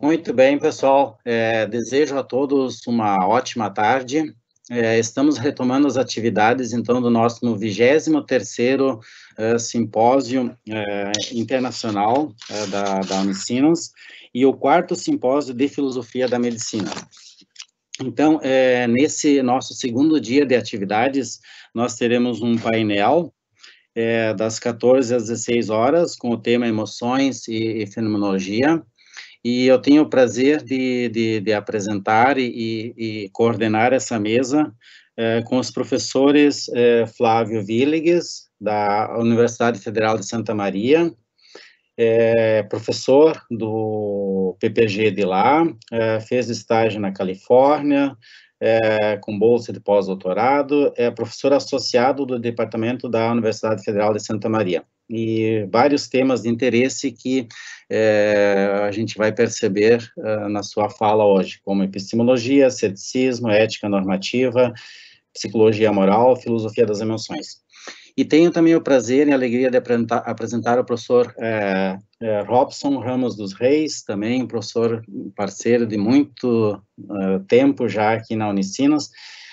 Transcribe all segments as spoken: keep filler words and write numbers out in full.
Muito bem, pessoal. É, desejo a todos uma ótima tarde. É, estamos retomando as atividades, então, do nosso vigésimo terceiro uh, simpósio uh, internacional uh, da, da Unicinos e o quarto simpósio de filosofia da medicina. Então, é, nesse nosso segundo dia de atividades, nós teremos um painel é, das quatorze às dezesseis horas, com o tema emoções e, e fenomenologia. E eu tenho o prazer de, de, de apresentar e, e, coordenar essa mesa eh, com os professores eh, Flávio Villegas, da Universidade Federal de Santa Maria, é, professor do P P G de lá, é, fez estágio na Califórnia, é, com bolsa de pós-doutorado, é professor associado do departamento da Universidade Federal de Santa Maria. E vários temas de interesse que é, a gente vai perceber é, na sua fala hoje, como epistemologia, ceticismo, ética normativa, psicologia moral, filosofia das emoções. E tenho também o prazer e a alegria de apresentar, apresentar o professor é, é, Robson Ramos dos Reis, também um professor parceiro de muito uh, tempo já aqui na Unicinos.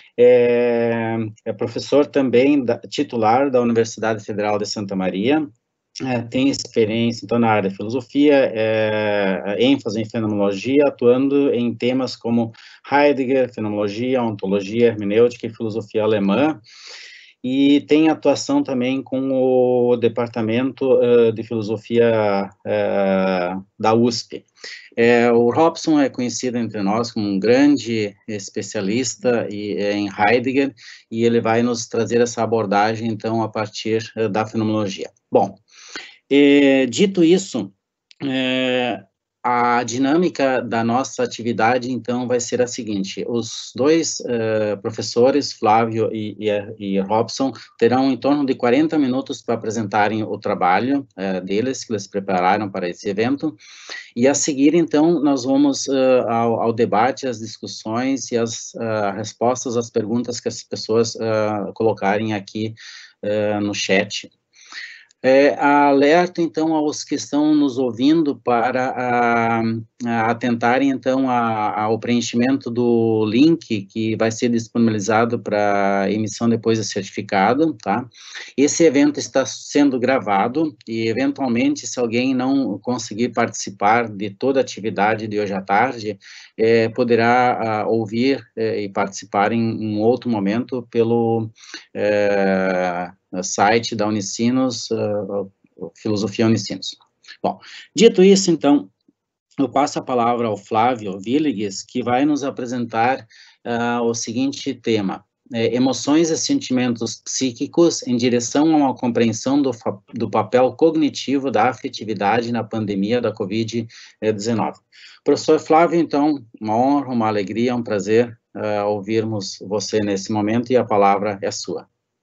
É, é professor também da, titular da Universidade Federal de Santa Maria, é, tem experiência, então, na área de filosofia, é, ênfase em fenomenologia, atuando em temas como Heidegger, fenomenologia, ontologia, hermenêutica e filosofia alemã, e tem atuação também com o Departamento uh, de Filosofia uh, da U S P. É, o Robson é conhecido entre nós como um grande especialista e, em Heidegger, e ele vai nos trazer essa abordagem, então, a partir uh, da fenomenologia. Bom, e, dito isso, é, a dinâmica da nossa atividade, então, vai ser a seguinte: os dois uh, professores, Flávio e, e, e Robson, terão em torno de quarenta minutos para apresentarem o trabalho uh, deles, que eles prepararam para esse evento, e a seguir, então, nós vamos uh, ao, ao debate, às discussões e as uh, respostas às perguntas que as pessoas uh, colocarem aqui uh, no chat. É, alerta, então, aos que estão nos ouvindo para a, a atentarem, então, a, ao preenchimento do link que vai ser disponibilizado para emissão depois de certificado, tá? Esse evento está sendo gravado e, eventualmente, se alguém não conseguir participar de toda a atividade de hoje à tarde, é, poderá a, ouvir é, e participar em um outro momento pelo... É, site da Unicinos, uh, Filosofia Unicinos. Bom, dito isso, então, eu passo a palavra ao Flávio Villegas, que vai nos apresentar uh, o seguinte tema: é, emoções e sentimentos psíquicos em direção a uma compreensão do, do papel cognitivo da afetividade na pandemia da covid dezenove. Professor Flávio, então, uma honra, uma alegria, um prazer uh, ouvirmos você nesse momento, e a palavra é sua.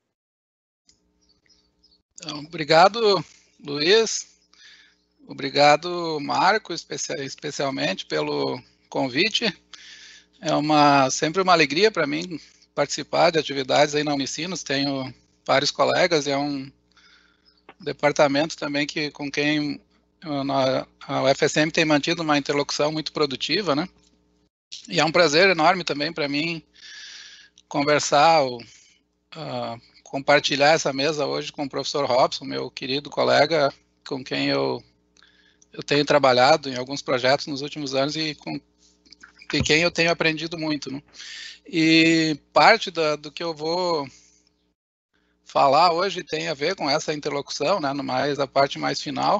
Então, obrigado, Luiz. Obrigado, Marco, especial, especialmente pelo convite. É uma, sempre uma alegria para mim participar de atividades aí na Unicinos. Tenho vários colegas, é um departamento também que, com quem a, a U F S M tem mantido uma interlocução muito produtiva, né? E é um prazer enorme também para mim conversar, uh, compartilhar essa mesa hoje com o professor Robson, meu querido colega, com quem eu, eu tenho trabalhado em alguns projetos nos últimos anos e com de quem eu tenho aprendido muito, né? E parte da, do que eu vou falar hoje tem a ver com essa interlocução, né, mais a parte mais final.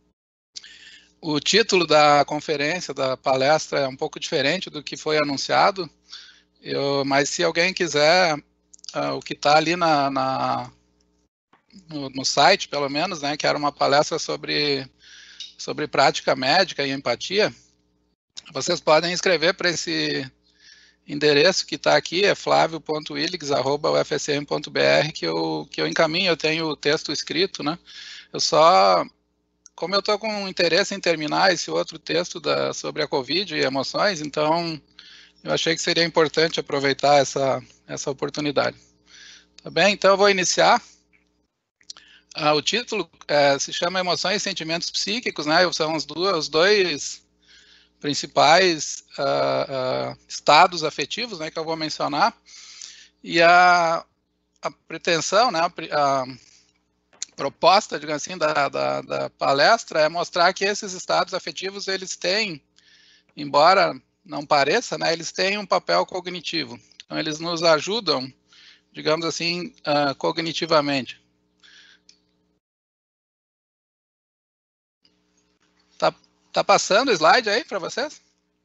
O título da conferência, da palestra, é um pouco diferente do que foi anunciado, eu, mas se alguém quiser, uh, o que está ali na, na, no, no site, pelo menos, né, que era uma palestra sobre, sobre prática médica e empatia, vocês podem escrever para esse endereço que está aqui, é flavio ponto willigs arroba u f s m ponto b r, que eu, que eu encaminho. Eu tenho o texto escrito, né? Eu só, como eu estou com interesse em terminar esse outro texto da, sobre a Covid e emoções, então eu achei que seria importante aproveitar essa, essa oportunidade. Tá bem? Então eu vou iniciar. Ah, o título é, se chama Emoções e Sentimentos Psíquicos, né? São os, duas, os dois principais uh, uh, estados afetivos, né, que eu vou mencionar, e a, a pretensão, né, a, a proposta, digamos assim, da, da, da palestra é mostrar que esses estados afetivos, eles têm, embora não pareça, né, eles têm um papel cognitivo. Então, eles nos ajudam, digamos assim, uh, cognitivamente. Tá, tá passando o slide aí para vocês?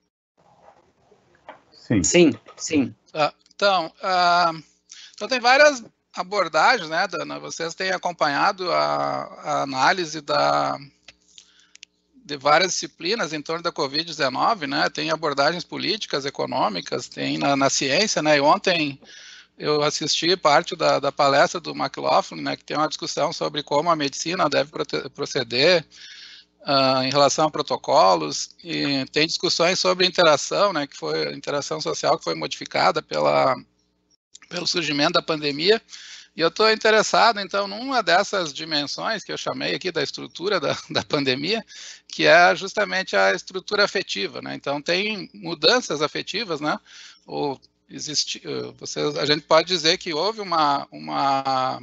Sim. Sim, sim. Uh, então, uh, então, tem várias abordagens, né, Dana? Vocês têm acompanhado a, a análise da, de várias disciplinas em torno da covid dezenove, né? Tem abordagens políticas, econômicas, tem na, na ciência, né? E ontem eu assisti parte da, da palestra do McLaughlin, né, que tem uma discussão sobre como a medicina deve proceder uh, em relação a protocolos, e tem discussões sobre interação, né, que foi a interação social que foi modificada pela, pelo surgimento da pandemia. E eu estou interessado, então, numa dessas dimensões que eu chamei aqui da estrutura da, da pandemia, que é justamente a estrutura afetiva, né? Então, tem mudanças afetivas, né? Ou existe, vocês, a gente pode dizer que houve uma, uma,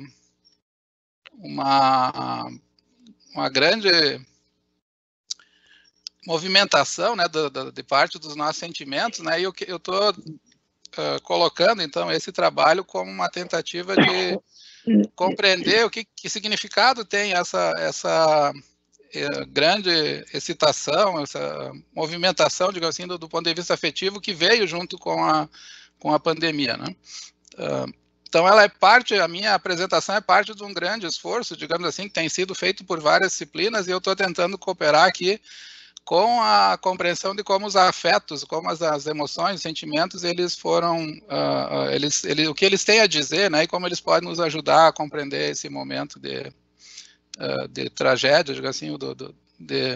uma, uma grande movimentação, né, do, do, de parte dos nossos sentimentos, né? E eu estou Uh, colocando, então, esse trabalho como uma tentativa de compreender o que, que significado tem essa, essa uh, grande excitação, essa movimentação, digamos assim, do, do ponto de vista afetivo que veio junto com a, com a pandemia, né? Uh, então, ela é parte, a minha apresentação é parte de um grande esforço, digamos assim, que tem sido feito por várias disciplinas, e eu estou tentando cooperar aqui com a compreensão de como os afetos, como as, as emoções, os sentimentos, eles foram, uh, eles, eles, o que eles têm a dizer, né, e como eles podem nos ajudar a compreender esse momento de, uh, de tragédia, digamos assim, do, do, de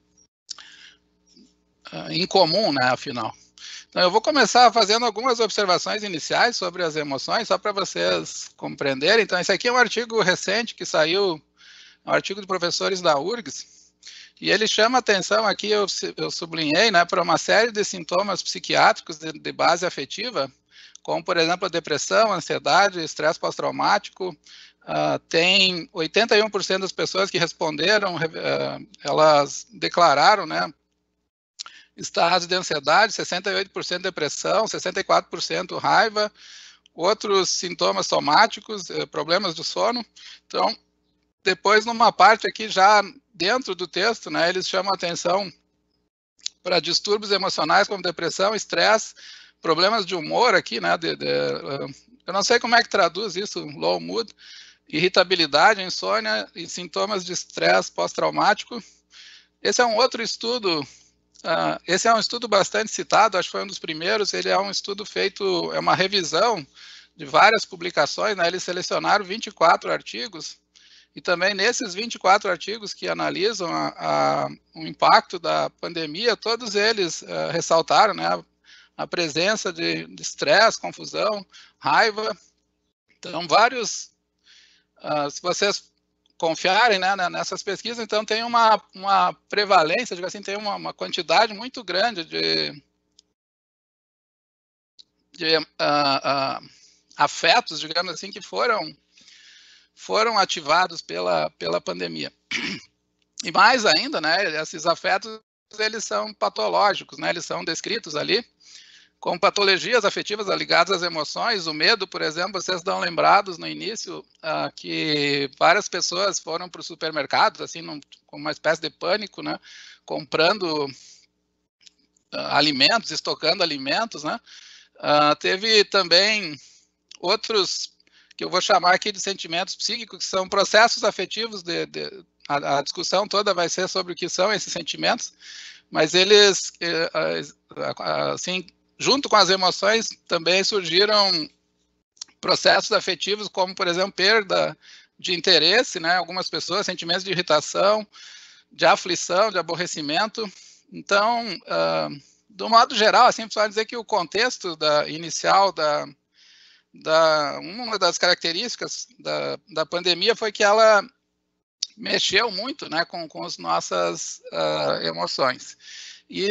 uh, incomum, né, afinal. Então, eu vou começar fazendo algumas observações iniciais sobre as emoções, só para vocês compreenderem. Então, esse aqui é um artigo recente que saiu, um artigo de professores da U R G S, e ele chama atenção aqui, eu, eu sublinhei, né, para uma série de sintomas psiquiátricos de, de base afetiva, como, por exemplo, a depressão, a ansiedade, estresse pós-traumático. Uh, tem oitenta e um por cento das pessoas que responderam, uh, elas declararam, né, estados de ansiedade, sessenta e oito por cento depressão, sessenta e quatro por cento raiva, outros sintomas somáticos, uh, problemas do sono. Então, depois, numa parte aqui já dentro do texto, né, eles chamam a atenção para distúrbios emocionais como depressão, estresse, problemas de humor aqui, né, de, de, eu não sei como é que traduz isso, low mood, irritabilidade, insônia e sintomas de estresse pós-traumático. Esse é um outro estudo, uh, esse é um estudo bastante citado, acho que foi um dos primeiros, ele é um estudo feito, é uma revisão de várias publicações, né, eles selecionaram vinte e quatro artigos, e também nesses vinte e quatro artigos que analisam a, a, o impacto da pandemia, todos eles uh, ressaltaram, né, a, a presença de estresse, confusão, raiva. Então, vários, uh, se vocês confiarem, né, nessas pesquisas, então tem uma, uma prevalência, digamos assim, tem uma, uma quantidade muito grande de, de uh, uh, afetos, digamos assim, que foram foram ativados pela, pela pandemia. E mais ainda, né, esses afetos, eles são patológicos, né, eles são descritos ali como patologias afetivas ligadas às emoções. O medo, por exemplo, vocês estão lembrados no início uh, que várias pessoas foram para os supermercados, assim, num, com uma espécie de pânico, né, comprando uh, alimentos, estocando alimentos, né. Uh, teve também outros que eu vou chamar aqui de sentimentos psíquicos, que são processos afetivos, de, de, a, a discussão toda vai ser sobre o que são esses sentimentos, mas eles, assim, junto com as emoções, também surgiram processos afetivos, como, por exemplo, perda de interesse, né, algumas pessoas, sentimentos de irritação, de aflição, de aborrecimento. Então, uh, do modo geral, assim, precisa dizer que o contexto da, inicial da Da, uma das características da, da pandemia foi que ela mexeu muito, né, com, com as nossas uh, emoções. E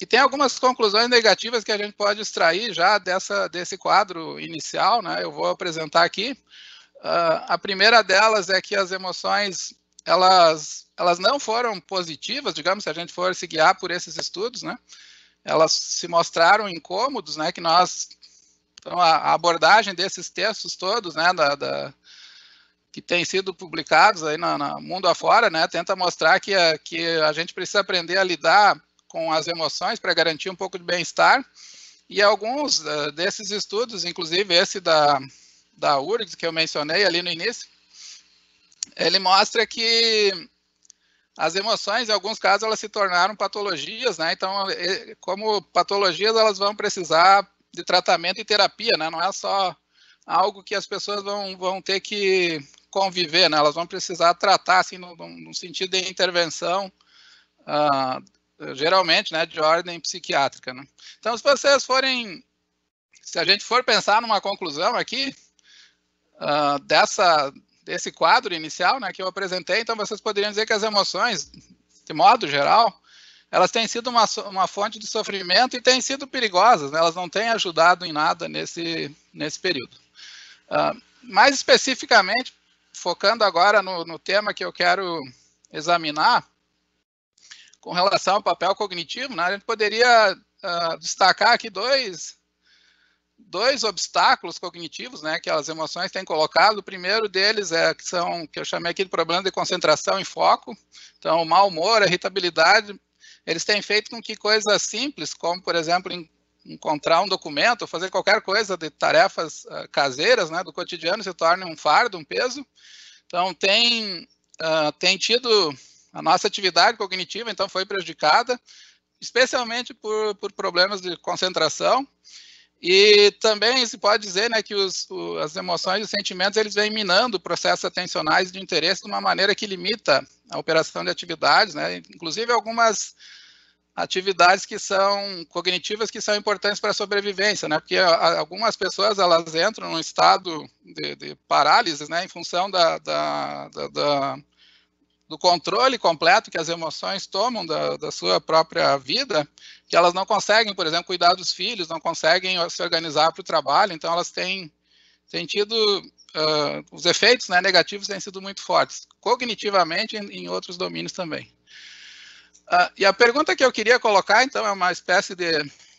e tem algumas conclusões negativas que a gente pode extrair já dessa, desse quadro inicial, né? Eu vou apresentar aqui. Uh, a primeira delas é que as emoções, elas, elas não foram positivas, digamos, se a gente for se guiar por esses estudos, né? Elas se mostraram incômodos, né? Que nós, então, a, a abordagem desses textos todos, né? Da, da, que têm sido publicados aí no, no mundo afora, né? Tenta mostrar que a, que a gente precisa aprender a lidar com as emoções para garantir um pouco de bem-estar. E alguns uh, desses estudos, inclusive esse da da U R G S, que eu mencionei ali no início, ele mostra que as emoções, em alguns casos, elas se tornaram patologias, né? Então, como patologias, elas vão precisar de tratamento e terapia, né? Não é só algo que as pessoas vão, vão ter que conviver, né? Elas vão precisar tratar, assim, no, no sentido de intervenção, uh, geralmente, né, de ordem psiquiátrica, né? Então, se vocês forem, se a gente for pensar numa conclusão aqui, Uh, dessa, desse quadro inicial, né, que eu apresentei, então vocês poderiam dizer que as emoções, de modo geral, elas têm sido uma, uma fonte de sofrimento e têm sido perigosas, né, elas não têm ajudado em nada nesse, nesse período. Uh, mais especificamente, focando agora no, no tema que eu quero examinar, com relação ao papel cognitivo, né, a gente poderia uh, destacar aqui dois... dois obstáculos cognitivos, né, que as emoções têm colocado. O primeiro deles é que são, que eu chamei aqui de problema de concentração e foco. Então, o mau humor, a irritabilidade, eles têm feito com que coisas simples, como, por exemplo, encontrar um documento, ou fazer qualquer coisa de tarefas uh, caseiras, né, do cotidiano, se torne um fardo, um peso. Então, tem, uh, tem tido a nossa atividade cognitiva, então, foi prejudicada, especialmente por, por problemas de concentração. E também se pode dizer, né, que os, o, as emoções e os sentimentos, eles vêm minando processos atencionais de interesse de uma maneira que limita a operação de atividades, né, inclusive algumas atividades que são cognitivas que são importantes para a sobrevivência, né, porque a, algumas pessoas, elas entram num estado de, de parálise, né, em função da, da, da, da do controle completo que as emoções tomam da, da sua própria vida, que elas não conseguem, por exemplo, cuidar dos filhos, não conseguem se organizar para o trabalho, então elas têm, têm tido, uh, os efeitos, né, negativos têm sido muito fortes, cognitivamente e em outros domínios também. Uh, e a pergunta que eu queria colocar, então, é uma espécie de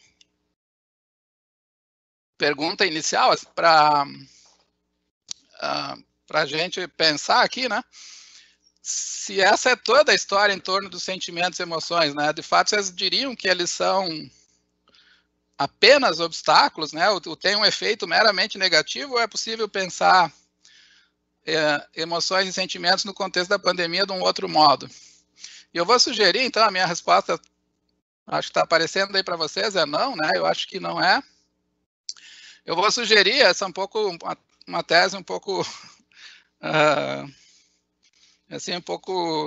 pergunta inicial para uh, para a gente pensar aqui, né? Se essa é toda a história em torno dos sentimentos e emoções, né? De fato, vocês diriam que eles são apenas obstáculos, né? Ou tem um efeito meramente negativo, ou é possível pensar é, emoções e sentimentos no contexto da pandemia de um outro modo? E eu vou sugerir, então, a minha resposta, acho que está aparecendo aí para vocês, é não, né? Eu acho que não é. Eu vou sugerir, essa é um pouco, uma, uma tese um pouco... Uh, assim, um pouco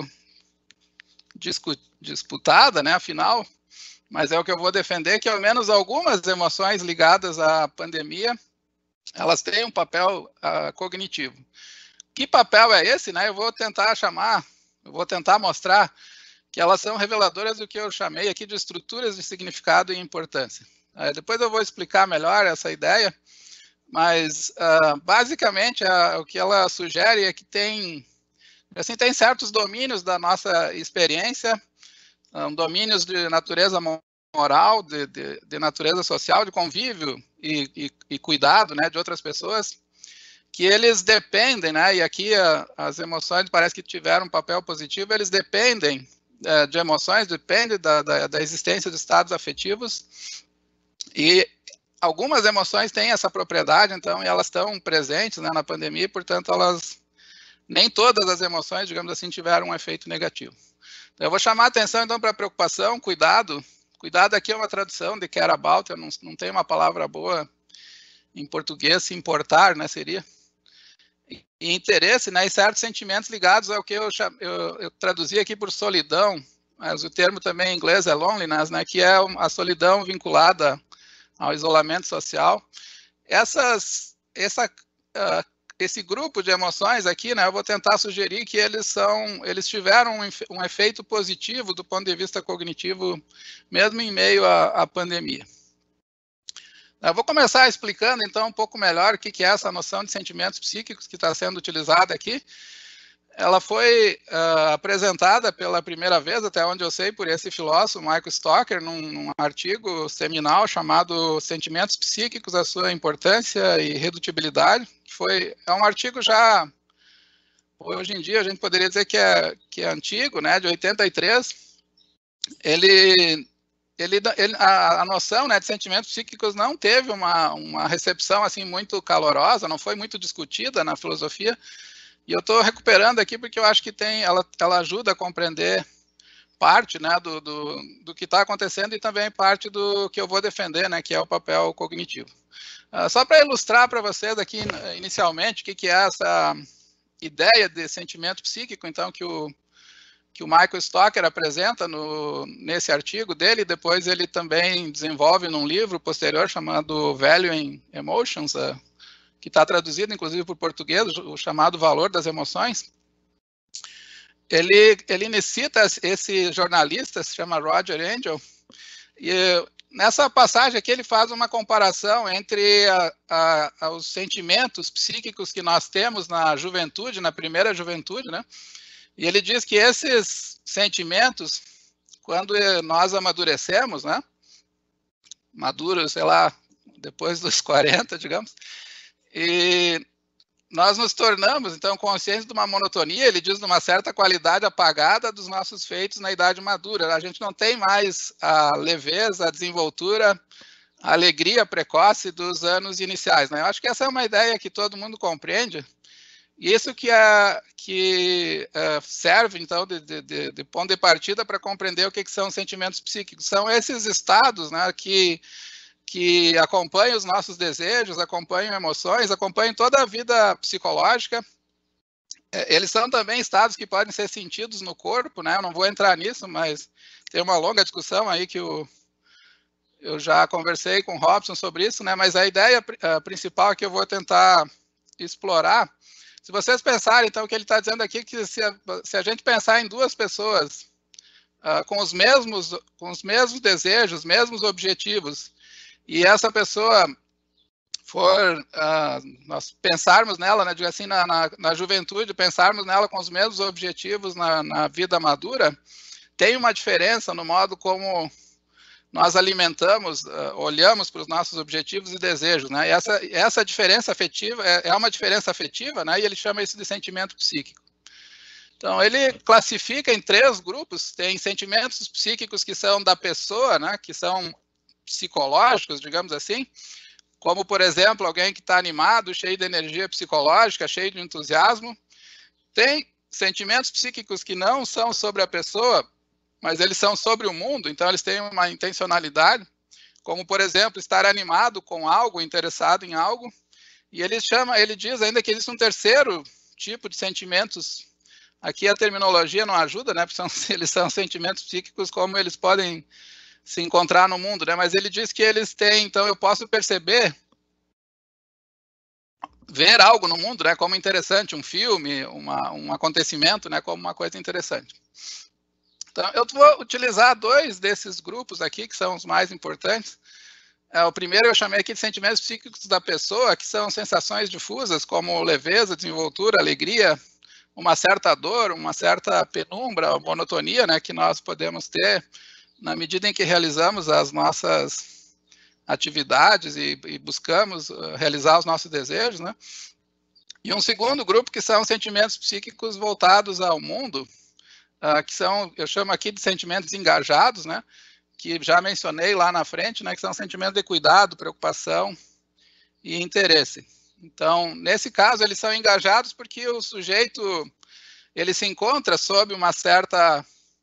disputada, né, afinal, mas é o que eu vou defender, que ao menos algumas emoções ligadas à pandemia, elas têm um papel uh, cognitivo. Que papel é esse, né? Eu vou tentar chamar, eu vou tentar mostrar que elas são reveladoras do que eu chamei aqui de estruturas de significado e importância. Uh, depois eu vou explicar melhor essa ideia, mas uh, basicamente uh, o que ela sugere é que tem Assim, tem certos domínios da nossa experiência, um, domínios de natureza moral, de, de, de natureza social, de convívio e, e, e cuidado, né, de outras pessoas, que eles dependem, né, e aqui a, as emoções parece que tiveram um papel positivo, eles dependem é, de emoções, dependem da, da, da existência de estados afetivos, e algumas emoções têm essa propriedade, então, e elas estão presentes, né, na pandemia, e, portanto, elas... nem todas as emoções, digamos assim, tiveram um efeito negativo. Então, eu vou chamar a atenção, então, para a preocupação, cuidado. Cuidado aqui é uma tradução de care about, eu não, não tenho uma palavra boa em português, se importar, né, seria. E, e interesse, né, e certos sentimentos ligados ao que eu, eu, eu traduzi aqui por solidão, mas o termo também em inglês é loneliness, né, que é a solidão vinculada ao isolamento social. Essas, essa... Uh, esse grupo de emoções aqui, né, eu vou tentar sugerir que eles são, eles tiveram um, um efeito positivo do ponto de vista cognitivo, mesmo em meio à, à pandemia. Eu vou começar explicando, então, um pouco melhor o que é essa noção de sentimentos psíquicos que está sendo utilizada aqui. Ela foi uh, apresentada pela primeira vez, até onde eu sei, por esse filósofo, Michael Stocker, num, num artigo seminal chamado Sentimentos Psíquicos, a sua importância e redutibilidade. Foi, é um artigo já, hoje em dia, a gente poderia dizer que é, que é antigo, né, de oitenta e três. Ele... Ele, ele, a, a noção, né, de sentimentos psíquicos não teve uma, uma recepção assim muito calorosa, não foi muito discutida na filosofia, e eu estou recuperando aqui porque eu acho que tem, ela, ela ajuda a compreender parte, né, do, do, do que está acontecendo e também parte do que eu vou defender, né, que é o papel cognitivo. Uh, só para ilustrar para vocês aqui inicialmente o que, que é essa ideia de sentimento psíquico, então, que o que o Michael Stocker apresenta no, nesse artigo dele, depois ele também desenvolve num livro posterior chamado Valuing Emotions, uh, que está traduzido inclusive por português, o chamado Valor das Emoções. Ele, ele cita esse jornalista, se chama Roger Angel, e nessa passagem aqui ele faz uma comparação entre a, a, a, os sentimentos psíquicos que nós temos na juventude, na primeira juventude, né? E ele diz que esses sentimentos, quando nós amadurecemos, né, maduros, sei lá, depois dos quarenta, digamos, e nós nos tornamos, então, conscientes de uma monotonia, ele diz, de uma certa qualidade apagada dos nossos feitos na idade madura. A gente não tem mais a leveza, a desenvoltura, a alegria precoce dos anos iniciais, né? Eu acho que essa é uma ideia que todo mundo compreende. E isso que, é, que é, serve, então, de, de, de ponto de partida para compreender o que, que são sentimentos psíquicos. São esses estados, né, que, que acompanham os nossos desejos, acompanham emoções, acompanham toda a vida psicológica. É, eles são também estados que podem ser sentidos no corpo, né? Eu não vou entrar nisso, mas tem uma longa discussão aí que o, eu já conversei com o Robson sobre isso, né? Mas a ideia a principal que eu vou tentar explorar, se vocês pensarem, então, o que ele está dizendo aqui, que se a, se a gente pensar em duas pessoas uh, com, os mesmos, com os mesmos desejos, mesmos objetivos, e essa pessoa for, uh, nós pensarmos nela, né, digo assim, na, na, na juventude, pensarmos nela com os mesmos objetivos na, na vida madura, tem uma diferença no modo como nós alimentamos, uh, olhamos para os nossos objetivos e desejos, né? E essa, essa diferença afetiva é, é uma diferença afetiva, né? E ele chama isso de sentimento psíquico. Então, ele classifica em três grupos. Tem sentimentos psíquicos que são da pessoa, né? Que são psicológicos, digamos assim, como, por exemplo, alguém que está animado, cheio de energia psicológica, cheio de entusiasmo. Tem sentimentos psíquicos que não são sobre a pessoa, mas eles são sobre o mundo, então eles têm uma intencionalidade, como, por exemplo, estar animado com algo, interessado em algo, e ele chama, ele diz ainda que existe um terceiro tipo de sentimentos, aqui a terminologia não ajuda, né, porque são, eles são sentimentos psíquicos como eles podem se encontrar no mundo, né, mas ele diz que eles têm, então eu posso perceber, ver algo no mundo, né, como interessante, um filme, uma, um acontecimento, né, como uma coisa interessante. Então, eu vou utilizar dois desses grupos aqui, que são os mais importantes. É, o primeiro eu chamei aqui de sentimentos psíquicos da pessoa, que são sensações difusas, como leveza, desenvoltura, alegria, uma certa dor, uma certa penumbra, monotonia, né, que nós podemos ter na medida em que realizamos as nossas atividades e, e buscamos uh, realizar os nossos desejos, né? E um segundo grupo que são sentimentos psíquicos voltados ao mundo, Uh, que são, eu chamo aqui de sentimentos engajados, né, que já mencionei lá na frente, né, que são sentimentos de cuidado, preocupação e interesse. Então, nesse caso, eles são engajados porque o sujeito, ele se encontra sob uma certa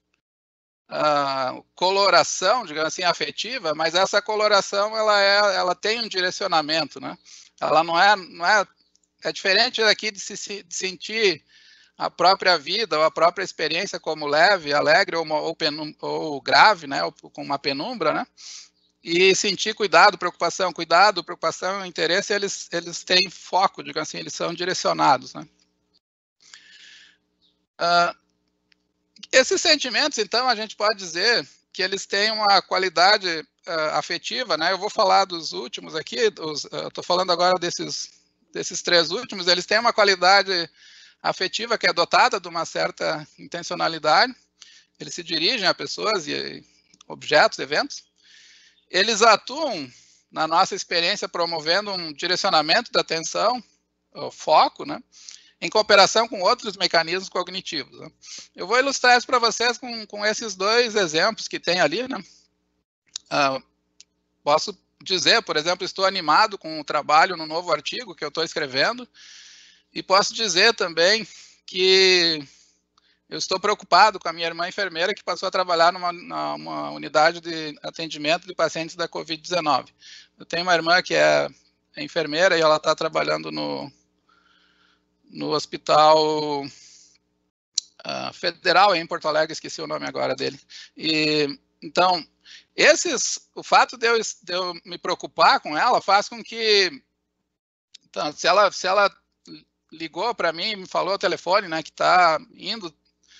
uh, coloração, digamos assim, afetiva, mas essa coloração, ela, é, ela tem um direcionamento, né, ela não é, não é, é diferente daqui de se de sentir a própria vida ou a própria experiência como leve, alegre ou, ou, penum, ou grave, né, ou com uma penumbra, né? e sentir cuidado, preocupação, cuidado, preocupação, interesse, eles, eles têm foco, digamos assim, eles são direcionados, né? Uh, esses sentimentos, então, a gente pode dizer que eles têm uma qualidade uh, afetiva, né? Eu vou falar dos últimos aqui, estou uh, falando agora desses, desses três últimos, eles têm uma qualidade afetiva que é dotada de uma certa intencionalidade, eles se dirigem a pessoas e objetos, eventos, eles atuam, na nossa experiência, promovendo um direcionamento da atenção, o foco, né, em cooperação com outros mecanismos cognitivos. Né. Eu vou ilustrar isso para vocês com, com esses dois exemplos que tem ali. Né. Uh, posso dizer, por exemplo, estou animado com o trabalho no novo artigo que eu estou escrevendo, e posso dizer também que eu estou preocupado com a minha irmã enfermeira que passou a trabalhar numa, numa unidade de atendimento de pacientes da covid dezenove. Eu tenho uma irmã que é enfermeira e ela está trabalhando no, no hospital uh, federal em Porto Alegre, esqueci o nome agora dele. E, então, esses, o fato de eu, de eu me preocupar com ela faz com que, então, se ela, se ela ligou para mim e me falou ao telefone, né, que está indo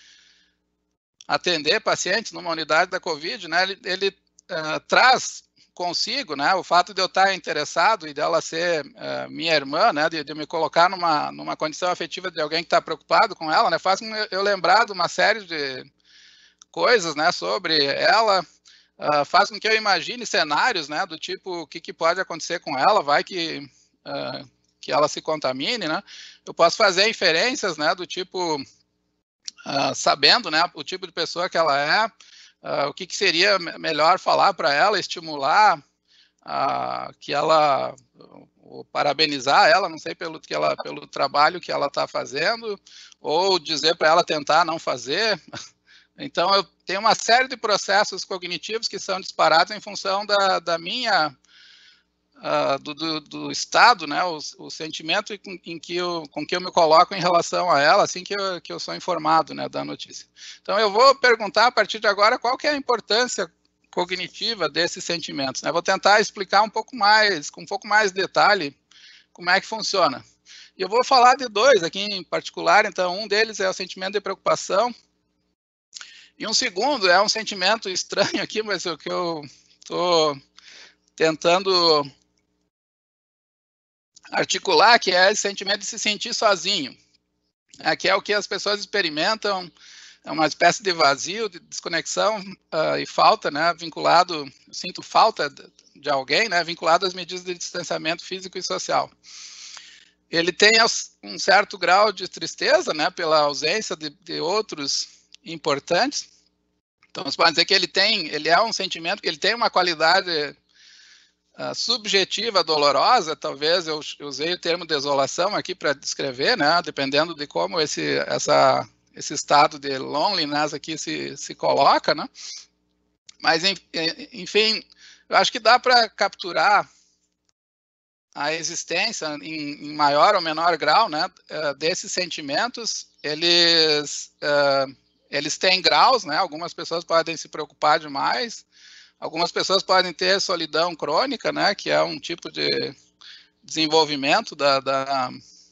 atender pacientes numa unidade da Covid, né, ele, ele uh, traz consigo, né, o fato de eu estar interessado e dela ser uh, minha irmã, né, de, de me colocar numa, numa condição afetiva de alguém que está preocupado com ela, né, faz com eu, eu lembrar de uma série de coisas, né, sobre ela, uh, faz com que eu imagine cenários, né, do tipo, o que, que pode acontecer com ela, vai que, uh, que ela se contamine, né, eu posso fazer inferências, né, do tipo, Uh, sabendo, né, o tipo de pessoa que ela é, uh, o que, que seria melhor falar para ela, estimular, uh, que ela, uh, parabenizar ela, não sei, pelo, que ela, pelo trabalho que ela está fazendo, ou dizer para ela tentar não fazer. Então, eu tenho uma série de processos cognitivos que são disparados em função da, da minha... Uh, do, do, do estado, né, o, o sentimento em, em que eu, com que eu me coloco em relação a ela, assim que eu, que eu sou informado, né, da notícia. Então, eu vou perguntar a partir de agora qual que é a importância cognitiva desses sentimentos. Né? Vou tentar explicar um pouco mais, com um pouco mais de detalhe, como é que funciona. E eu vou falar de dois aqui em particular. Então, um deles é o sentimento de preocupação, e um segundo é um sentimento estranho aqui, mas o que eu estou tentando articular, que é esse sentimento de se sentir sozinho, é, que é o que as pessoas experimentam, é uma espécie de vazio, de desconexão uh, e falta, né, vinculado, eu sinto falta de, de alguém, né, vinculado às medidas de distanciamento físico e social. Ele tem um certo grau de tristeza, né, pela ausência de, de outros importantes. Então, você pode dizer que ele tem, ele é um sentimento que ele tem uma qualidade Uh, subjetiva, dolorosa, talvez eu, eu usei o termo desolação aqui para descrever, né, dependendo de como esse, essa, esse estado de loneliness aqui se, se coloca, né, mas, enfim, eu acho que dá para capturar a existência em, em maior ou menor grau, né, uh, desses sentimentos. Eles, uh, eles têm graus, né, algumas pessoas podem se preocupar demais, algumas pessoas podem ter solidão crônica, né, que é um tipo de desenvolvimento da, da,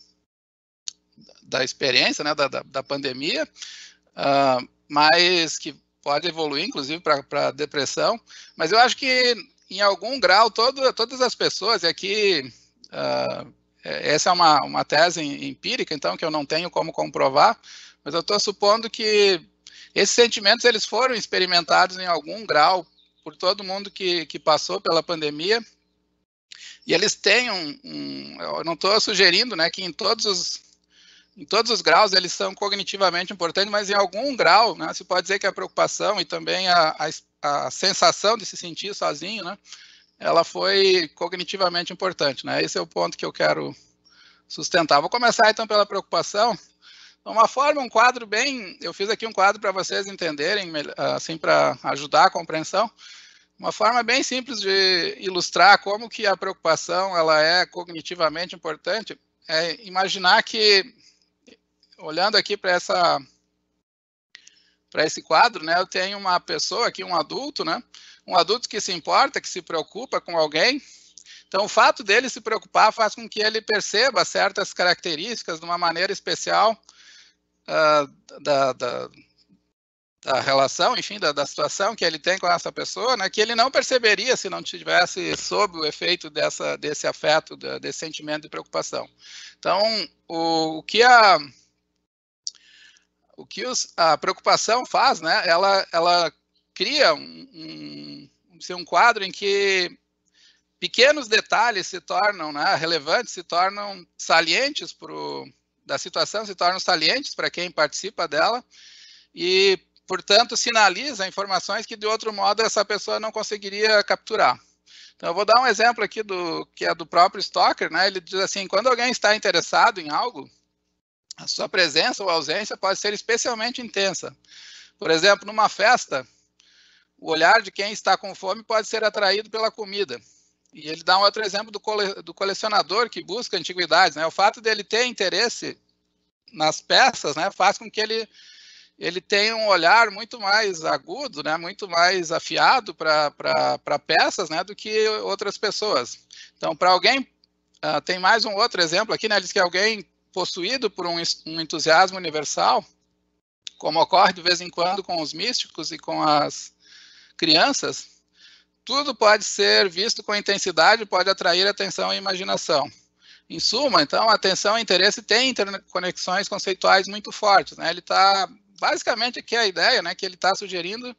da experiência, né, da, da, da pandemia, uh, mas que pode evoluir, inclusive, para depressão. Mas eu acho que, em algum grau, todo, todas as pessoas, e aqui, uh, essa é uma, uma tese empírica, então, que eu não tenho como comprovar, mas eu estou supondo que esses sentimentos eles foram experimentados em algum grau por todo mundo que, que passou pela pandemia, e eles têm um, um eu não estou sugerindo, né, que em todos os, em todos os graus eles são cognitivamente importantes, mas em algum grau, né, se pode dizer que a preocupação e também a, a, a sensação de se sentir sozinho, né, ela foi cognitivamente importante, né, esse é o ponto que eu quero sustentar. Vou começar então pela preocupação. Uma forma, um quadro bem... Eu fiz aqui um quadro para vocês entenderem, assim, para ajudar a compreensão. Uma forma bem simples de ilustrar como que a preocupação ela é cognitivamente importante é imaginar que, olhando aqui para essa, para esse quadro, né, eu tenho uma pessoa aqui, um adulto, né, um adulto que se importa, que se preocupa com alguém. Então, o fato dele se preocupar faz com que ele perceba certas características de uma maneira especial uh, da, da, da relação, enfim, da, da situação que ele tem com essa pessoa, né, que ele não perceberia se não tivesse sob o efeito dessa, desse afeto, desse sentimento de preocupação. Então, o, o que a o que os, a preocupação faz, né, ela, ela cria um, um, um quadro em que pequenos detalhes se tornam, né, relevantes, se tornam salientes pro, da situação, se tornam salientes para quem participa dela e, portanto, sinaliza informações que, de outro modo, essa pessoa não conseguiria capturar. Então, eu vou dar um exemplo aqui do que é do próprio Stocker, né, ele diz assim, quando alguém está interessado em algo, a sua presença ou ausência pode ser especialmente intensa. Por exemplo, numa festa, o olhar de quem está com fome pode ser atraído pela comida. E ele dá um outro exemplo do, cole, do colecionador que busca antiguidades, né? O fato dele ter interesse nas peças, né, faz com que ele, ele tenha um olhar muito mais agudo, né, muito mais afiado para peças, né, do que outras pessoas. Então, para alguém, uh, tem mais um outro exemplo aqui, né, ele diz que alguém possuído por um, um entusiasmo universal, como ocorre de vez em quando com os místicos e com as crianças, tudo pode ser visto com intensidade, pode atrair atenção e imaginação. Em suma, então, a atenção e interesse têm interconexões conceituais muito fortes, né? Ele está, basicamente, aqui a ideia, né, que ele está sugerindo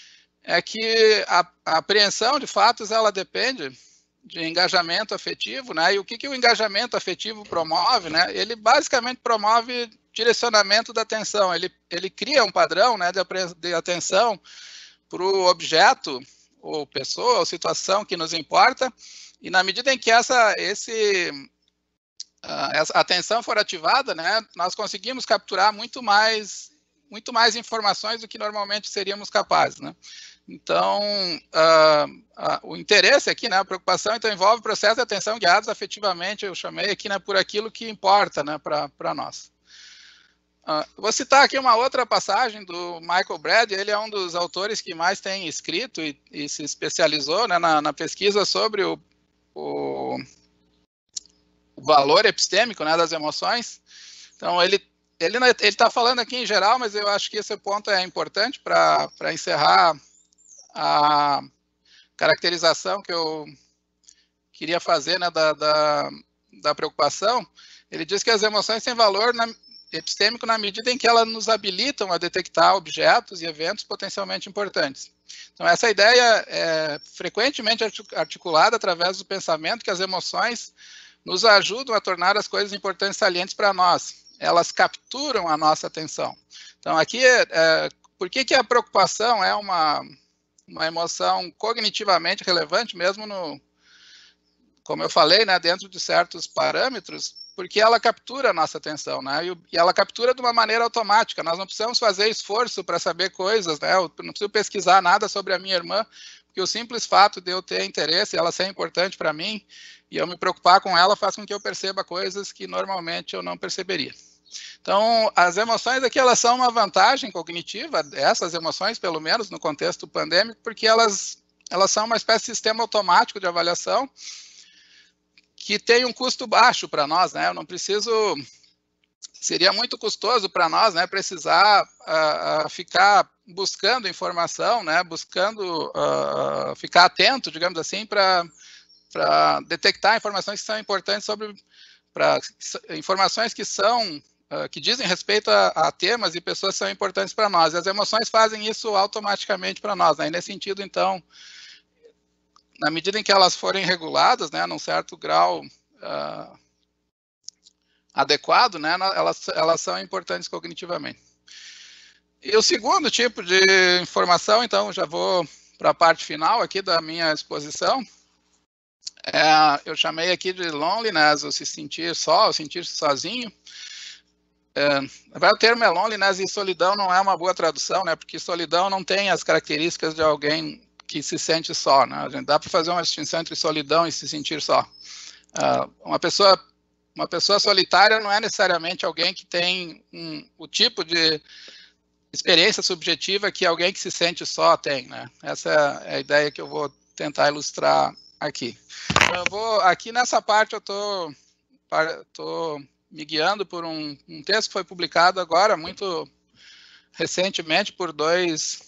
é que a, a apreensão de fatos, ela depende de engajamento afetivo, né? E o que, que o engajamento afetivo promove, né? Ele basicamente promove direcionamento da atenção. Ele, ele cria um padrão, né, de, de atenção para o objeto, ou pessoa, ou situação que nos importa, e na medida em que essa, esse, uh, essa atenção for ativada, né, nós conseguimos capturar muito mais, muito mais informações do que normalmente seríamos capazes, né? Então, uh, uh, o interesse aqui, né, a preocupação, então, envolve processos de atenção guiados afetivamente, eu chamei aqui, né, por aquilo que importa, né, para nós. Uh, vou citar aqui uma outra passagem do Michael Brad, ele é um dos autores que mais tem escrito e, e se especializou, né, na, na pesquisa sobre o, o, o valor epistêmico, né, das emoções. Então, ele ele está falando aqui em geral, mas eu acho que esse ponto é importante para encerrar a caracterização que eu queria fazer, né, da, da, da preocupação. Ele diz que as emoções têm valor na, epistêmico na medida em que elas nos habilitam a detectar objetos e eventos potencialmente importantes. Então, essa ideia é frequentemente articulada através do pensamento que as emoções nos ajudam a tornar as coisas importantes salientes para nós. Elas capturam a nossa atenção. Então, aqui, é, por que, que a preocupação é uma... uma emoção cognitivamente relevante, mesmo no, como eu falei, né, dentro de certos parâmetros, porque ela captura a nossa atenção, né, e, e ela captura de uma maneira automática. Nós não precisamos fazer esforço para saber coisas, né, eu não preciso pesquisar nada sobre a minha irmã, porque o simples fato de eu ter interesse, ela ser importante para mim, e eu me preocupar com ela, faz com que eu perceba coisas que normalmente eu não perceberia. Então, as emoções aqui, elas são uma vantagem cognitiva, essas emoções, pelo menos no contexto pandêmico, porque elas, elas são uma espécie de sistema automático de avaliação que tem um custo baixo para nós, né? Eu não preciso... Seria muito custoso para nós, né, precisar uh, uh, ficar buscando informação, né, buscando uh, ficar atento, digamos assim, para para detectar informações que são importantes sobre... para informações que são... Uh, que dizem respeito a, a temas e pessoas que são importantes para nós. E as emoções fazem isso automaticamente para nós, né? E nesse sentido, então, na medida em que elas forem reguladas, né, num certo grau uh, adequado, né, elas, elas são importantes cognitivamente. E o segundo tipo de informação, então, já vou para a parte final aqui da minha exposição, é, eu chamei aqui de loneliness, ou se sentir só, ou sentir-se sozinho. É, o termo é loneliness e solidão não é uma boa tradução, né? Porque solidão não tem as características de alguém que se sente só, né? A gente dá para fazer uma distinção entre solidão e se sentir só. Uh, uma pessoa, uma pessoa solitária não é necessariamente alguém que tem um, o tipo de experiência subjetiva que alguém que se sente só tem, né? Essa é a ideia que eu vou tentar ilustrar aqui. Então, eu vou, aqui nessa parte eu tô, tô me guiando por um, um texto que foi publicado agora, muito recentemente, por dois,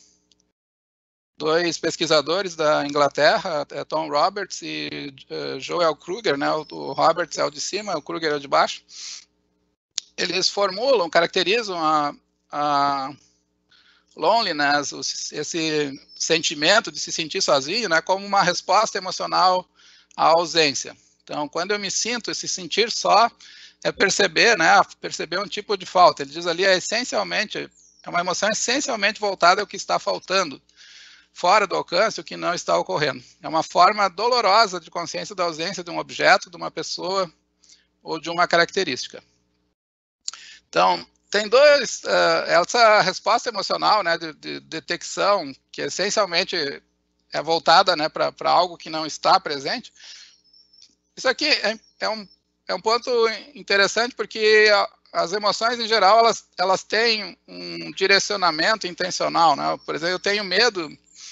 dois pesquisadores da Inglaterra, Tom Roberts e uh, Joel Kruger, né? O, o Roberts é o de cima, o Kruger é o de baixo. Eles formulam, caracterizam a, a loneliness, esse sentimento de se sentir sozinho, né, como uma resposta emocional à ausência. Então, quando eu me sinto, esse sentir só é perceber, né, perceber um tipo de falta. Ele diz ali, é essencialmente, é uma emoção essencialmente voltada ao que está faltando, fora do alcance, o que não está ocorrendo. É uma forma dolorosa de consciência da ausência de um objeto, de uma pessoa ou de uma característica. Então, tem dois, uh, essa resposta emocional, né, de, de detecção, que essencialmente é voltada, né, para algo que não está presente. Isso aqui é, é, um, é um ponto interessante, porque a, as emoções, em geral, elas, elas têm um direcionamento intencional, né? Por exemplo, eu tenho medo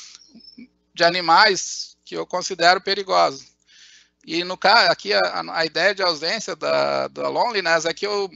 de animais que eu considero perigosos. E, no caso, aqui a, a ideia de ausência da, da loneliness é que eu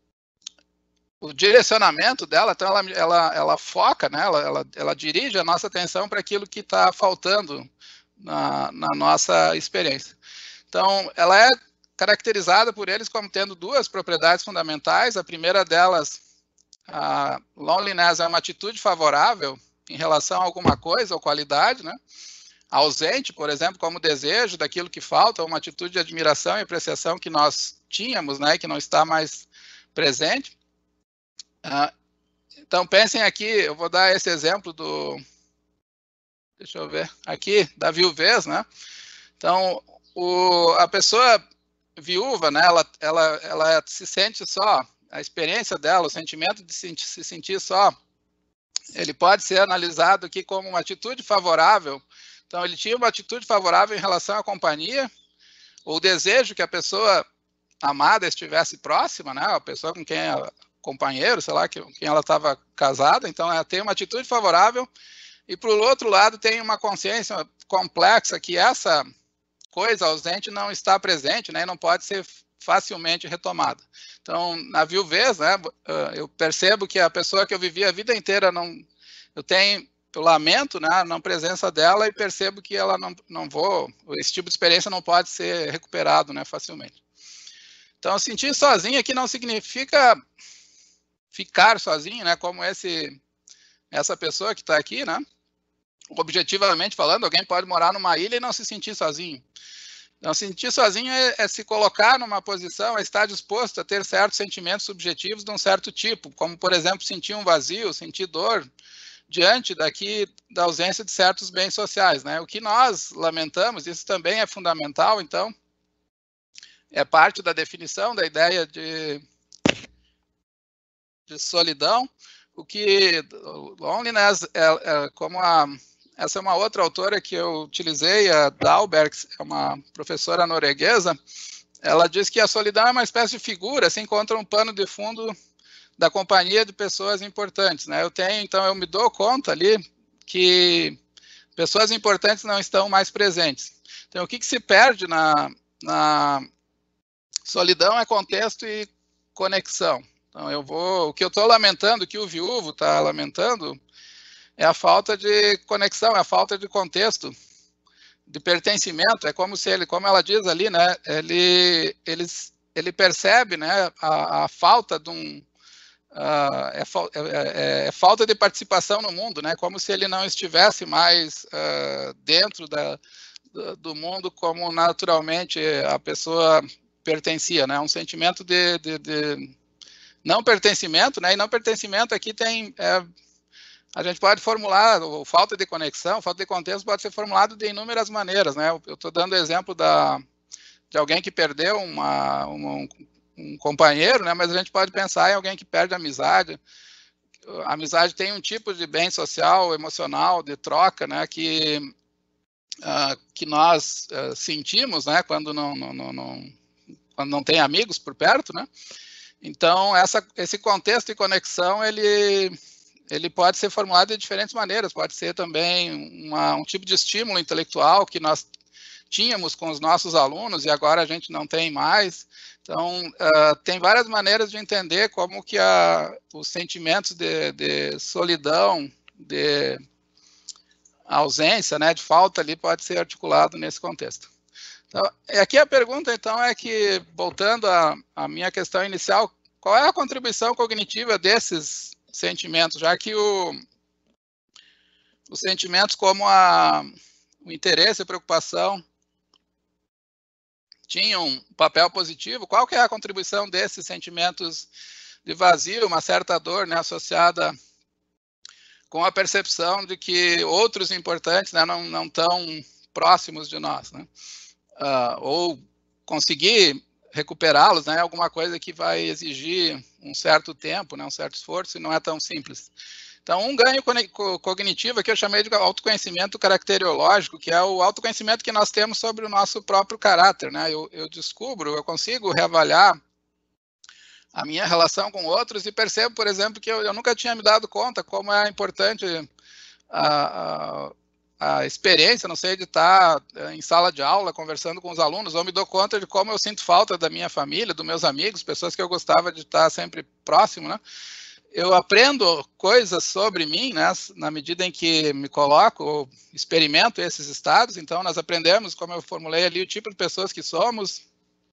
o direcionamento dela, então ela, ela, ela foca, né, ela, ela, ela dirige a nossa atenção para aquilo que está faltando na, na nossa experiência. Então, ela é caracterizada por eles como tendo duas propriedades fundamentais. A primeira delas, a loneliness é uma atitude favorável em relação a alguma coisa ou qualidade, né? Ausente, por exemplo, como desejo daquilo que falta, uma atitude de admiração e apreciação que nós tínhamos, né, que não está mais presente. Uh, então, pensem aqui, eu vou dar esse exemplo do, deixa eu ver, aqui, da viuvez, né? Então, o, a pessoa viúva, né, ela, ela, ela se sente só, a experiência dela, o sentimento de se, se sentir só, ele pode ser analisado aqui como uma atitude favorável. Então, ele tinha uma atitude favorável em relação à companhia, ou o desejo que a pessoa amada estivesse próxima, né, a pessoa com quem ela, companheiro, sei lá, com quem ela estava casada. Então, ela tem uma atitude favorável, e, por outro lado, tem uma consciência complexa que essa coisa ausente não está presente, né, e não pode ser facilmente retomada. Então, na viuvez, né, eu percebo que a pessoa que eu vivi a vida inteira, não, eu tenho, eu lamento, né, a não presença dela, e percebo que ela não, não vou, esse tipo de experiência não pode ser recuperado, né, facilmente. Então, sentir sozinho aqui não significa ficar sozinho, né, como esse, essa pessoa que está aqui, né, objetivamente falando, alguém pode morar numa ilha e não se sentir sozinho. Não se sentir sozinho é, é se colocar numa posição, é estar disposto a ter certos sentimentos subjetivos de um certo tipo, como, por exemplo, sentir um vazio, sentir dor, diante daqui da ausência de certos bens sociais, né. O que nós lamentamos, isso também é fundamental, então, é parte da definição da ideia de de solidão, o que loneliness é, é como a, essa é uma outra autora que eu utilizei, a Dalberg, é uma professora norueguesa. Ela diz que a solidão é uma espécie de figura, se encontra um pano de fundo da companhia de pessoas importantes, né? Eu tenho, então, eu me dou conta ali que pessoas importantes não estão mais presentes. Então, o que, que se perde na, na solidão é contexto e conexão. Então, eu vou, o que eu estou lamentando, o que o viúvo está lamentando, é a falta de conexão, é a falta de contexto, de pertencimento. É como se ele, como ela diz ali, né, ele, ele, ele percebe, né, a, a falta de um, uh, é, é, é falta de participação no mundo, né, como se ele não estivesse mais uh, dentro da, do, do mundo como naturalmente a pessoa pertencia, né, um sentimento de, de, de não pertencimento, né? E não pertencimento aqui tem, é, a gente pode formular, ou falta de conexão, falta de contexto pode ser formulado de inúmeras maneiras, né? Eu estou dando o exemplo da, de alguém que perdeu uma, uma, um, um companheiro, né? Mas a gente pode pensar em alguém que perde a amizade. A amizade tem um tipo de bem social, emocional, de troca, né? Que, uh, que nós uh, sentimos, né? Quando não, não, não, não, quando não tem amigos por perto, né? Então, essa, esse contexto e conexão, ele, ele pode ser formulado de diferentes maneiras, pode ser também uma, um tipo de estímulo intelectual que nós tínhamos com os nossos alunos e agora a gente não tem mais. Então, uh, tem várias maneiras de entender como que a, os sentimentos de, de solidão, de ausência, né, de falta ali, pode ser articulado nesse contexto. Então, aqui a pergunta, então, é que, voltando à, à minha questão inicial, qual é a contribuição cognitiva desses sentimentos, já que o, os sentimentos como a, o interesse, a preocupação, tinham um papel positivo, qual que é a contribuição desses sentimentos de vazio, uma certa dor, né, associada com a percepção de que outros importantes, né, não, não tão próximos de nós, né? Uh, ou conseguir recuperá-los, né, é alguma coisa que vai exigir um certo tempo, né, um certo esforço, e não é tão simples. Então, um ganho cognitivo que eu chamei de autoconhecimento caracteriológico, que é o autoconhecimento que nós temos sobre o nosso próprio caráter, né? Eu, eu descubro, eu consigo reavaliar a minha relação com outros e percebo, por exemplo, que eu, eu nunca tinha me dado conta como é importante a, a, a experiência, não sei, de estar em sala de aula conversando com os alunos, ou me dou conta de como eu sinto falta da minha família, dos meus amigos, pessoas que eu gostava de estar sempre próximo, né? Eu aprendo coisas sobre mim, né, na medida em que me coloco, experimento esses estados. Então, nós aprendemos, como eu formulei ali, o tipo de pessoas que somos,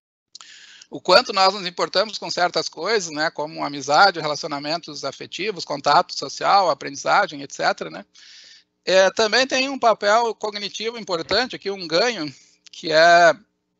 o quanto nós nos importamos com certas coisas, né, como amizade, relacionamentos afetivos, contato social, aprendizagem, etcétera, né. É, também tem um papel cognitivo importante aqui, um ganho, que é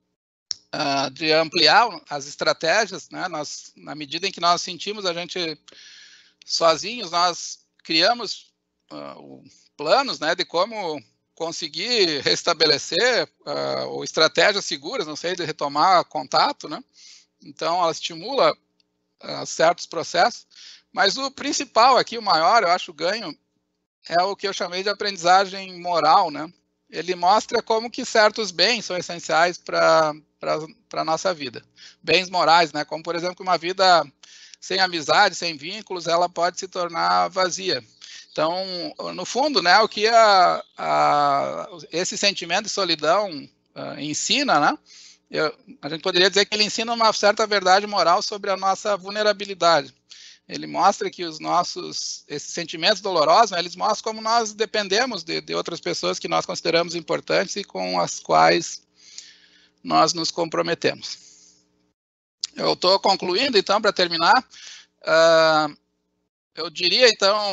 uh, de ampliar as estratégias, né, nós, na medida em que nós sentimos a gente sozinhos, nós criamos uh, planos, né, de como conseguir restabelecer uh, ou estratégias seguras, não sei, de retomar contato, né? Então, ela estimula uh, certos processos, mas o principal aqui, o maior, eu acho, o ganho, é o que eu chamei de aprendizagem moral, né? Ele mostra como que certos bens são essenciais para a nossa vida. Bens morais, né? Como, por exemplo, uma vida sem amizade, sem vínculos, ela pode se tornar vazia. Então, no fundo, né, o que a, a, esse sentimento de solidão uh, ensina, né, eu, a gente poderia dizer que ele ensina uma certa verdade moral sobre a nossa vulnerabilidade. Ele mostra que os nossos, esses sentimentos dolorosos, né, eles mostram como nós dependemos de, de outras pessoas que nós consideramos importantes e com as quais nós nos comprometemos. Eu estou concluindo, então, para terminar, uh, eu diria, então,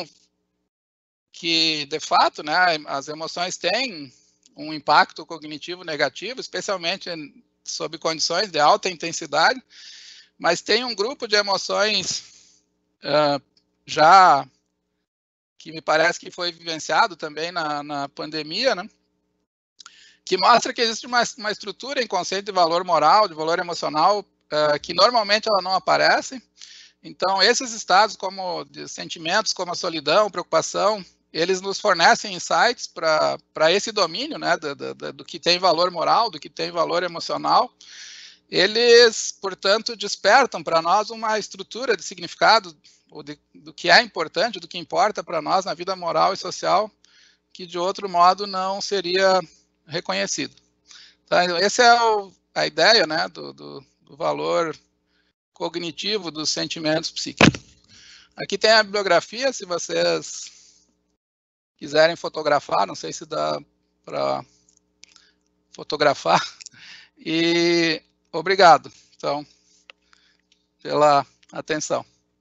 que, de fato, né, as emoções têm um impacto cognitivo negativo, especialmente sob condições de alta intensidade, mas tem um grupo de emoções uh, já que me parece que foi vivenciado também na, na pandemia, né, que mostra que existe uma, uma estrutura inconsciente de valor moral, de valor emocional, Uh, que normalmente ela não aparece. Então, esses estados como de sentimentos, como a solidão, preocupação, eles nos fornecem insights para esse domínio, né, do, do, do que tem valor moral, do que tem valor emocional. Eles, portanto, despertam para nós uma estrutura de significado ou de, do que é importante, do que importa para nós na vida moral e social, que de outro modo não seria reconhecido. Então, essa é o, a ideia, né, do, do do valor cognitivo dos sentimentos psíquicos. Aqui tem a bibliografia, se vocês quiserem fotografar, não sei se dá para fotografar. E obrigado, então, pela atenção.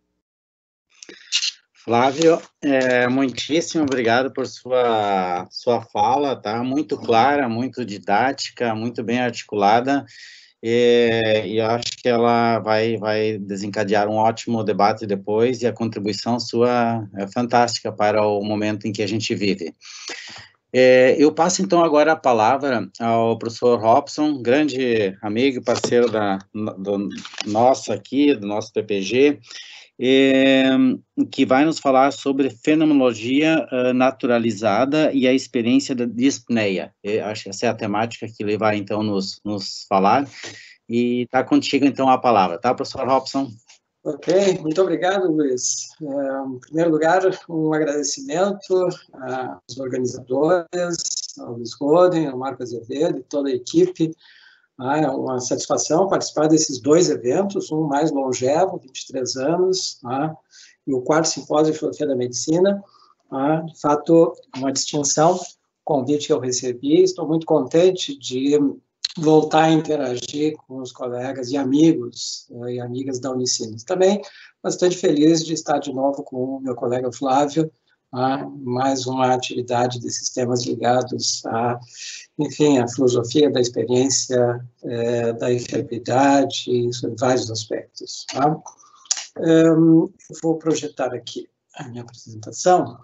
Flávio, é, muitíssimo obrigado por sua, sua fala, tá? Muito clara, muito didática, muito bem articulada. E, e eu acho que ela vai, vai desencadear um ótimo debate depois, e a contribuição sua é fantástica para o momento em que a gente vive. É, eu passo, então, agora a palavra ao professor Robson, grande amigo e parceiro da, do nosso aqui, do nosso P P G, é, que vai nos falar sobre fenomenologia uh, naturalizada e a experiência da dispneia. Eu acho que essa é a temática que ele vai, então, nos, nos falar. E está contigo, então, a palavra, tá, professor Robson? Ok, muito obrigado, Luiz. É, em primeiro lugar, um agradecimento aos organizadores, ao Luiz Roden, ao Marco Azevedo e toda a equipe. Ah, é uma satisfação participar desses dois eventos, um mais longevo, vinte e três anos, ah, e o quarto simpósio de filosofia da medicina. Ah, de fato, uma distinção, o convite que eu recebi. Estou muito contente de voltar a interagir com os colegas e amigos uh, e amigas da Unicinos. Também bastante feliz de estar de novo com o meu colega Flávio, uh, mais uma atividade desses temas ligados a, enfim, a filosofia da experiência, uh, da enfermidade, sobre vários aspectos. Tá? Um, vou projetar aqui a minha apresentação.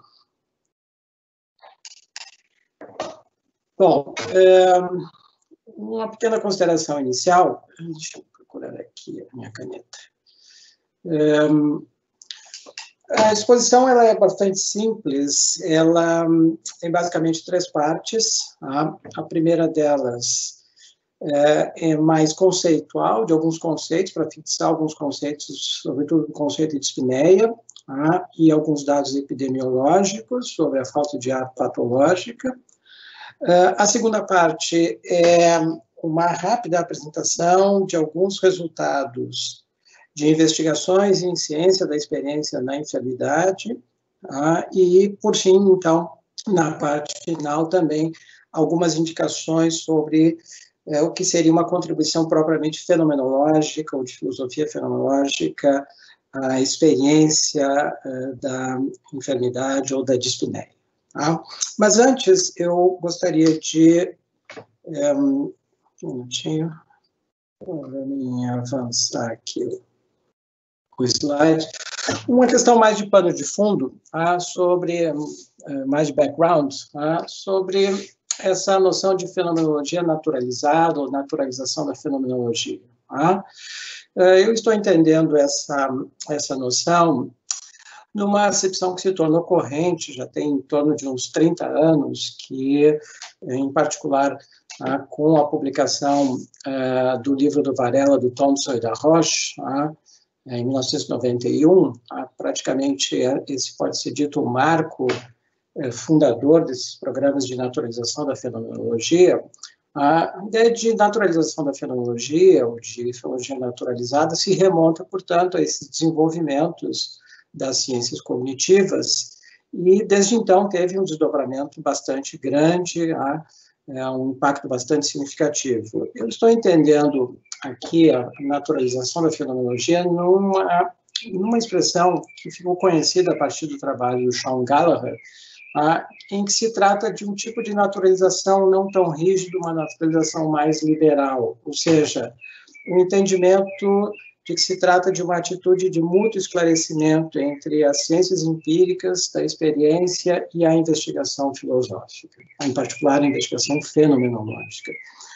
Bom, um, uma pequena consideração inicial, deixa eu procurar aqui a minha caneta. Um, a exposição ela é bastante simples, ela tem basicamente três partes. Tá? A primeira delas é, é mais conceitual, de alguns conceitos, para fixar alguns conceitos, sobretudo o conceito de dispneia, tá? E alguns dados epidemiológicos sobre a falta de ar patológica. Uh, a segunda parte é uma rápida apresentação de alguns resultados de investigações em ciência da experiência na enfermidade, uh, e, por fim, então, na parte final também, algumas indicações sobre uh, o que seria uma contribuição propriamente fenomenológica ou de filosofia fenomenológica à experiência uh, da enfermidade ou da dispneia. Tá? Mas antes, eu gostaria de, um, um minutinho, para avançar aqui o, o slide, uma questão mais de pano de fundo, tá? Sobre, uh, mais de background, tá? Sobre essa noção de fenomenologia naturalizada ou naturalização da fenomenologia. Tá? Uh, eu estou entendendo essa, essa noção numa acepção que se tornou corrente, já tem em torno de uns trinta anos, que, em particular, ah, com a publicação ah, do livro do Varela, do Thompson e da Roche, ah, em mil novecentos e noventa e um, ah, praticamente esse pode ser dito o marco eh, fundador desses programas de naturalização da fenomenologia. A ideia de naturalização da fenomenologia, ou de fenomenologia naturalizada, se remonta, portanto, a esses desenvolvimentos das ciências cognitivas, e desde então teve um desdobramento bastante grande, é, um impacto bastante significativo. Eu estou entendendo aqui a naturalização da fenomenologia numa, numa expressão que ficou conhecida a partir do trabalho do Sean Gallagher, ah, em que se trata de um tipo de naturalização não tão rígido, uma naturalização mais liberal, ou seja, um entendimento de que se trata de uma atitude de mútuo esclarecimento entre as ciências empíricas da experiência e a investigação filosófica, em particular a investigação fenomenológica.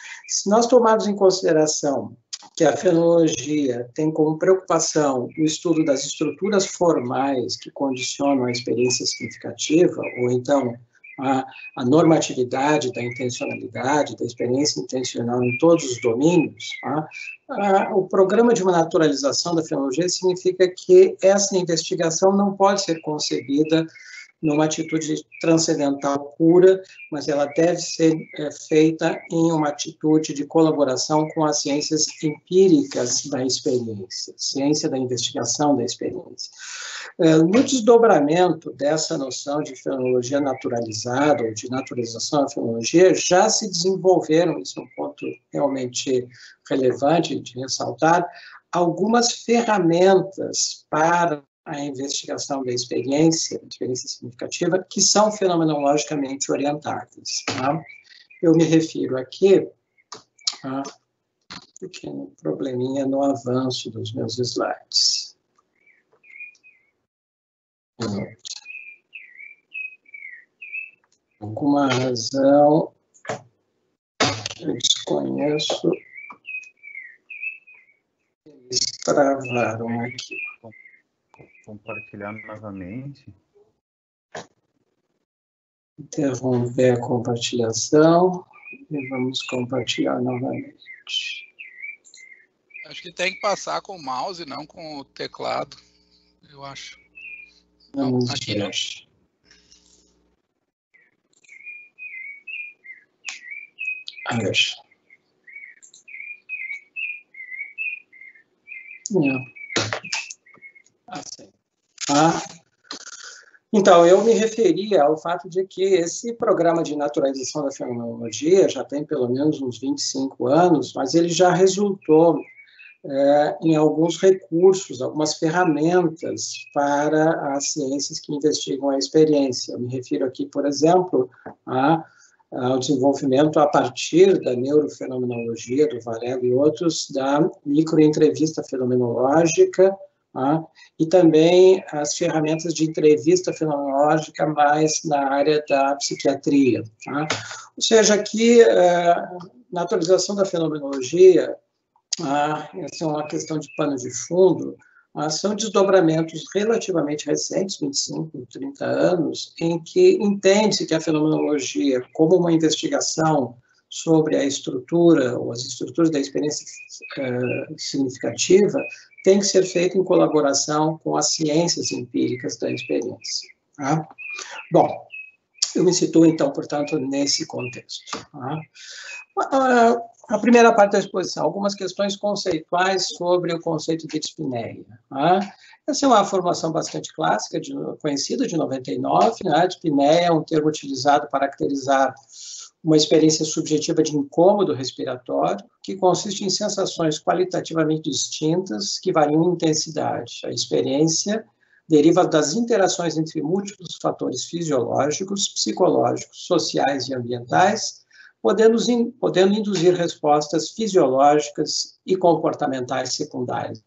Se nós tomarmos em consideração que a fenomenologia tem como preocupação o estudo das estruturas formais que condicionam a experiência significativa, ou então a, a normatividade da intencionalidade, da experiência intencional em todos os domínios, tá? Ah, o programa de uma naturalização da fenomenologia significa que essa investigação não pode ser concebida numa atitude transcendental pura, mas ela deve ser é, feita em uma atitude de colaboração com as ciências empíricas da experiência, ciência da investigação da experiência. É, no desdobramento dessa noção de fenomenologia naturalizada, ou de naturalização da fenomenologia, já se desenvolveram, isso é um ponto realmente relevante de ressaltar, algumas ferramentas para a investigação da experiência, experiência significativa, que são fenomenologicamente orientadas. Tá? Eu me refiro aqui a um pequeno probleminha no avanço dos meus slides. Por alguma razão, eu desconheço, eles travaram aqui. Compartilhar novamente. Interromper a compartilhação e vamos compartilhar novamente. Acho que tem que passar com o mouse, não com o teclado, eu acho. Vamos Não, aqui não. A ver. Não. Assim. Ah. Então, eu me referia ao fato de que esse programa de naturalização da fenomenologia já tem pelo menos uns vinte e cinco anos, mas ele já resultou é, em alguns recursos, algumas ferramentas para as ciências que investigam a experiência. Eu me refiro aqui, por exemplo, a ao desenvolvimento a partir da neurofenomenologia, do Varela e outros, da microentrevista fenomenológica, ah, e também as ferramentas de entrevista fenomenológica mais na área da psiquiatria. Ah. Ou seja, aqui, a naturalização da fenomenologia, ah, essa é uma questão de pano de fundo, são desdobramentos relativamente recentes, vinte e cinco, trinta anos, em que entende-se que a fenomenologia, como uma investigação sobre a estrutura, ou as estruturas da experiência uh, significativa, tem que ser feita em colaboração com as ciências empíricas da experiência. Tá? Bom, eu me situo, então, portanto, nesse contexto. Tá? Uh, A primeira parte da exposição, algumas questões conceituais sobre o conceito de dispneia. Né? Essa é uma formação bastante clássica, de, conhecida, de noventa e nove. Né? A dispneia é um termo utilizado para caracterizar uma experiência subjetiva de incômodo respiratório, que consiste em sensações qualitativamente distintas, que variam em intensidade. A experiência deriva das interações entre múltiplos fatores fisiológicos, psicológicos, sociais e ambientais, Podendo, podendo induzir respostas fisiológicas e comportamentais secundárias.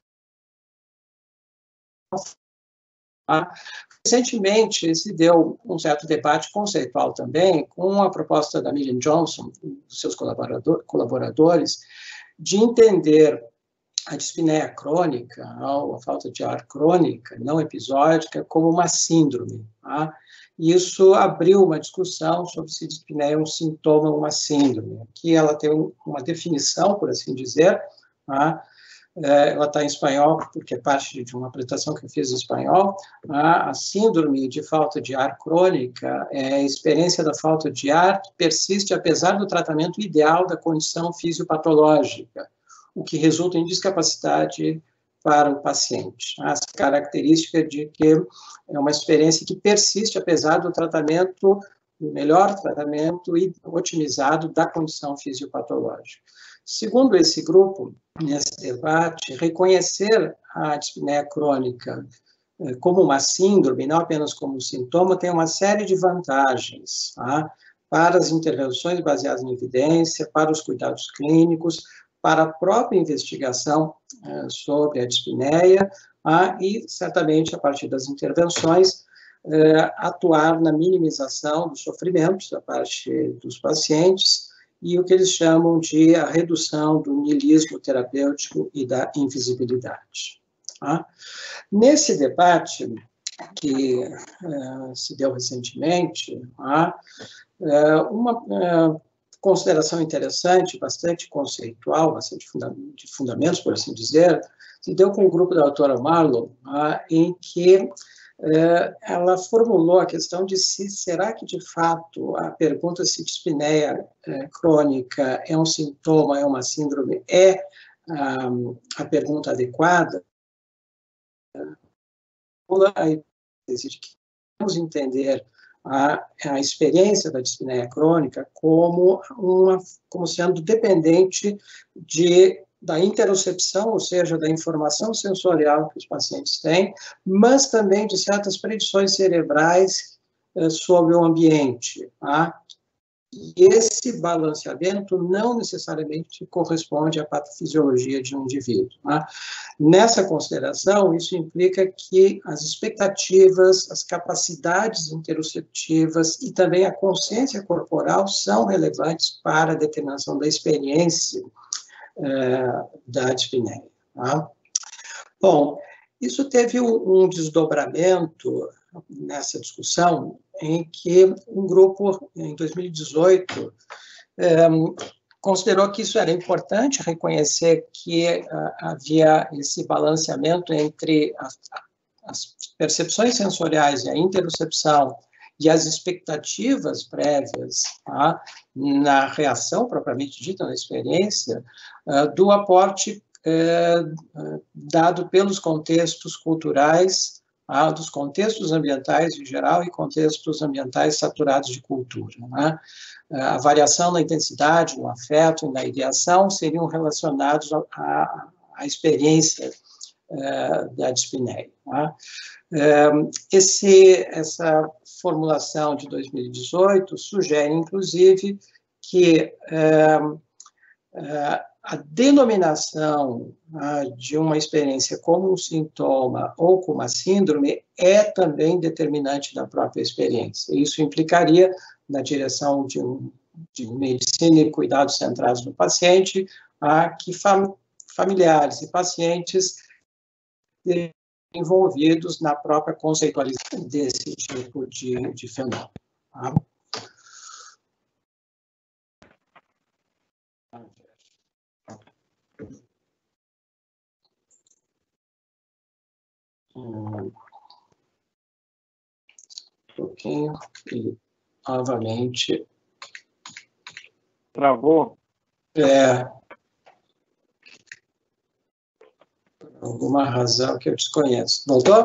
Recentemente, se deu um certo debate conceitual também com a proposta da Miriam Johnson, dos seus colaborador, colaboradores, de entender a dispneia crônica, ou a falta de ar crônica, não episódica, como uma síndrome. Tá? Isso abriu uma discussão sobre se dispneia é um sintoma ou uma síndrome. Aqui ela tem uma definição, por assim dizer, tá? Ela está em espanhol, porque é parte de uma apresentação que eu fiz em espanhol. A síndrome de falta de ar crônica é a experiência da falta de ar que persiste apesar do tratamento ideal da condição fisiopatológica, o que resulta em discapacidade para o paciente. Essa característica de que é uma experiência que persiste apesar do tratamento, do melhor tratamento e otimizado da condição fisiopatológica. Segundo esse grupo, nesse debate, reconhecer a dispneia crônica como uma síndrome, não apenas como um sintoma, tem uma série de vantagens, tá? Para as intervenções baseadas em evidência, para os cuidados clínicos, para a própria investigação eh, sobre a dispneia, ah, e, certamente, a partir das intervenções, eh, atuar na minimização dos sofrimentos da parte dos pacientes e o que eles chamam de a redução do niilismo terapêutico e da invisibilidade. Tá? Nesse debate, que eh, se deu recentemente, ah, eh, uma... Eh, consideração interessante, bastante conceitual, bastante funda de fundamentos, por assim dizer, se deu com o grupo da doutora Marlow, ah, em que eh, ela formulou a questão de se, será que, de fato, a pergunta se dispneia eh, crônica é um sintoma, é uma síndrome, é ah, a pergunta adequada? A hipótese de que vamos entender A, a experiência da dispneia crônica como, uma, como sendo dependente de, da interocepção, ou seja, da informação sensorial que os pacientes têm, mas também de certas predições cerebrais eh, sobre o ambiente. Tá? E esse balanceamento não necessariamente corresponde à patofisiologia de um indivíduo. Tá? Nessa consideração, isso implica que as expectativas, as capacidades interoceptivas e também a consciência corporal são relevantes para a determinação da experiência eh, da dispneia. Tá? Bom, isso teve um, um desdobramento nessa discussão, em que um grupo, em dois mil e dezoito, é, considerou que isso era importante, reconhecer que uh, havia esse balanceamento entre as, as percepções sensoriais e a interocepção e as expectativas prévias, tá, na reação propriamente dita, na experiência, uh, do aporte uh, dado pelos contextos culturais, uh, dos contextos ambientais em geral e contextos ambientais saturados de cultura. Né? Uh, a variação na intensidade, no afeto e na ideação seriam relacionados à experiência uh, da dispneia. Tá? Esse, essa formulação de dois mil e dezoito sugere, inclusive, que é, é, a denominação ah, de uma experiência como um sintoma ou como uma síndrome é também determinante da própria experiência. Isso implicaria, na direção de, um, de medicina e cuidados centrados no paciente, ah, que fam, familiares e pacientes envolvidos na própria conceitualização desse tipo de, de fenômeno. Tá? Um pouquinho e novamente travou. É, alguma razão que eu desconheço. Voltou?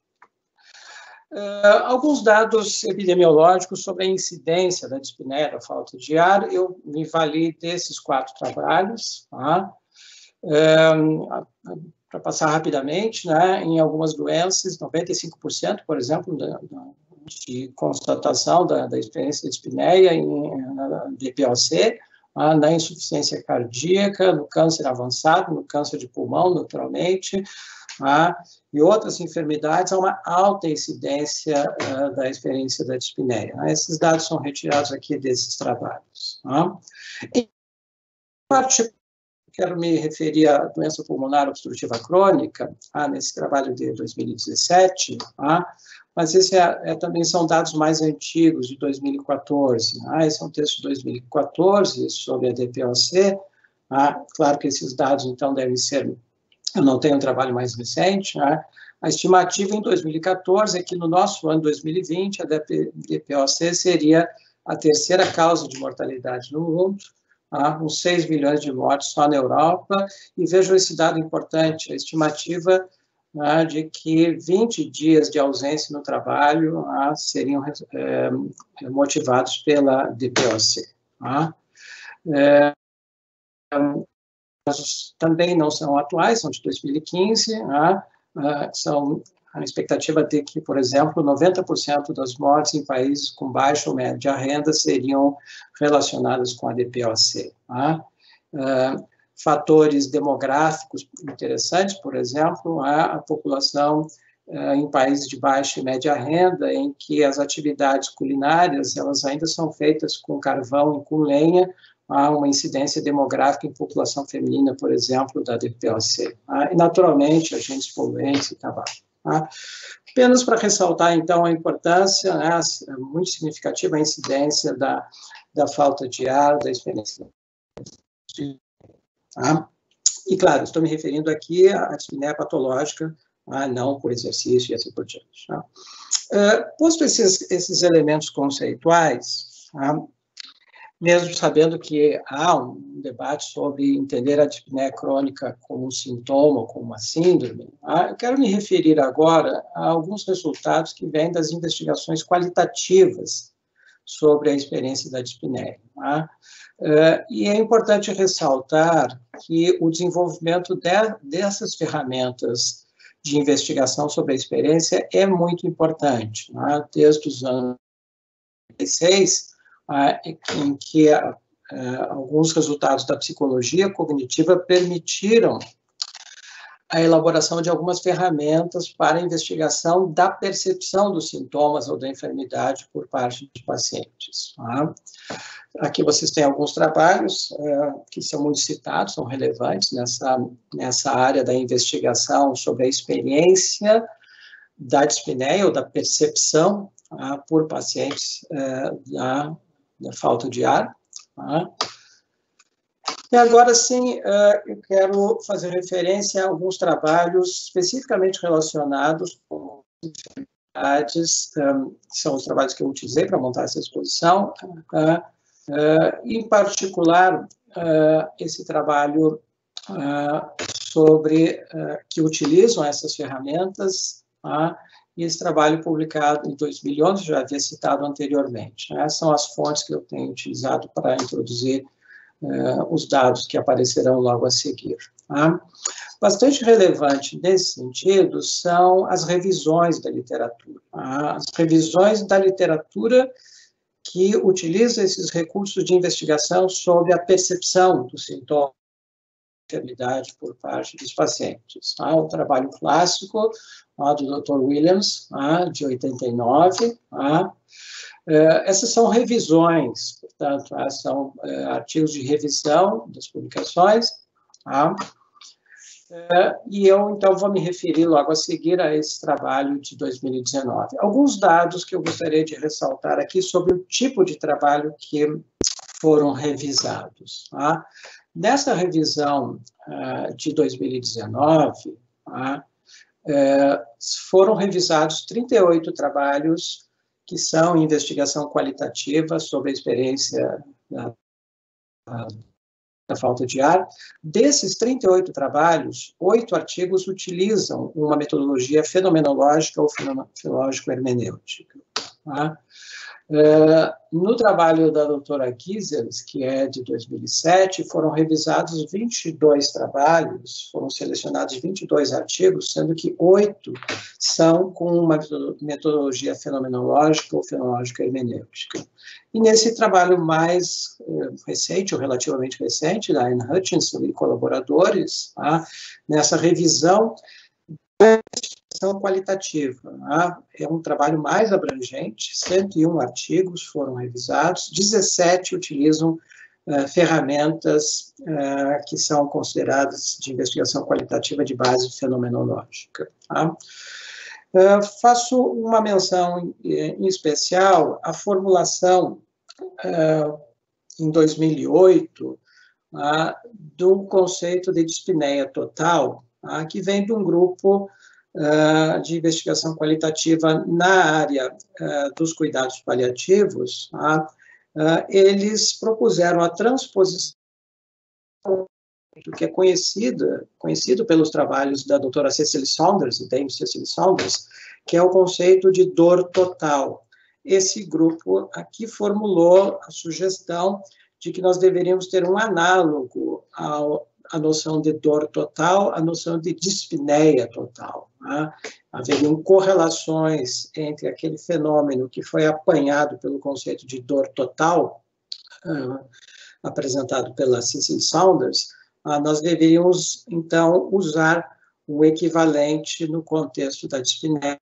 Uh, alguns dados epidemiológicos sobre a incidência da dispneia, da falta de ar, eu me vali desses quatro trabalhos, tá? Uh, para passar rapidamente, né, em algumas doenças, noventa e cinco por cento, por exemplo, da, da, de constatação da, da experiência de dispneia em na D P O C, ah, na insuficiência cardíaca, no câncer avançado, no câncer de pulmão, naturalmente, ah, e outras enfermidades, há uma alta incidência ah, da experiência da dispneia. Ah, esses dados são retirados aqui desses trabalhos. Ah. Em parte, quero me referir à doença pulmonar obstrutiva crônica, ah, nesse trabalho de dois mil e dezessete, ah, mas esses é, é, também são dados mais antigos, de dois mil e quatorze. Ah, esse é um texto de dois mil e quatorze, sobre a D P O C. Ah, claro que esses dados, então, devem ser... Eu não tenho um trabalho mais recente. Ah, a estimativa em dois mil e quatorze é que no nosso ano dois mil e vinte, a D P O C seria a terceira causa de mortalidade no mundo, ah, com seis milhões de mortes só na Europa. E vejam esse dado importante, a estimativa... Ah, de que vinte dias de ausência no trabalho ah, seriam é, motivados pela D P O C. Ah. É, também não são atuais, são de dois mil e quinze, ah, ah, são a expectativa de que, por exemplo, noventa por cento das mortes em países com baixa ou média renda seriam relacionadas com a D P O C. Ah. Ah, fatores demográficos interessantes, por exemplo, a, a população uh, em países de baixa e média renda, em que as atividades culinárias, elas ainda são feitas com carvão e com lenha, há uma incidência demográfica em população feminina, por exemplo, da D P O C. Tá? E, naturalmente, agentes poluentes e tabaco. Tá? Apenas para ressaltar, então, a importância, né, muito significativa, a incidência da, da falta de ar, da experiência de Tá? E, claro, estou me referindo aqui à dispneia patológica, ah, não por exercício e assim por diante. Tá? Uh, posto esses, esses elementos conceituais, tá? Mesmo sabendo que há um debate sobre entender a dispneia crônica como um sintoma, como uma síndrome, tá? Eu quero me referir agora a alguns resultados que vêm das investigações qualitativas sobre a experiência da dispneia. Tá? Uh, e é importante ressaltar que o desenvolvimento de, dessas ferramentas de investigação sobre a experiência é muito importante. Tá? Desde os anos noventa e seis, uh, em que uh, alguns resultados da psicologia cognitiva permitiram a elaboração de algumas ferramentas para a investigação da percepção dos sintomas ou da enfermidade por parte de pacientes. Tá? Aqui vocês têm alguns trabalhos é, que são muito citados, são relevantes nessa, nessa área da investigação sobre a experiência da dispneia ou da percepção tá, por pacientes é, da, da falta de ar. Tá? E agora sim, eu quero fazer referência a alguns trabalhos especificamente relacionados com enfermidades, que são os trabalhos que eu utilizei para montar essa exposição, em particular, esse trabalho sobre, que utilizam essas ferramentas, e esse trabalho publicado em dois mil e onze, já havia citado anteriormente. Essas são as fontes que eu tenho utilizado para introduzir Uh, os dados que aparecerão logo a seguir. Tá? Bastante relevante nesse sentido são as revisões da literatura. Tá? As revisões da literatura que utiliza esses recursos de investigação sobre a percepção dos sintomas de enfermidade por parte dos pacientes. Tá? O trabalho clássico tá, do doutor Williams, tá, de oitenta e nove, tá? Uh, essas são revisões, portanto, uh, são uh, artigos de revisão das publicações, tá? uh, e eu, então, vou me referir logo a seguir a esse trabalho de dois mil e dezenove. Alguns dados que eu gostaria de ressaltar aqui sobre o tipo de trabalho que foram revisados. Tá? Nessa revisão uh, de dois mil e dezenove, tá? uh, foram revisados trinta e oito trabalhos que são investigação qualitativa sobre a experiência da, da falta de ar. Desses trinta e oito trabalhos, oito artigos utilizam uma metodologia fenomenológica ou fenológico-hermenêutica. Tá? Uh, no trabalho da doutora Gisels, que é de dois mil e sete, foram revisados vinte e dois trabalhos, foram selecionados vinte e dois artigos, sendo que oito são com uma metodologia fenomenológica ou fenológico-hermenêutica. E nesse trabalho mais uh, recente, ou relativamente recente, da Anne Hutchinson e colaboradores, tá? Nessa revisão qualitativa. Tá? É um trabalho mais abrangente, cento e um artigos foram revisados, dezessete utilizam uh, ferramentas uh, que são consideradas de investigação qualitativa de base fenomenológica. Tá? Uh, faço uma menção em especial à formulação uh, em dois mil e oito uh, do conceito de dispneia total, uh, que vem de um grupo Uh, de investigação qualitativa na área uh, dos cuidados paliativos, tá? uh, eles propuseram a transposição que é conhecida, conhecido pelos trabalhos da doutora Cecily Saunders e Dame Cecily Saunders, que é o conceito de dor total. Esse grupo aqui formulou a sugestão de que nós deveríamos ter um análogo ao a noção de dor total, a noção de dispneia total. Tá? Haveriam correlações entre aquele fenômeno que foi apanhado pelo conceito de dor total, uh, apresentado pela Cecily Saunders, uh, nós deveríamos, então, usar o equivalente no contexto da dispneia,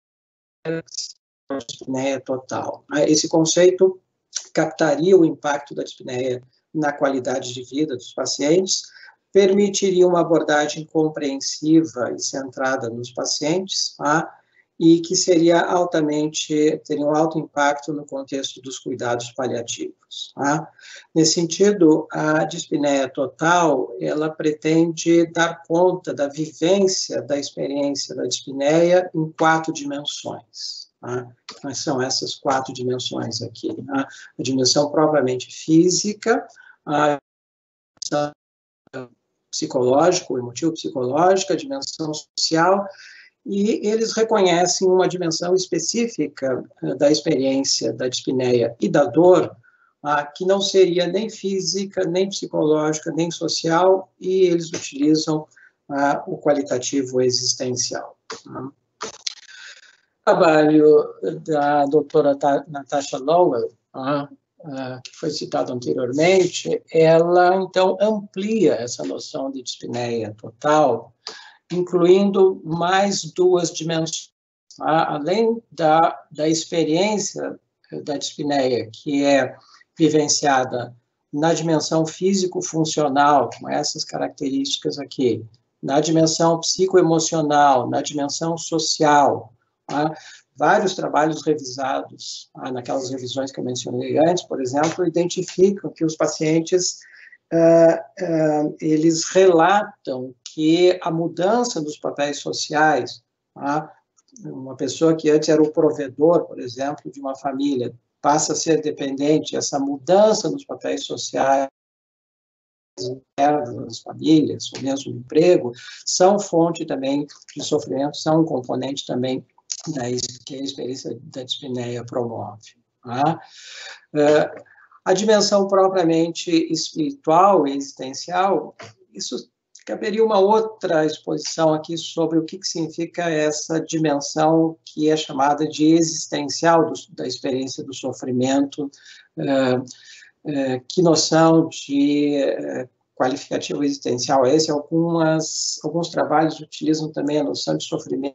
dispneia total. Uh, esse conceito captaria o impacto da dispneia na qualidade de vida dos pacientes, permitiria uma abordagem compreensiva e centrada nos pacientes, tá? E que seria altamente, teria um alto impacto no contexto dos cuidados paliativos. Tá? Nesse sentido, a dispneia total, ela pretende dar conta da vivência da experiência da dispneia em quatro dimensões. Tá? Quais são essas quatro dimensões aqui? Tá? A dimensão propriamente física, a dimensão psicológico, emotivo-psicológica, a dimensão social, e eles reconhecem uma dimensão específica uh, da experiência da dispneia e da dor, uh, que não seria nem física, nem psicológica, nem social, e eles utilizam uh, o qualitativo existencial. Uh. O trabalho da doutora Natasha Lowell, uh, Uh, que foi citado anteriormente, ela, então, amplia essa noção de dispneia total, incluindo mais duas dimensões. Tá? Além da, da experiência da dispneia, que é vivenciada na dimensão físico-funcional, com essas características aqui, na dimensão psicoemocional, na dimensão social, tá? Vários trabalhos revisados, ah, naquelas revisões que eu mencionei antes, por exemplo, identificam que os pacientes uh, uh, eles relatam que a mudança dos papéis sociais, tá? Uma pessoa que antes era o provedor, por exemplo, de uma família, passa a ser dependente, essa mudança nos papéis sociais das famílias, ou mesmo do emprego, são fonte também de sofrimento, são um componente também da, que a experiência da dispneia promove. Tá? Uh, a dimensão propriamente espiritual e existencial, isso caberia uma outra exposição aqui sobre o que, que significa essa dimensão que é chamada de existencial do, da experiência do sofrimento, uh, uh, que noção de uh, qualificativo existencial é esse? Algumas, alguns trabalhos utilizam também a noção de sofrimento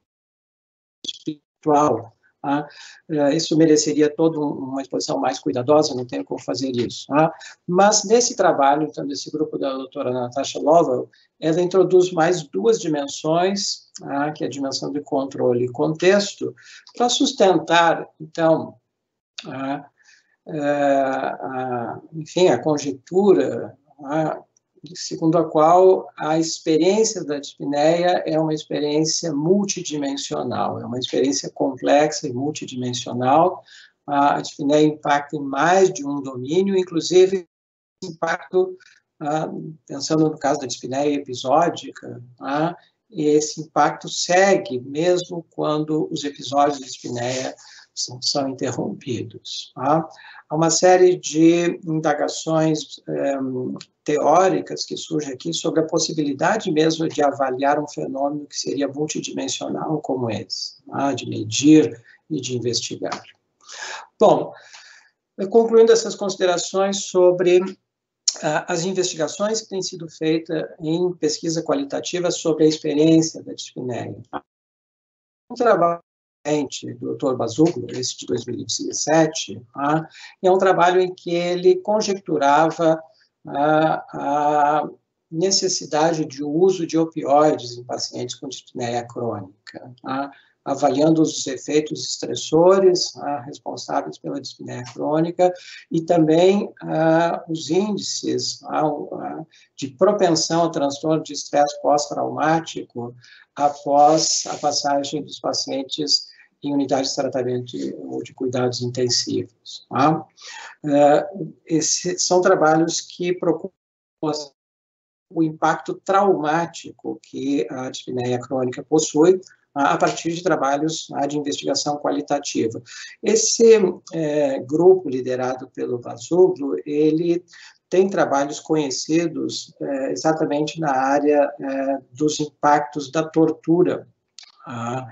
espiritual. Tá? Isso mereceria toda uma exposição mais cuidadosa, não tenho como fazer isso. Tá? Mas nesse trabalho, então, desse grupo da doutora Natasha Lovell, ela introduz mais duas dimensões, tá? Que é a dimensão de controle e contexto, para sustentar, então, a, a, a, enfim, a conjectura, a, segundo a qual a experiência da dispneia é uma experiência multidimensional, é uma experiência complexa e multidimensional. A dispneia impacta em mais de um domínio, inclusive impacto, pensando no caso da dispneia episódica, esse impacto segue mesmo quando os episódios de dispneia são, são interrompidos. Há uma série de indagações um, teóricas que surgem aqui sobre a possibilidade mesmo de avaliar um fenômeno que seria multidimensional como esse, tá? De medir e de investigar. Bom, concluindo essas considerações sobre uh, as investigações que têm sido feitas em pesquisa qualitativa sobre a experiência da dispneia. Um trabalho do doutor Basuglo, esse de dois mil e dezessete, tá? É um trabalho em que ele conjecturava a, a necessidade de uso de opioides em pacientes com dispneia crônica, tá? Avaliando os efeitos estressores, tá? Responsáveis pela dispneia crônica e também ah, os índices ah, de propensão ao transtorno de estresse pós-traumático após a passagem dos pacientes em unidades de tratamento ou de cuidados intensivos. Tá? Uh, esses são trabalhos que procuram o impacto traumático que a dispneia crônica possui a partir de trabalhos de investigação qualitativa. Esse é, grupo liderado pelo Basuglo, ele tem trabalhos conhecidos é, exatamente na área é, dos impactos da tortura, ah,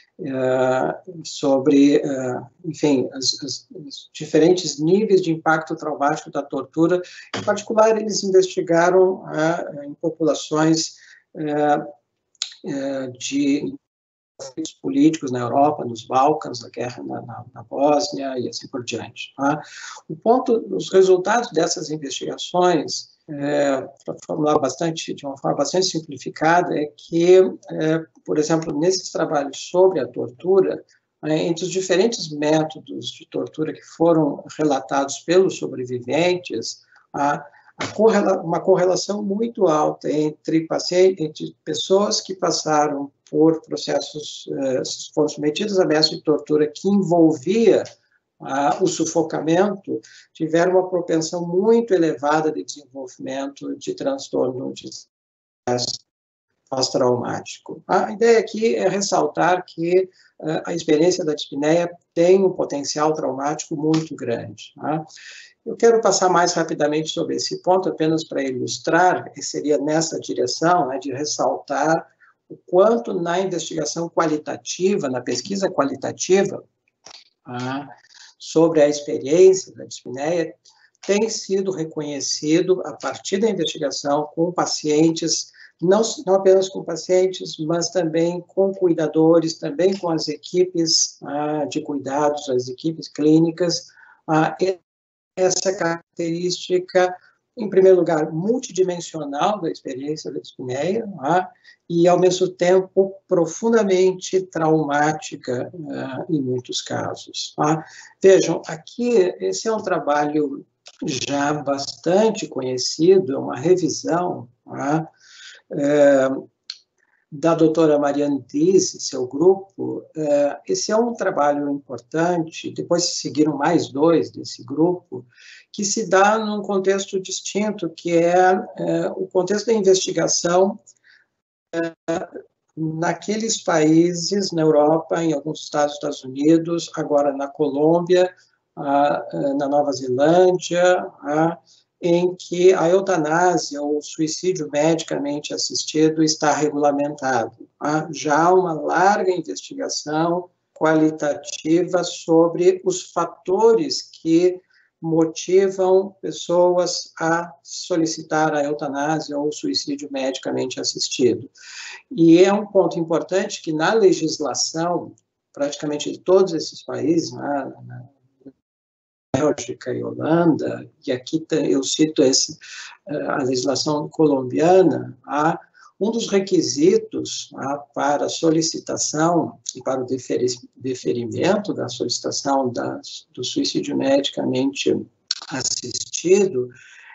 Uh, sobre, uh, enfim, as, as, os diferentes níveis de impacto traumático da tortura. Em particular, eles investigaram uh, em populações uh, uh, de conflitos políticos na Europa, nos Balcãs, a guerra na, na, na Bósnia e assim por diante. Tá? O ponto, os resultados dessas investigações, É, para formular bastante, de uma forma bastante simplificada, é que, é, por exemplo, nesses trabalhos sobre a tortura, é, entre os diferentes métodos de tortura que foram relatados pelos sobreviventes, há, há correla, uma correlação muito alta entre, pacientes, entre pessoas que passaram por processos, é, foram submetidos a métodos de tortura que envolvia Ah, o sufocamento, tiveram uma propensão muito elevada de desenvolvimento de transtorno de estresse pós-traumático. A ideia aqui é ressaltar que uh, a experiência da dispneia tem um potencial traumático muito grande. Tá? Eu quero passar mais rapidamente sobre esse ponto, apenas para ilustrar, e seria nessa direção, né, de ressaltar o quanto na investigação qualitativa, na pesquisa qualitativa, ah, sobre a experiência da dispneia, tem sido reconhecido a partir da investigação com pacientes, não, não apenas com pacientes, mas também com cuidadores, também com as equipes ah, de cuidados, as equipes clínicas, ah, essa característica, em primeiro lugar, multidimensional da experiência da dispneia, ah, e, ao mesmo tempo, profundamente traumática uh, em muitos casos. Tá? Vejam, aqui, esse é um trabalho já bastante conhecido, é uma revisão, né, é, da doutora Marianne Dies e seu grupo. É, esse é um trabalho importante, depois se seguiram mais dois desse grupo, que se dá num contexto distinto, que é, é o contexto da investigação é, naqueles países, na Europa, em alguns estados dos Estados Unidos, agora na Colômbia, a, na Nova Zelândia, a, em que a eutanásia ou o suicídio medicamente assistido está regulamentado. Há já uma larga investigação qualitativa sobre os fatores que motivam pessoas a solicitar a eutanásia ou o suicídio medicamente assistido. E é um ponto importante que na legislação, praticamente de todos esses países, na, na Bélgica e Holanda, e aqui eu cito esse, a legislação colombiana, há um dos requisitos há, para a solicitação e para o deferimento da solicitação da, do suicídio medicamente assistido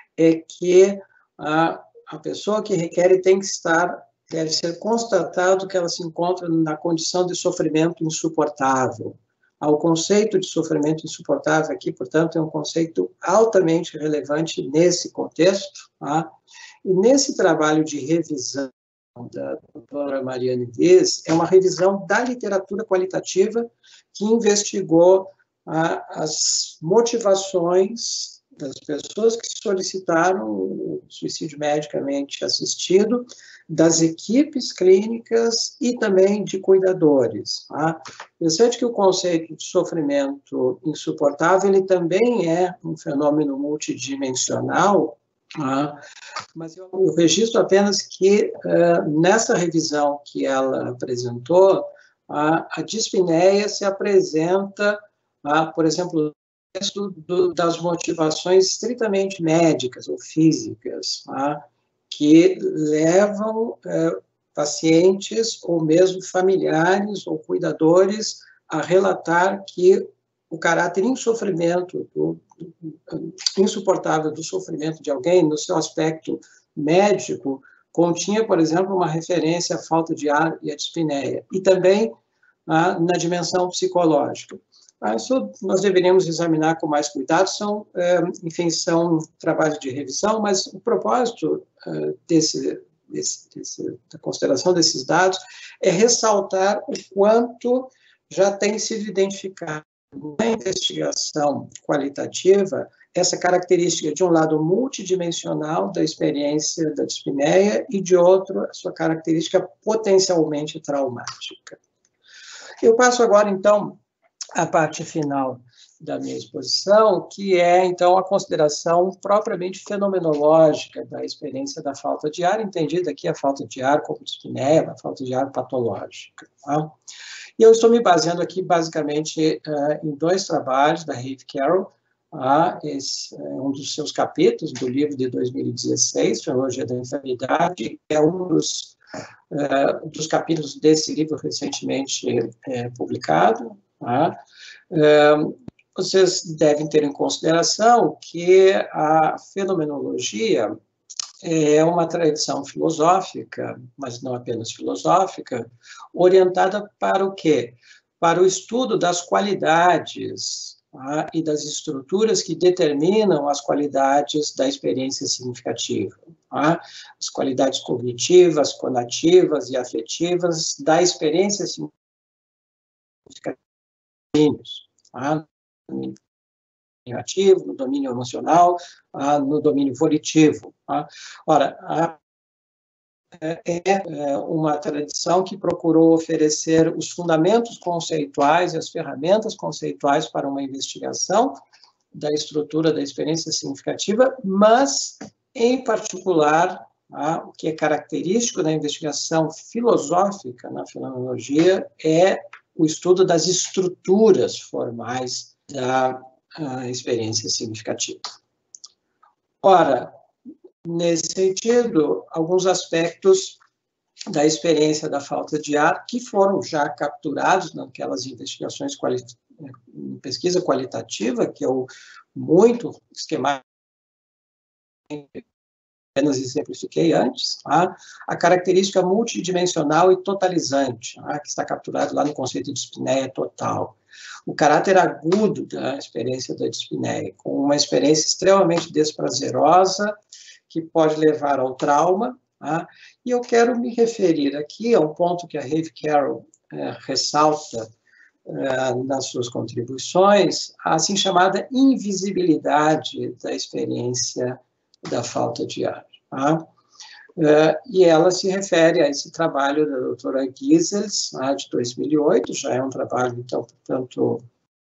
é que a, a pessoa que requer tem que estar, deve ser constatado que ela se encontra na condição de sofrimento insuportável. O conceito de sofrimento insuportável aqui, portanto, é um conceito altamente relevante nesse contexto, tá? E nesse trabalho de revisão da doutora Marianne Dies, é uma revisão da literatura qualitativa que investigou ah, as motivações das pessoas que solicitaram o suicídio medicamente assistido, das equipes clínicas e também de cuidadores. Tá? Interessante que o conceito de sofrimento insuportável ele também é um fenômeno multidimensional, tá? Mas eu, eu registro apenas que uh, nessa revisão que ela apresentou, a, a dispneia se apresenta, uh, por exemplo, do, das motivações estritamente médicas ou físicas, tá? Que levam é, pacientes ou mesmo familiares ou cuidadores a relatar que o caráter insofrimento, do, do, insuportável do sofrimento de alguém, no seu aspecto médico, continha, por exemplo, uma referência à falta de ar e à dispneia, e também ah, na dimensão psicológica. Ah, isso nós deveríamos examinar com mais cuidado, são, é, enfim, são trabalhos de revisão, mas o propósito é, desse, desse, desse, da consideração desses dados é ressaltar o quanto já tem sido identificado na investigação qualitativa essa característica, de um lado, multidimensional da experiência da dispneia e, de outro, a sua característica potencialmente traumática. Eu passo agora, então, a parte final da minha exposição, que é, então, a consideração propriamente fenomenológica da experiência da falta de ar, entendida aqui a falta de ar como dispneia, a falta de ar patológica. Tá? E eu estou me baseando aqui, basicamente, uh, em dois trabalhos da Eve Carroll, uh, esse é um dos seus capítulos do livro de dois mil e dezesseis, Fenomenologia da Enfermidade, que é um dos, uh, dos capítulos desse livro recentemente uh, publicado. Tá? Uh, vocês devem ter em consideração que a fenomenologia é uma tradição filosófica, mas não apenas filosófica, orientada para o quê? Para o estudo das qualidades, tá? E das estruturas que determinam as qualidades da experiência significativa. Tá? As qualidades cognitivas, conativas e afetivas da experiência significativa. Tá? No domínio ativo, no domínio emocional, ah, no domínio volitivo. Tá? Ora, a, é, é uma tradição que procurou oferecer os fundamentos conceituais e as ferramentas conceituais para uma investigação da estrutura da experiência significativa, mas, em particular, tá, o que é característico da investigação filosófica na fenomenologia é o estudo das estruturas formais da a experiência significativa. Ora, nesse sentido, alguns aspectos da experiência da falta de ar que foram já capturados naquelas investigações, quali- pesquisa qualitativa, que eu muito esquematicamente apenas exemplifiquei antes, tá? A característica multidimensional e totalizante, tá? Que está capturado lá no conceito de dispneia total. O caráter agudo da experiência da dispneia, com uma experiência extremamente desprazerosa, que pode levar ao trauma, tá? E eu quero me referir aqui a um ponto que a Rae Carroll é, ressalta é, nas suas contribuições, a assim chamada invisibilidade da experiência da falta de ar. Tá? Uh, e ela se refere a esse trabalho da doutora Giesels, tá, de dois mil e oito, já é um trabalho, então, portanto,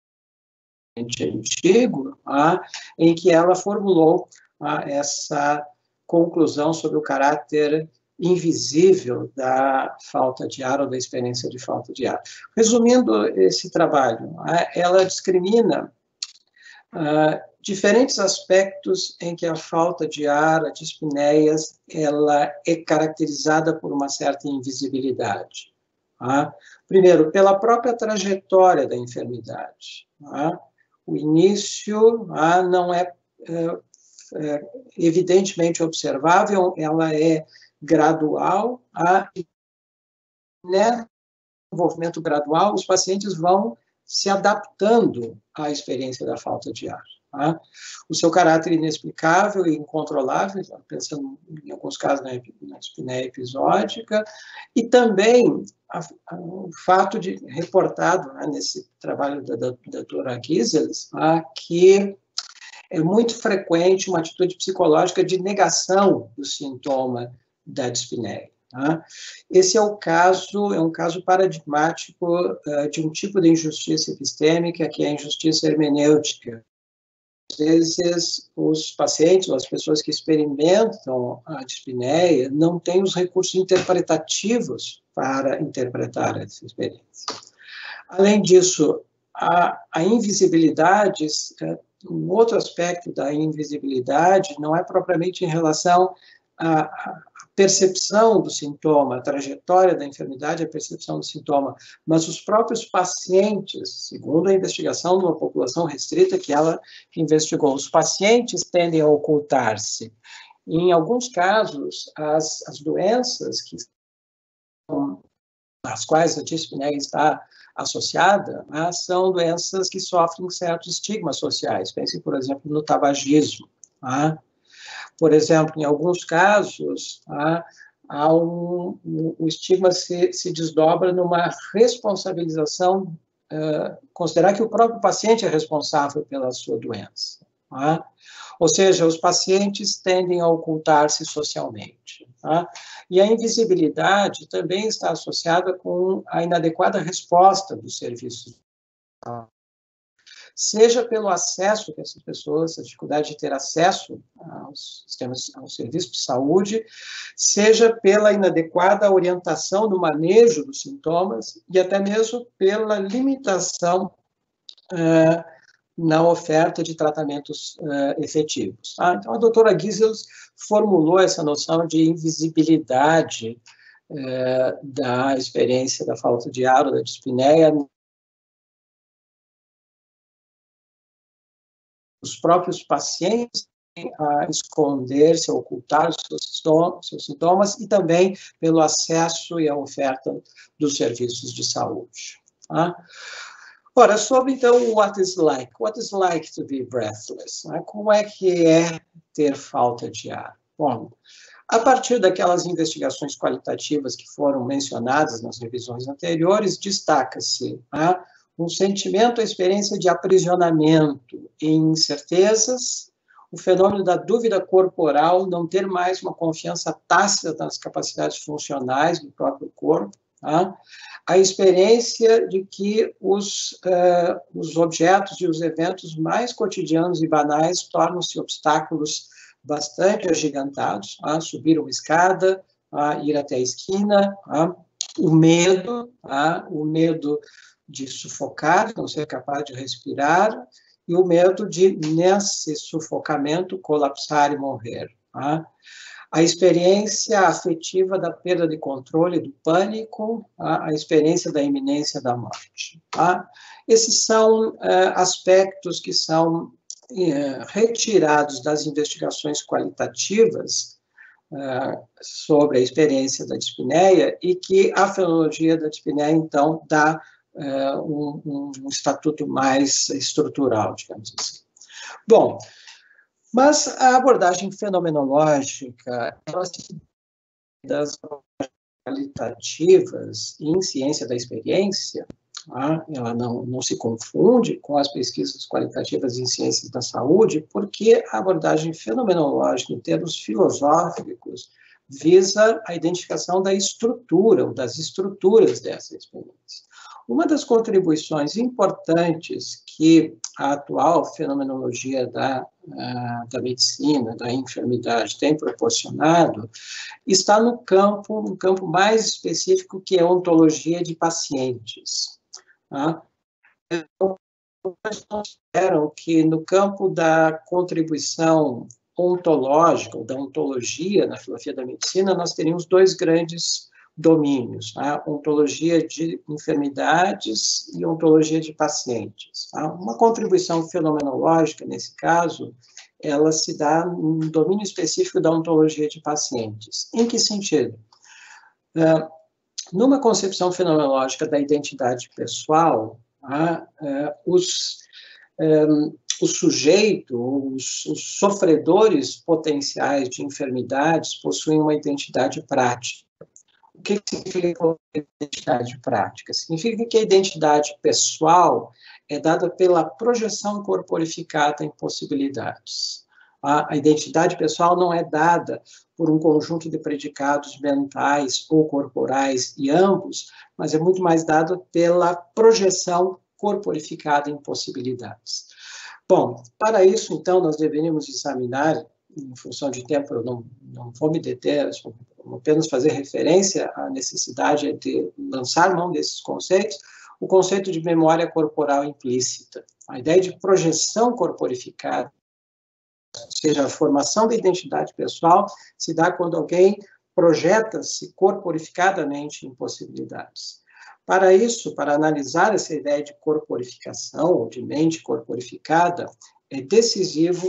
antigo, tá, em que ela formulou tá, essa conclusão sobre o caráter invisível da falta de ar ou da experiência de falta de ar. Resumindo esse trabalho, tá, ela discrimina Uh, diferentes aspectos em que a falta de ar, a dispneia, ela é caracterizada por uma certa invisibilidade. Tá? Primeiro, pela própria trajetória da enfermidade. Tá? O início tá, não é, é, é evidentemente observável, ela é gradual, tá? E nesse desenvolvimento gradual, os pacientes vão se adaptando à experiência da falta de ar. Tá? O seu caráter inexplicável e incontrolável, pensando em alguns casos na, na dispneia episódica, e também a, a, o fato de, reportado né, nesse trabalho da, da, da doutora Giesels, tá, que é muito frequente uma atitude psicológica de negação do sintoma da dispneia. Tá? Esse é o caso, é um caso paradigmático uh, de um tipo de injustiça epistêmica, que é a injustiça hermenêutica. Às vezes, os pacientes, ou as pessoas que experimentam a dispneia, não têm os recursos interpretativos para interpretar essa experiência. Além disso, a, a invisibilidade, um outro aspecto da invisibilidade não é propriamente em relação a, a percepção do sintoma, a trajetória da enfermidade, a percepção do sintoma, mas os próprios pacientes, segundo a investigação de uma população restrita que ela investigou, os pacientes tendem a ocultar-se. Em alguns casos, as, as doenças que às quais a dispneia está associada, né, são doenças que sofrem certos estigmas sociais. Pense, por exemplo, no tabagismo. Tá? Por exemplo, em alguns casos, tá, há um, um, o estigma se, se desdobra numa responsabilização, uh, considerar que o próprio paciente é responsável pela sua doença. Tá? Ou seja, os pacientes tendem a ocultar-se socialmente. Tá? E a invisibilidade também está associada com a inadequada resposta dos serviços, seja pelo acesso que essas pessoas, a dificuldade de ter acesso aos sistemas, aos serviços de saúde, seja pela inadequada orientação no manejo dos sintomas e até mesmo pela limitação uh, na oferta de tratamentos uh, efetivos. Tá? Então, a doutora Giesels formulou essa noção de invisibilidade uh, da experiência da falta de ar ou da dispneia. Os próprios pacientes a esconder-se, a ocultar os seus, seus sintomas e também pelo acesso e a oferta dos serviços de saúde. Tá? Ora, sobre, então, what is like? What is like to be breathless? Né? Como é que é ter falta de ar? Bom, a partir daquelas investigações qualitativas que foram mencionadas nas revisões anteriores, destaca-se tá? um sentimento, a experiência de aprisionamento em incertezas, o fenômeno da dúvida corporal, não ter mais uma confiança tácita nas capacidades funcionais do próprio corpo, tá? A experiência de que os, uh, os objetos e os eventos mais cotidianos e banais tornam-se obstáculos bastante agigantados, tá? Subir uma escada, tá? Ir até a esquina, tá? O medo, tá? o medo de sufocar, não ser capaz de respirar, e o medo de, nesse sufocamento, colapsar e morrer. Tá? A experiência afetiva da perda de controle, do pânico, tá? A experiência da iminência da morte. Tá? Esses são uh, aspectos que são é, retirados das investigações qualitativas é, sobre a experiência da dispneia e que a fenomenologia da dispneia, então, dá é, um, um, um estatuto mais estrutural, digamos assim. Bom, mas a abordagem fenomenológica, ela se das qualitativas em ciência da experiência, ah, ela não, não se confunde com as pesquisas qualitativas em ciências da saúde, porque a abordagem fenomenológica, em termos filosóficos, visa a identificação da estrutura, ou das estruturas dessa experiência. Uma das contribuições importantes que a atual fenomenologia da, uh, da medicina, da enfermidade, tem proporcionado, está no campo, no campo mais específico, que é a ontologia de pacientes. Tá? Então, consideram que no campo da contribuição ontológica, ou da ontologia na filosofia da medicina, nós teríamos dois grandes domínios, tá? Ontologia de enfermidades e ontologia de pacientes. Tá? Uma contribuição fenomenológica, nesse caso, ela se dá no domínio específico da ontologia de pacientes. Em que sentido? Uh, numa concepção fenomenológica da identidade pessoal, tá? uh, os, um, o sujeito, os, os sofredores potenciais de enfermidades possuem uma identidade prática. O que significa identidade prática? Significa que a identidade pessoal é dada pela projeção corporificada em possibilidades. A identidade pessoal não é dada por um conjunto de predicados mentais ou corporais, e ambos, mas é muito mais dada pela projeção corporificada em possibilidades. Bom, para isso, então, nós deveríamos examinar, em função de tempo, eu não, não vou me deter, vou apenas fazer referência à necessidade de lançar mão desses conceitos, o conceito de memória corporal implícita. A ideia de projeção corporificada, ou seja, a formação da identidade pessoal, se dá quando alguém projeta-se corporificadamente em possibilidades. Para isso, para analisar essa ideia de corporificação, ou de mente corporificada, é decisivo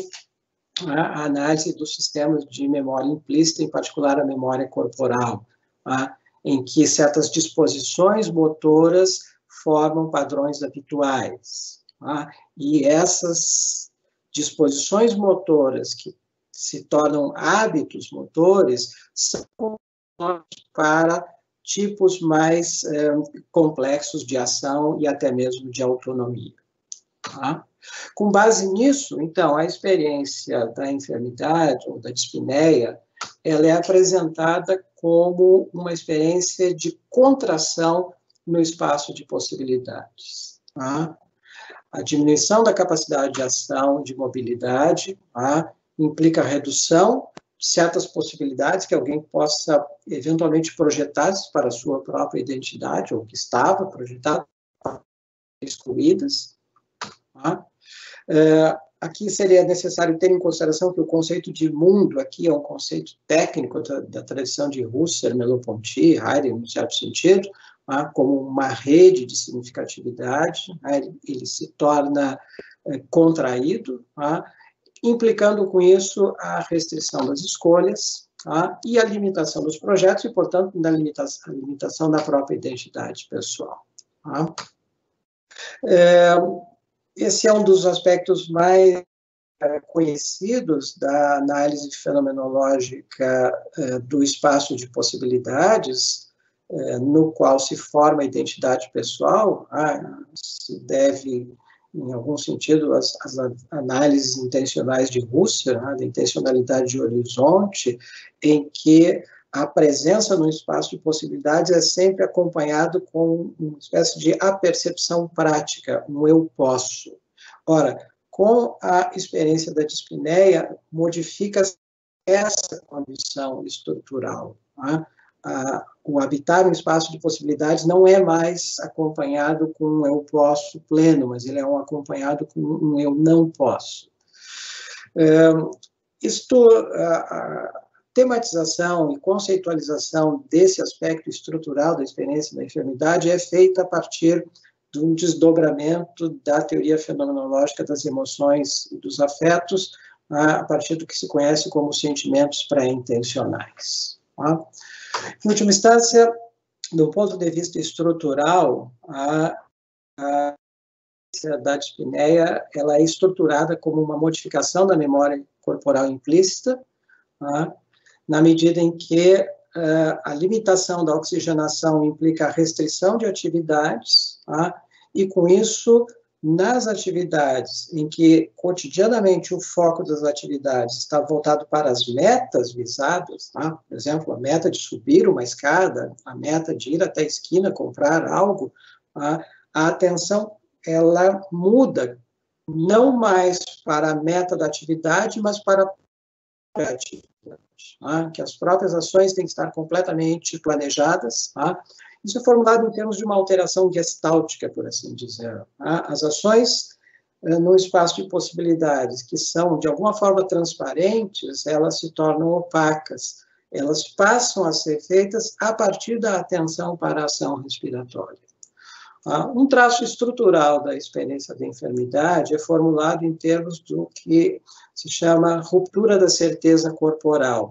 a análise dos sistemas de memória implícita, em particular a memória corporal, tá? Em que certas disposições motoras formam padrões habituais. Tá? E essas disposições motoras que se tornam hábitos motores são para tipos mais é, complexos de ação e até mesmo de autonomia. Tá? Com base nisso, então, a experiência da enfermidade ou da dispneia, ela é apresentada como uma experiência de contração no espaço de possibilidades. Tá? A diminuição da capacidade de ação e de mobilidade, tá? Implica a redução de certas possibilidades que alguém possa eventualmente projetar para a sua própria identidade, ou que estava projetado, excluídas. Tá? Uh, aqui seria necessário ter em consideração que o conceito de mundo aqui é um conceito técnico da, da tradição de Husserl, Merleau-Ponty, Heidegger, no certo sentido, tá? Como uma rede de significatividade, tá? ele, ele se torna é, contraído, tá? Implicando com isso a restrição das escolhas, tá? E a limitação dos projetos e, portanto, da limitação, a limitação da própria identidade pessoal. Tá? É, Esse é um dos aspectos mais é, conhecidos da análise fenomenológica é, do espaço de possibilidades, é, no qual se forma a identidade pessoal. Ah, se deve, em algum sentido, às, às análises intencionais de Husserl, né, da intencionalidade de horizonte, em que a presença no espaço de possibilidades é sempre acompanhado com uma espécie de apercepção prática, um eu posso. Ora, com a experiência da dispneia, modifica-se essa condição estrutural. Tá? Ah, o habitar no espaço de possibilidades não é mais acompanhado com um eu posso pleno, mas ele é um acompanhado com um eu não posso. É, isto... Ah, a, tematização e conceitualização desse aspecto estrutural da experiência da enfermidade é feita a partir de um desdobramento da teoria fenomenológica das emoções e dos afetos, a partir do que se conhece como sentimentos pré-intencionais. Tá? Em última instância, do ponto de vista estrutural, a, a da dispneia ela é estruturada como uma modificação da memória corporal implícita, tá? Na medida em que uh, a limitação da oxigenação implica a restrição de atividades, tá? E com isso, nas atividades em que cotidianamente o foco das atividades está voltado para as metas visadas, tá? Por exemplo, a meta de subir uma escada, a meta de ir até a esquina comprar algo, tá? A atenção ela muda não mais para a meta da atividade, mas para a atividade, tá? Que as próprias ações têm que estar completamente planejadas, tá? Isso é formulado em termos de uma alteração gestáltica, por assim dizer. Tá? As ações, eh, no espaço de possibilidades que são, de alguma forma, transparentes, elas se tornam opacas, elas passam a ser feitas a partir da atenção para a ação respiratória. Um traço estrutural da experiência da enfermidade é formulado em termos do que se chama ruptura da certeza corporal.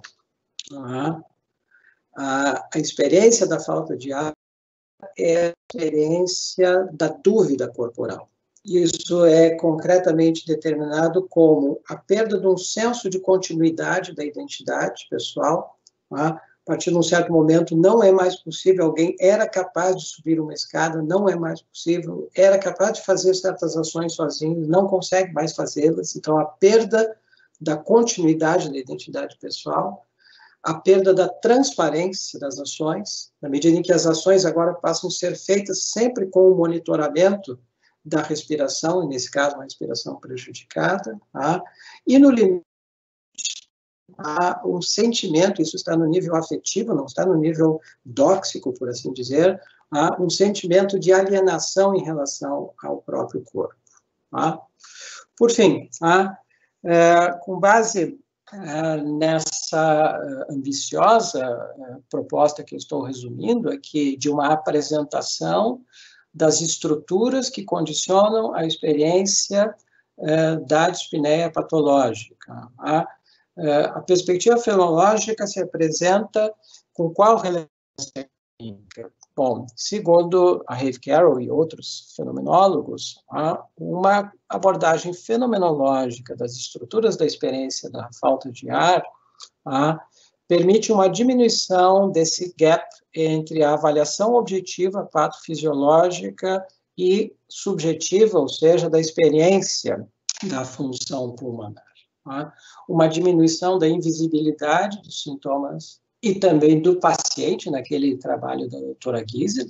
A experiência da falta de ar é a experiência da dúvida corporal. Isso é concretamente determinado como a perda de um senso de continuidade da identidade pessoal. A partir de um certo momento, não é mais possível, alguém era capaz de subir uma escada, não é mais possível, era capaz de fazer certas ações sozinho, não consegue mais fazê-las, então a perda da continuidade da identidade pessoal, a perda da transparência das ações, na medida em que as ações agora passam a ser feitas sempre com o monitoramento da respiração, e nesse caso uma respiração prejudicada, tá? E no limite, há um sentimento, isso está no nível afetivo, não está no nível dóxico, por assim dizer, há um sentimento de alienação em relação ao próprio corpo. Tá? Por fim, tá? É, com base é, nessa ambiciosa é, proposta que eu estou resumindo aqui, de uma apresentação das estruturas que condicionam a experiência é, da dispneia patológica, tá? A perspectiva fenomenológica se apresenta com qual relevância clínica? Bom, segundo a Harvey Carroll e outros fenomenólogos, uma abordagem fenomenológica das estruturas da experiência da falta de ar permite uma diminuição desse gap entre a avaliação objetiva, patofisiológica e subjetiva, ou seja, da experiência da função pulmonar. Uma diminuição da invisibilidade dos sintomas e também do paciente, naquele trabalho da doutora Giese,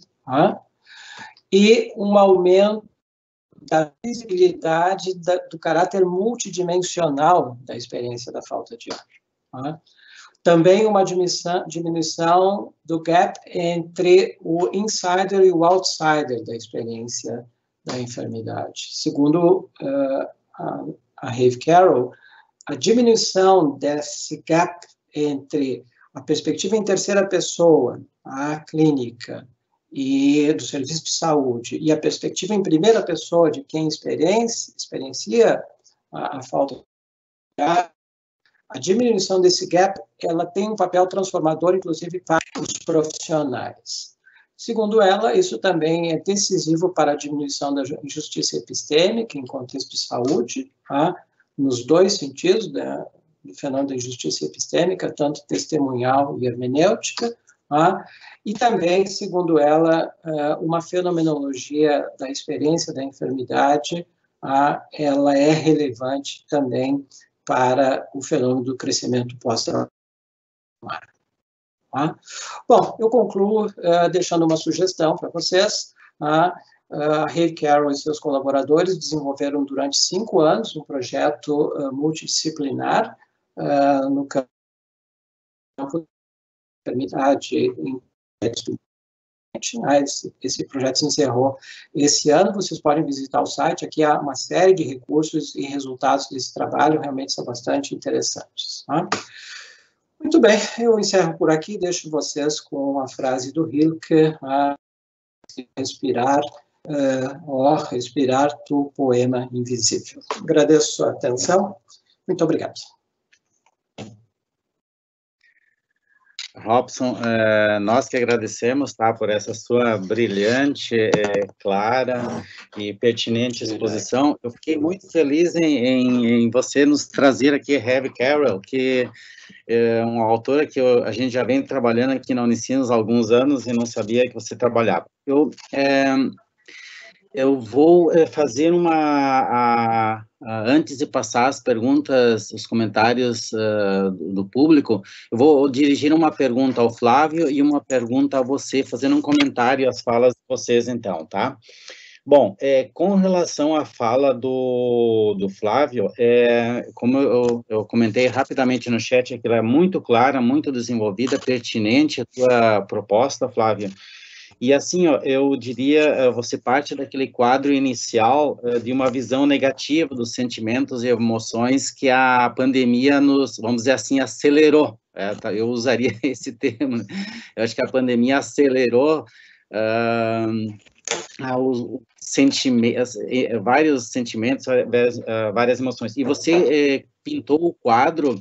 e um aumento da visibilidade da, do caráter multidimensional da experiência da falta de ar. Também uma diminuição, diminuição do gap entre o insider e o outsider da experiência da enfermidade. Segundo uh, a, a Harvey Carroll, a diminuição desse gap entre a perspectiva em terceira pessoa, a clínica e do serviço de saúde, e a perspectiva em primeira pessoa de quem experiencia, experiencia a, a falta de ar, a diminuição desse gap, ela tem um papel transformador, inclusive, para os profissionais. Segundo ela, isso também é decisivo para a diminuição da injustiça epistêmica em contexto de saúde, tá? Nos dois sentidos, né, do fenômeno da injustiça epistêmica, tanto testemunhal e hermenêutica, tá? E também, segundo ela, uma fenomenologia da experiência da enfermidade, tá? Ela é relevante também para o fenômeno do crescimento pós-traumático. Tá? Bom, eu concluo uh, deixando uma sugestão para vocês. Tá? A Harvey Carroll e seus colaboradores desenvolveram durante cinco anos um projeto uh, multidisciplinar uh, no campo da enfermidade em esse, esse projeto se encerrou esse ano. Vocês podem visitar o site, aqui há uma série de recursos e resultados desse trabalho, realmente são bastante interessantes. Tá? Muito bem, eu encerro por aqui, deixo vocês com a frase do Rilke, a respirar uh, ó, respirar tu poema invisível. Agradeço a atenção. Muito obrigado. Robson, é, nós que agradecemos, tá, por essa sua brilhante, é, clara e pertinente exposição. Eu fiquei muito feliz em, em, em você nos trazer aqui Heavy Carroll, que é uma autora que eu, a gente já vem trabalhando aqui na Unicinos há alguns anos e não sabia que você trabalhava. Eu, é, eu vou é, fazer uma... A, a, antes de passar as perguntas, os comentários uh, do, do público, eu vou dirigir uma pergunta ao Flávio e uma pergunta a você, fazendo um comentário às falas de vocês, então, tá? Bom, é, com relação à fala do, do Flávio, é, como eu, eu comentei rapidamente no chat, que ela é muito clara, muito desenvolvida, pertinente a tua proposta, Flávio. E assim, ó, eu diria, você parte daquele quadro inicial de uma visão negativa dos sentimentos e emoções que a pandemia nos, vamos dizer assim, acelerou. É, tá, eu usaria esse termo. Né? Eu acho que a pandemia acelerou uh, os sentimentos, vários sentimentos, várias, uh, várias emoções. E você eh, pintou o quadro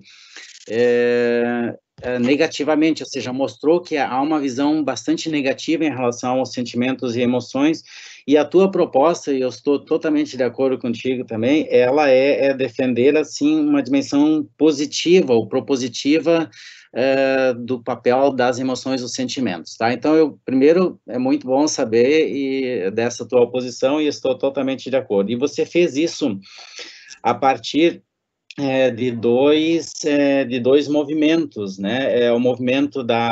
eh, negativamente, ou seja, mostrou que há uma visão bastante negativa em relação aos sentimentos e emoções, e a tua proposta, e eu estou totalmente de acordo contigo também, ela é, é defender, assim, uma dimensão positiva ou propositiva é, do papel das emoções e dos sentimentos, tá? Então, eu, primeiro, é muito bom saber e, dessa tua posição, e estou totalmente de acordo. E você fez isso a partir É, de dois é, de dois movimentos, né? É o movimento da,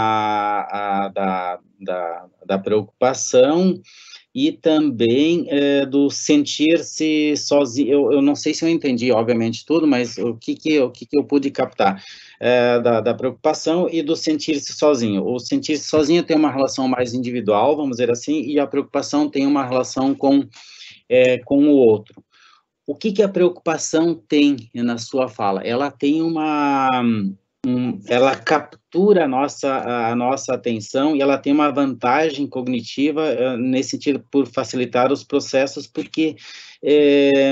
a, da, da, da preocupação e também é, do sentir-se sozinho. Eu, eu não sei se eu entendi, obviamente, tudo, mas o que que, o que, que eu pude captar é, da, da preocupação e do sentir-se sozinho. O sentir-se sozinho tem uma relação mais individual, vamos dizer assim, e a preocupação tem uma relação com, é, com o outro. O que, que a preocupação tem na sua fala? Ela tem uma... Um, ela captura a nossa, a nossa atenção e ela tem uma vantagem cognitiva uh, nesse sentido, por facilitar os processos, porque é,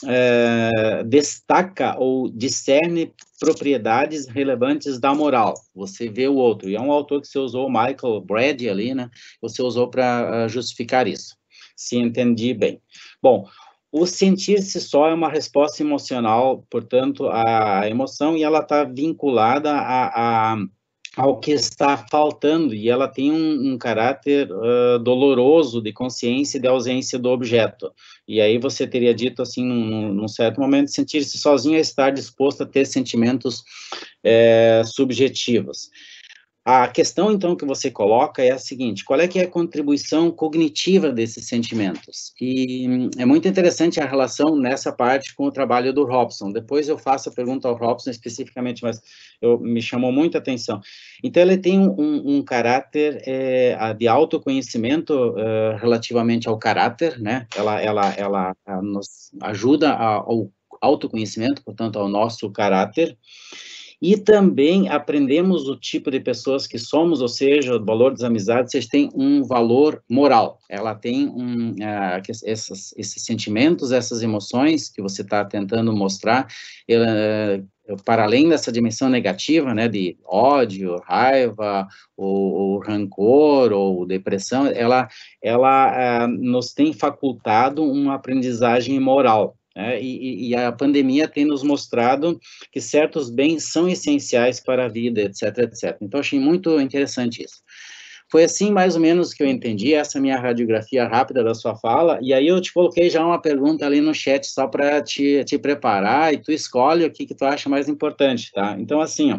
é, destaca ou discerne propriedades relevantes da moral. Você vê o outro. E é um autor que você usou, Michael Brady, ali, né? Você usou para uh, justificar isso, se entendi bem. Bom, o sentir-se só é uma resposta emocional, portanto, a emoção, e ela está vinculada a, a, ao que está faltando, e ela tem um, um caráter uh, doloroso de consciência e de ausência do objeto. E aí você teria dito, assim, num, num certo momento, sentir-se sozinho é estar disposto a ter sentimentos é, subjetivos. A questão, então, que você coloca é a seguinte: qual é que é a contribuição cognitiva desses sentimentos? E é muito interessante a relação nessa parte com o trabalho do Robson. Depois eu faço a pergunta ao Robson especificamente, mas eu, me chamou muita atenção. Então, ele tem um, um, um caráter é, de autoconhecimento é, relativamente ao caráter, né? Ela, ela, ela, ela nos ajuda ao autoconhecimento, portanto, ao nosso caráter. E também aprendemos o tipo de pessoas que somos, ou seja, o valor das amizades, vocês têm um valor moral. Ela tem um, uh, essas, esses sentimentos, essas emoções que você está tentando mostrar, ela, uh, para além dessa dimensão negativa, né, de ódio, raiva, ou, ou rancor, ou depressão, ela, ela uh, nos tem facultado uma aprendizagem moral. É, e, e a pandemia tem nos mostrado que certos bens são essenciais para a vida, etc, etcétera. Então, achei muito interessante isso. Foi assim, mais ou menos, que eu entendi essa minha radiografia rápida da sua fala, e aí eu te coloquei já uma pergunta ali no chat só para te, te preparar, e tu escolhe o que, que tu acha mais importante, tá? Então, assim, ó,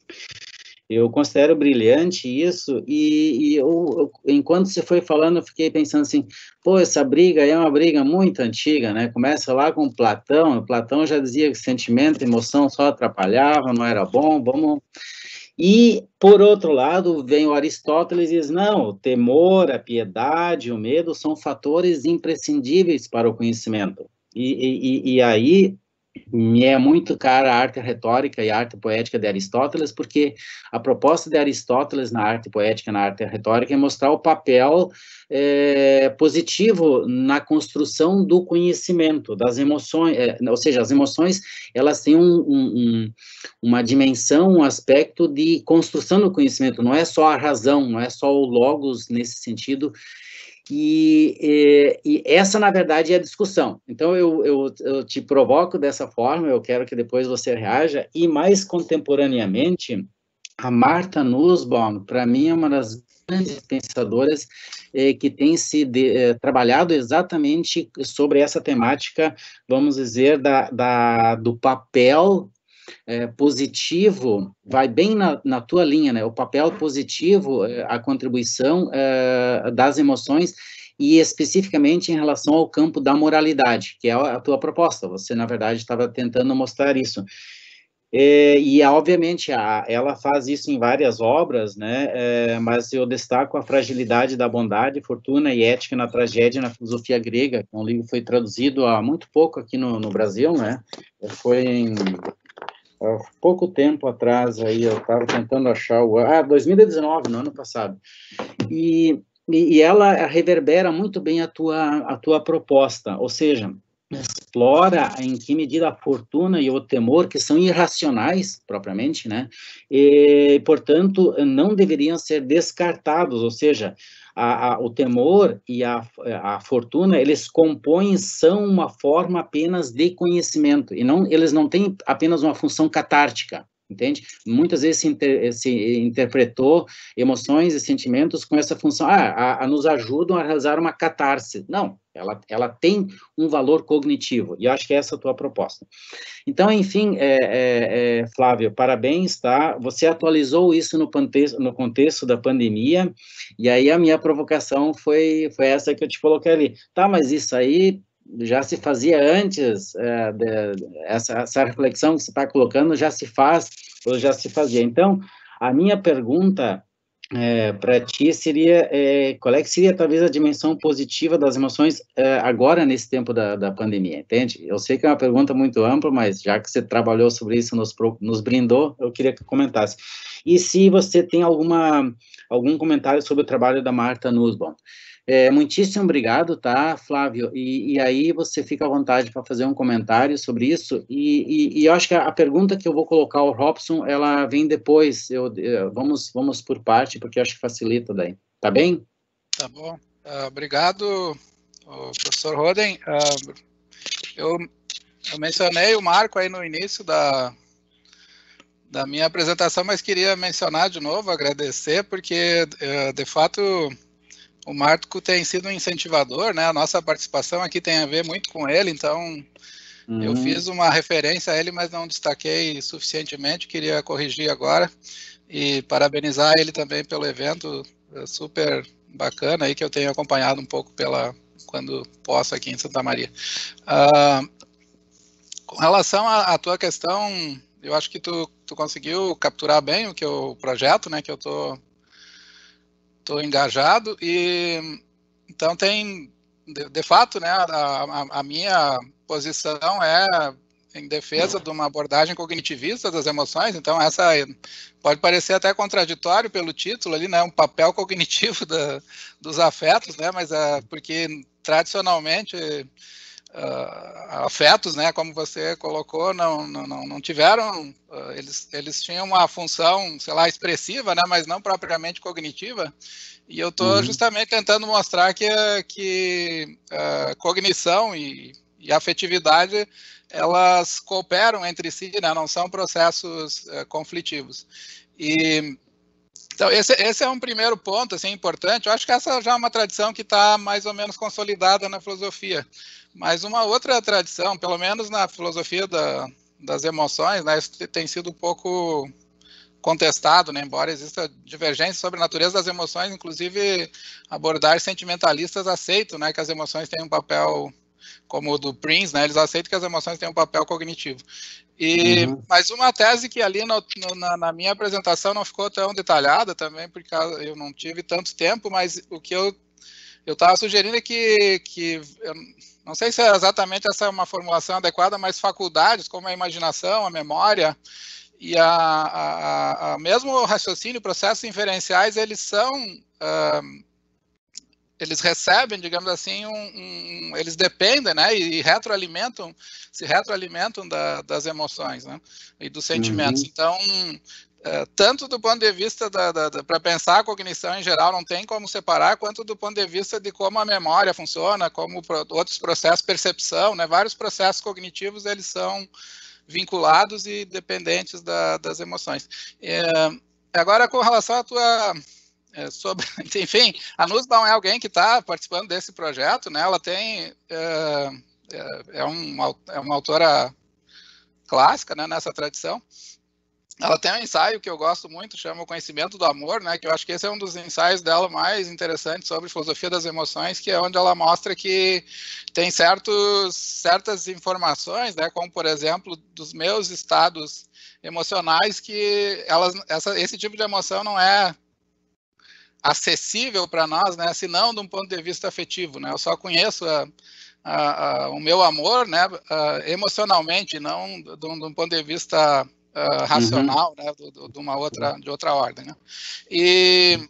eu considero brilhante isso, e, e eu, eu, enquanto você foi falando, eu fiquei pensando assim, pô, essa briga é uma briga muito antiga, né? Começa lá com Platão, Platão já dizia que sentimento, emoção só atrapalhava, não era bom, vamos... E, por outro lado, vem o Aristóteles e diz, não, o temor, a piedade, o medo são fatores imprescindíveis para o conhecimento. E, e, e aí... me é muito cara a arte retórica e a arte poética de Aristóteles, porque a proposta de Aristóteles na arte poética e na arte retórica é mostrar o papel é, positivo na construção do conhecimento, das emoções, é, ou seja, as emoções, elas têm um, um, uma dimensão, um aspecto de construção do conhecimento, não é só a razão, não é só o logos nesse sentido. E, e, e essa, na verdade, é a discussão. Então, eu, eu, eu te provoco dessa forma, eu quero que depois você reaja, e mais contemporaneamente, a Martha Nussbaum, para mim, é uma das grandes pensadoras eh, que tem se de, eh, trabalhado exatamente sobre essa temática, vamos dizer, da, da, do papel É, positivo, vai bem na, na tua linha, né? O papel positivo, é, a contribuição é, das emoções, e especificamente em relação ao campo da moralidade, que é a tua proposta. Você, na verdade, estava tentando mostrar isso. É, e, obviamente, a, ela faz isso em várias obras, né? É, mas eu destaco a fragilidade da bondade, fortuna e ética na tragédia e na filosofia grega, que é um livro que foi traduzido há muito pouco aqui no, no Brasil, né? Foi em há pouco tempo atrás, aí, eu estava tentando achar o... Ah, dois mil e dezenove, no ano passado. E, e, e ela reverbera muito bem a tua, a tua proposta, ou seja, explora em que medida a fortuna e o temor, que são irracionais, propriamente, né, e, portanto, não deveriam ser descartados, ou seja, a, a, o temor e a, a fortuna, eles compõem, são uma forma apenas de conhecimento, e não, eles não têm apenas uma função catártica, entende? Muitas vezes se, inter, se interpretou emoções e sentimentos com essa função, ah, a, a nos ajudam a realizar uma catarse. Não, ela, ela tem um valor cognitivo, e eu acho que essa é a tua proposta. Então, enfim, é, é, é, Flávio, parabéns, tá? Você atualizou isso no contexto, no contexto da pandemia, e aí a minha provocação foi, foi essa que eu te coloquei ali. Tá, mas isso aí já se fazia antes, é, de, essa, essa reflexão que você está colocando já se faz, ou já se fazia. Então, a minha pergunta é, para ti seria, é, qual é que seria talvez a dimensão positiva das emoções é, agora nesse tempo da, da pandemia, entende? Eu sei que é uma pergunta muito ampla, mas já que você trabalhou sobre isso, nos, nos brindou, eu queria que comentasse. E se você tem alguma, algum comentário sobre o trabalho da Martha Nussbaum. É, muitíssimo obrigado, tá, Flávio? E, e aí você fica à vontade para fazer um comentário sobre isso. E, e, e eu acho que a, a pergunta que eu vou colocar ao Robson, ela vem depois. Eu, eu, vamos, vamos por parte, porque eu acho que facilita daí. Tá bem? Tá bom. Uh, obrigado, professor Roden. Uh, eu, eu mencionei o Marco aí no início da, da minha apresentação, mas queria mencionar de novo, agradecer, porque, uh, de fato... O Marco tem sido um incentivador, né? A nossa participação aqui tem a ver muito com ele, então uhum. Eu fiz uma referência a ele, mas não destaquei suficientemente, queria corrigir agora e parabenizar ele também pelo evento super bacana aí que eu tenho acompanhado um pouco pela quando posso aqui em Santa Maria. Uh, com relação à, à tua questão, eu acho que tu, tu conseguiu capturar bem o que eu, o projeto, né? Que eu tô Estou engajado e então tem, de, de fato, né, a, a, a minha posição é em defesa de uma abordagem cognitivista das emoções, então essa pode parecer até contraditório pelo título ali, né, um papel cognitivo da, dos afetos, né, mas é porque tradicionalmente Uh, afetos, né, como você colocou, não, não, não tiveram, uh, eles, eles tinham uma função, sei lá, expressiva, né, mas não propriamente cognitiva, e eu estou uhum. justamente tentando mostrar que, que uh, cognição e, e afetividade, elas cooperam entre si, né, não são processos uh, conflitivos. E então, esse, esse é um primeiro ponto, assim, importante. Eu acho que essa já é uma tradição que está mais ou menos consolidada na filosofia. Mas uma outra tradição, pelo menos na filosofia da, das emoções, né, isso tem sido um pouco contestado, né, embora exista divergência sobre a natureza das emoções, inclusive abordagens sentimentalistas aceitam, né, que as emoções têm um papel, como o do Prince, né, eles aceitam que as emoções têm um papel cognitivo. E, uhum. Mas uma tese que ali no, no, na, na minha apresentação não ficou tão detalhada também, porque eu não tive tanto tempo, mas o que eu, eu estava sugerindo que, que eu não sei se é exatamente essa é uma formulação adequada, mas faculdades como a imaginação, a memória e a, a, a mesmo o raciocínio, processos inferenciais, eles são uh, eles recebem, digamos assim, um, um, eles dependem, né, e retroalimentam, se retroalimentam da, das emoções, né, e dos sentimentos. Uhum. Então, é, tanto do ponto de vista da, da, da para pensar a cognição em geral, não tem como separar, quanto do ponto de vista de como a memória funciona, como pro, outros processos, percepção, né, vários processos cognitivos, eles são vinculados e dependentes da, das emoções. É, agora, com relação à tua... É, sobre, enfim, a Nussbaum é alguém que está participando desse projeto, né? Ela tem é, é, um, é uma autora clássica, né, nessa tradição. Ela tem um ensaio que eu gosto muito, chama O Conhecimento do Amor, né? Que eu acho que esse é um dos ensaios dela mais interessantes sobre filosofia das emoções, que é onde ela mostra que tem certos, certas informações, né? Como por exemplo dos meus estados emocionais, que elas, essa, esse tipo de emoção não é acessível para nós, né, se não de um ponto de vista afetivo, né, eu só conheço a, a, a, o meu amor, né, a, emocionalmente, não de um ponto de vista a, racional, uhum. né, de, de uma outra, de outra ordem, né, e,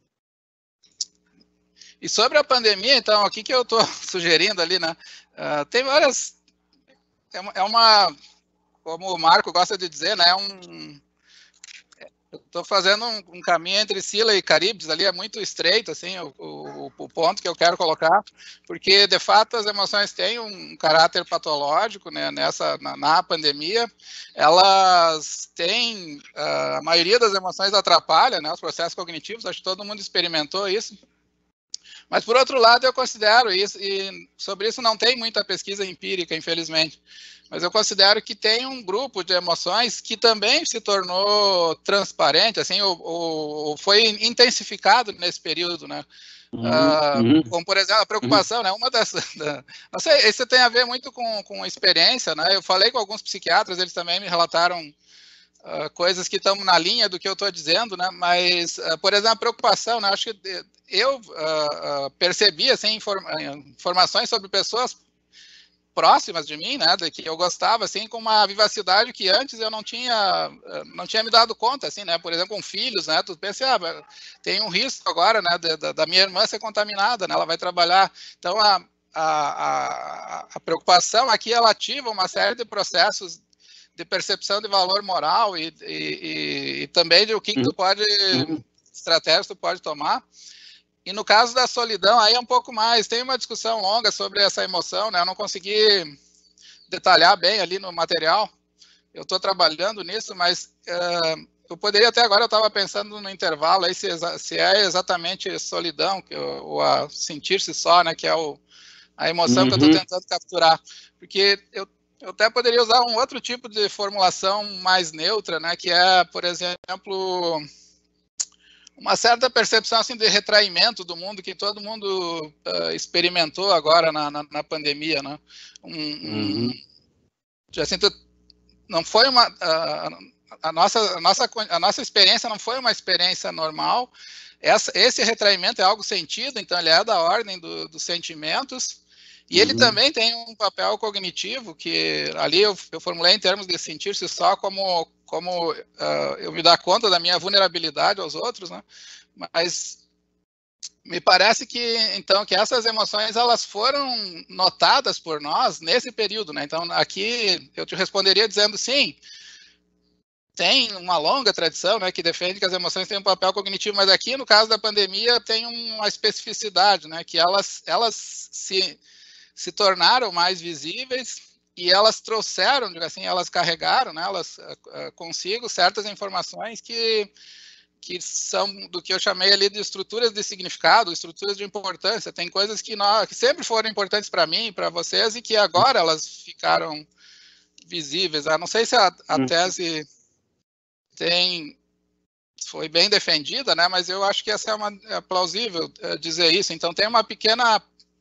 e sobre a pandemia, então, o que que eu estou sugerindo ali, né, uh, tem várias, é uma, é uma, como o Marco gosta de dizer, né, é um eu estou fazendo um, um caminho entre Scylla e Caribdis, ali é muito estreito, assim, o, o, o ponto que eu quero colocar, porque, de fato, as emoções têm um caráter patológico, né, nessa, na, na pandemia, elas têm, uh, a maioria das emoções atrapalha, né, os processos cognitivos, acho que todo mundo experimentou isso, mas, por outro lado, eu considero isso, e sobre isso não tem muita pesquisa empírica, infelizmente, mas eu considero que tem um grupo de emoções que também se tornou transparente, assim, ou, ou foi intensificado nesse período, né? Uhum, uh, uhum. Como, por exemplo, a preocupação, uhum. né? Uma dessas... Da, não sei, isso tem a ver muito com, com experiência, né? Eu falei com alguns psiquiatras, eles também me relataram uh, coisas que estão na linha do que eu estou dizendo, né? Mas, uh, por exemplo, a preocupação, né? Acho que eu uh, uh, percebi, assim, inform, informações sobre pessoas próximas de mim, né, de que eu gostava, assim, com uma vivacidade que antes eu não tinha, não tinha me dado conta, assim, né, por exemplo, com filhos, né, tu pensa, ah, tem um risco agora, né, da, da minha irmã ser contaminada, né, ela vai trabalhar, então a, a, a, a preocupação aqui, ela ativa uma série de processos de percepção de valor moral e, e, e, e também de o que, que tu pode, estratégias tu pode tomar. E no caso da solidão, aí é um pouco mais, tem uma discussão longa sobre essa emoção, né? Eu não consegui detalhar bem ali no material, eu estou trabalhando nisso, mas uh, eu poderia até agora, eu estava pensando no intervalo, aí se, se é exatamente solidão, que, ou a sentir-se só, né? Que é o, a emoção uhum. que eu estou tentando capturar. Porque eu, eu até poderia usar um outro tipo de formulação mais neutra, né? Que é, por exemplo... uma certa percepção assim de retraimento do mundo que todo mundo uh, experimentou agora na, na, na pandemia, né? Um, um, uhum. assim, não foi uma uh, a nossa a nossa a nossa experiência não foi uma experiência normal. Essa, esse retraimento é algo sentido, então ele é da ordem do, dos sentimentos. E ele uhum. também tem um papel cognitivo, que ali eu, eu formulei em termos de sentir-se só como, como uh, eu me dar conta da minha vulnerabilidade aos outros, né? Mas me parece que, então, que essas emoções, elas foram notadas por nós nesse período, né? Então, aqui eu te responderia dizendo sim, tem uma longa tradição, né, que defende que as emoções têm um papel cognitivo, mas aqui, no caso da pandemia, tem uma especificidade, né, que elas, elas se... se tornaram mais visíveis e elas trouxeram, assim, elas carregaram, né, elas uh, consigo certas informações que, que são do que eu chamei ali de estruturas de significado, estruturas de importância. Tem coisas que, nós, que sempre foram importantes para mim, para vocês, e que agora elas ficaram visíveis. Eu não sei se a, a tese tem... foi bem defendida, né, mas eu acho que essa é, uma, é plausível uh, dizer isso. Então, tem uma pequena...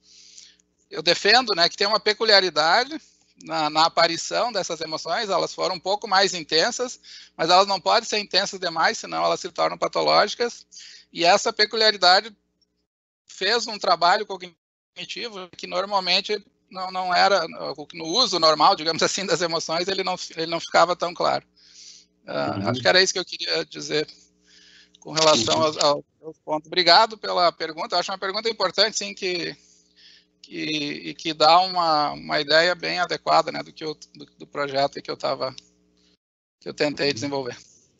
eu defendo, né, que tem uma peculiaridade na, na aparição dessas emoções, elas foram um pouco mais intensas, mas elas não podem ser intensas demais, senão elas se tornam patológicas, e essa peculiaridade fez um trabalho cognitivo que normalmente não, não era, no uso normal, digamos assim, das emoções, ele não, ele não ficava tão claro. Uh, uhum. Acho que era isso que eu queria dizer com relação aos, aos pontos. Obrigado pela pergunta, eu acho uma pergunta importante, sim, que, que, e que dá uma, uma ideia bem adequada, né, do, que eu, do, do projeto que eu, tava, que eu tentei desenvolver.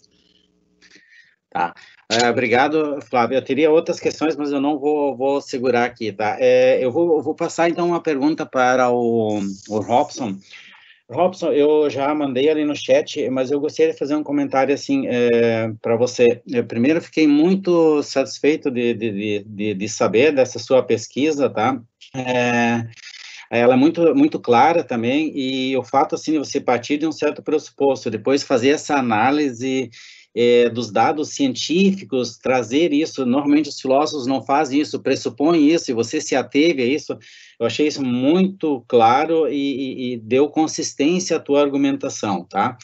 Tá, é, obrigado, Flávio. Eu teria outras questões, mas eu não vou, vou segurar aqui, tá? É, eu, vou, eu vou passar, então, uma pergunta para o, o Robson. Robson, eu já mandei ali no chat, mas eu gostaria de fazer um comentário, assim, é, para você. Eu, primeiro, fiquei muito satisfeito de, de, de, de saber dessa sua pesquisa, tá? É, ela é muito, muito clara também, e o fato, assim, de você partir de um certo pressuposto, depois fazer essa análise É, dos dados científicos, trazer isso, normalmente os filósofos não fazem isso, pressupõem isso, e você se ateve a isso, eu achei isso muito claro e, e, e deu consistência à tua argumentação, tá?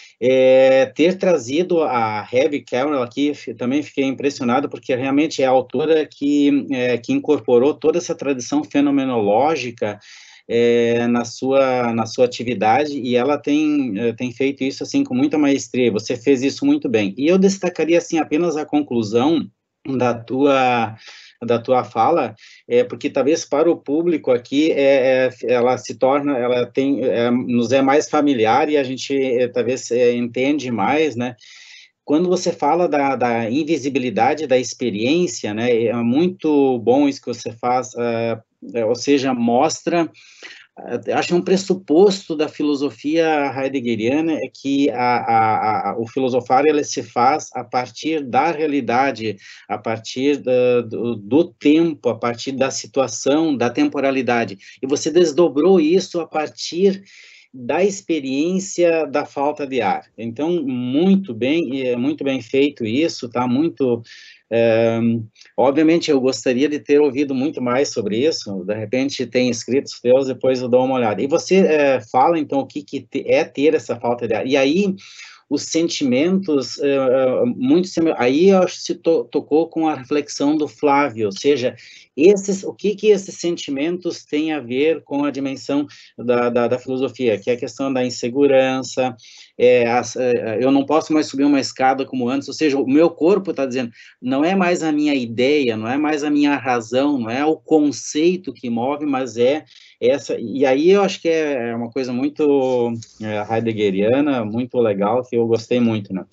É, ter trazido a Hebe Carroll aqui, também fiquei impressionado, porque realmente é a autora que, é, que incorporou toda essa tradição fenomenológica É, na, sua, na sua atividade, e ela tem, tem feito isso, assim, com muita maestria, você fez isso muito bem. E eu destacaria, assim, apenas a conclusão da tua, da tua fala, é, porque talvez para o público aqui, é, é, ela se torna, ela tem, é, nos é mais familiar, e a gente, é, talvez, é, entende mais, né? Quando você fala da, da invisibilidade da experiência, né, é muito bom isso que você faz, uh, ou seja, mostra, uh, acho um pressuposto da filosofia heideggeriana é que a, a, a, o filosofar, ele se faz a partir da realidade, a partir da, do, do tempo, a partir da situação, da temporalidade, e você desdobrou isso a partir da experiência da falta de ar. Então, muito bem, muito bem feito isso, tá? Muito, é, obviamente, eu gostaria de ter ouvido muito mais sobre isso, de repente tem escritos teus, depois eu dou uma olhada. E você é, fala, então, o que, que é ter essa falta de ar. E aí, os sentimentos, uh, muito, aí eu acho que se to, tocou com a reflexão do Flávio, ou seja, esses, o que que esses sentimentos têm a ver com a dimensão da, da, da filosofia, que é a questão da insegurança, é, as, é, eu não posso mais subir uma escada como antes, ou seja, o meu corpo está dizendo, não é mais a minha ideia, não é mais a minha razão, não é o conceito que move, mas é essa, e aí eu acho que é uma coisa muito é, heideggeriana, muito legal, que eu gostei muito, né?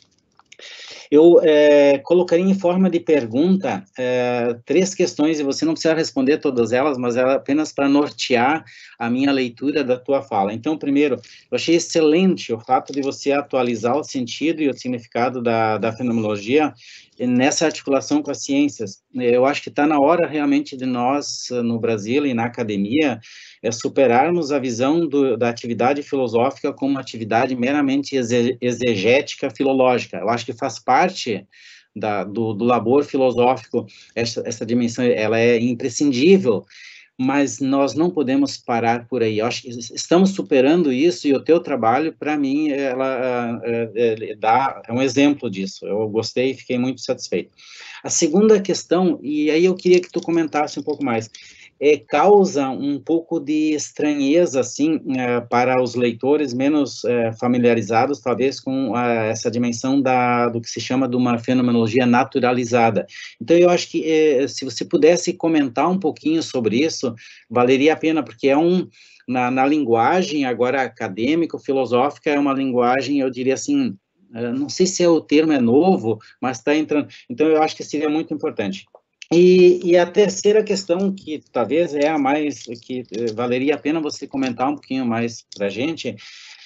Eu é, colocaria em forma de pergunta é, três questões, e você não precisa responder todas elas, mas é apenas para nortear a minha leitura da tua fala. Então, primeiro, eu achei excelente o fato de você atualizar o sentido e o significado da, da fenomenologia nessa articulação com as ciências. Eu acho que está na hora realmente de nós, no Brasil e na academia, é superarmos a visão do, da atividade filosófica como uma atividade meramente exegética filológica. Eu acho que faz parte da, do, do labor filosófico, essa, essa dimensão, ela é imprescindível, mas nós não podemos parar por aí. Eu acho que estamos superando isso, e o teu trabalho, para mim, ela é, é, dá, é um exemplo disso. Eu gostei e fiquei muito satisfeito. A segunda questão, e aí eu queria que tu comentasse um pouco mais, é, causa um pouco de estranheza, assim, é, para os leitores menos é, familiarizados, talvez, com a, essa dimensão da, do que se chama de uma fenomenologia naturalizada. Então, eu acho que, é, se você pudesse comentar um pouquinho sobre isso, valeria a pena, porque é um, na, na linguagem, agora, acadêmico-filosófica, é uma linguagem, eu diria assim, não sei se é o termo é novo, mas está entrando, então eu acho que seria muito importante. E, e a terceira questão, que talvez é a mais, que valeria a pena você comentar um pouquinho mais para a gente,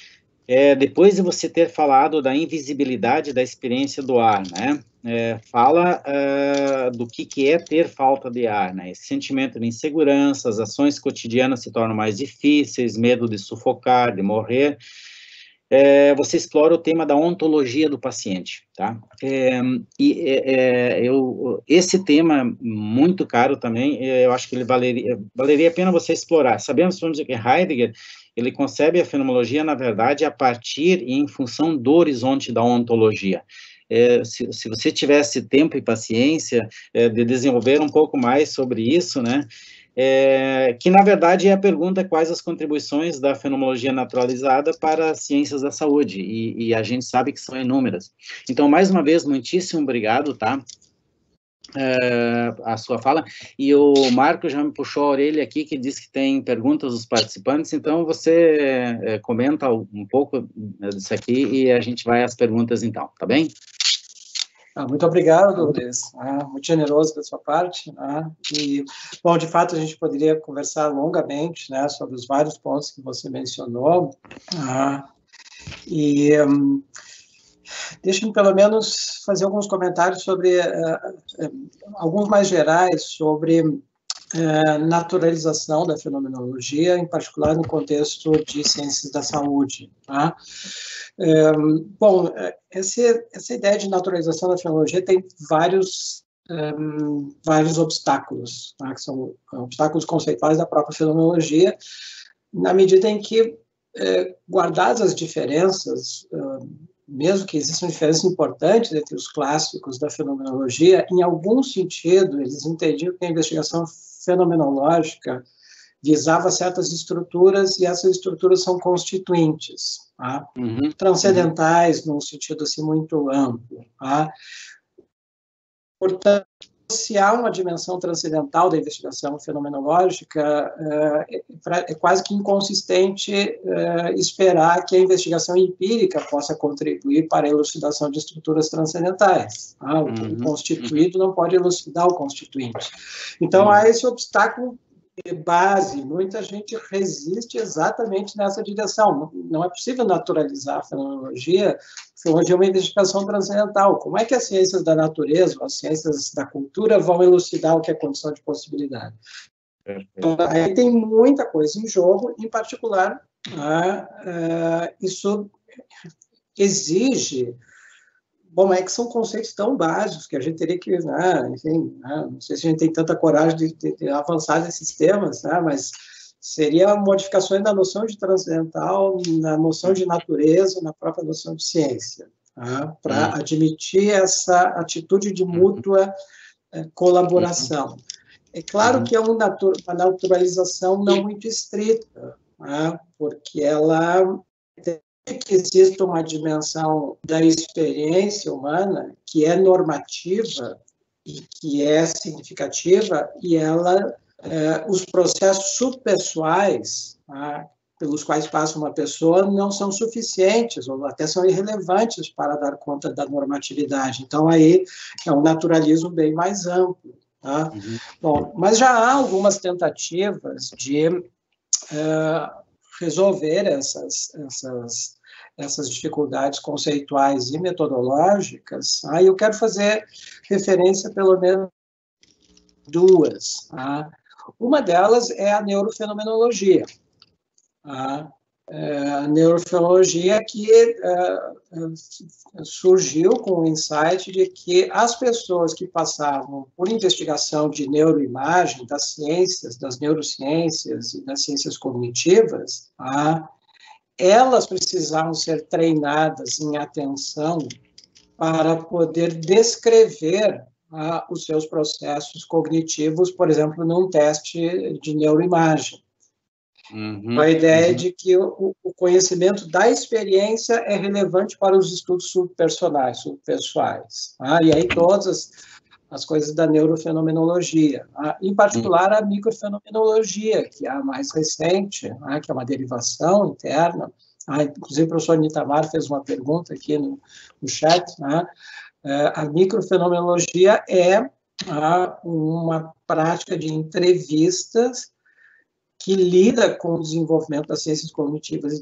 é, depois de você ter falado da invisibilidade da experiência do ar, né, é, fala uh, do que, que é ter falta de ar, né, esse sentimento de insegurança, as ações cotidianas se tornam mais difíceis, medo de sufocar, de morrer. É, você explora o tema da ontologia do paciente, tá? É, e é, eu, esse tema, muito caro também, eu acho que ele valeria, valeria a pena você explorar. Sabemos, vamos dizer, que Heidegger, ele concebe a fenomenologia, na verdade, a partir e em função do horizonte da ontologia. é, se, se você tivesse tempo e paciência é, de desenvolver um pouco mais sobre isso, né, é, que na verdade é a pergunta quais as contribuições da fenomenologia naturalizada para as ciências da saúde, e, e a gente sabe que são inúmeras. Então, mais uma vez, muitíssimo obrigado, tá? É, a sua fala, e o Marco já me puxou a orelha aqui, que diz que tem perguntas dos participantes, então você é, comenta um pouco disso aqui, e a gente vai às perguntas então, tá bem? Ah, muito obrigado, Lourdes, ah, muito generoso da sua parte, ah, e, bom, de fato, a gente poderia conversar longamente, né, sobre os vários pontos que você mencionou, ah, e um, deixe-me, pelo menos, fazer alguns comentários sobre, uh, uh, alguns mais gerais, sobre uh, naturalização da fenomenologia, em particular no contexto de ciências da saúde. Tá? Um, bom, essa, essa ideia de naturalização da fenomenologia tem vários, um, vários obstáculos, tá? Que são obstáculos conceituais da própria fenomenologia, na medida em que, uh, guardadas as diferenças, uh, mesmo que existam diferenças importantes entre os clássicos da fenomenologia, em algum sentido, eles entendiam que a investigação fenomenológica visava certas estruturas, e essas estruturas são constituintes, tá? Uhum. Transcendentais, uhum. num sentido assim, muito amplo. Tá? Portanto, se há uma dimensão transcendental da investigação fenomenológica, é quase que inconsistente esperar que a investigação empírica possa contribuir para a elucidação de estruturas transcendentais. O constituído não pode elucidar o constituinte. Então, há esse obstáculo de base, muita gente resiste exatamente nessa direção. Não é possível naturalizar a fenomenologia. A fenomenologia é uma investigação transcendental. Como é que as ciências da natureza, as ciências da cultura vão elucidar o que é condição de possibilidade? Então, aí tem muita coisa em jogo, em particular, ah, ah, isso exige... Bom, é que são conceitos tão básicos que a gente teria que, né, enfim, né, não sei se a gente tem tanta coragem de, de, de avançar nesses temas, né, mas seria modificações na noção de transcendental, na noção de natureza, na própria noção de ciência, tá, para admitir essa atitude de mútua eh, colaboração. É claro que é um natu uma naturalização não muito estrita, tá, porque ela que existe uma dimensão da experiência humana que é normativa e que é significativa, e ela, eh, os processos subpessoais, tá, pelos quais passa uma pessoa não são suficientes, ou até são irrelevantes para dar conta da normatividade. Então, aí é um naturalismo bem mais amplo. Tá? Uhum. Bom, mas já há algumas tentativas de eh, resolver essas, essas essas dificuldades conceituais e metodológicas, aí eu quero fazer referência pelo menos duas. Tá? Uma delas é a neurofenomenologia. Tá? É a neurofenomenologia que é, surgiu com o insight de que as pessoas que passavam por investigação de neuroimagem, das ciências, das neurociências e das ciências cognitivas, tá? Elas precisavam ser treinadas em atenção para poder descrever ah, os seus processos cognitivos, por exemplo, num teste de neuroimagem. Uhum, a ideia uhum. de que o, o conhecimento da experiência é relevante para os estudos subpersonais, subpessoais. Ah, e aí todas as, as coisas da neurofenomenologia, ah, em particular a microfenomenologia, que é a mais recente, ah, que é uma derivação interna. Ah, inclusive o professor Nitamar fez uma pergunta aqui no, no chat. Ah, a microfenomenologia é ah, uma prática de entrevistas que lida com o desenvolvimento das ciências cognitivas,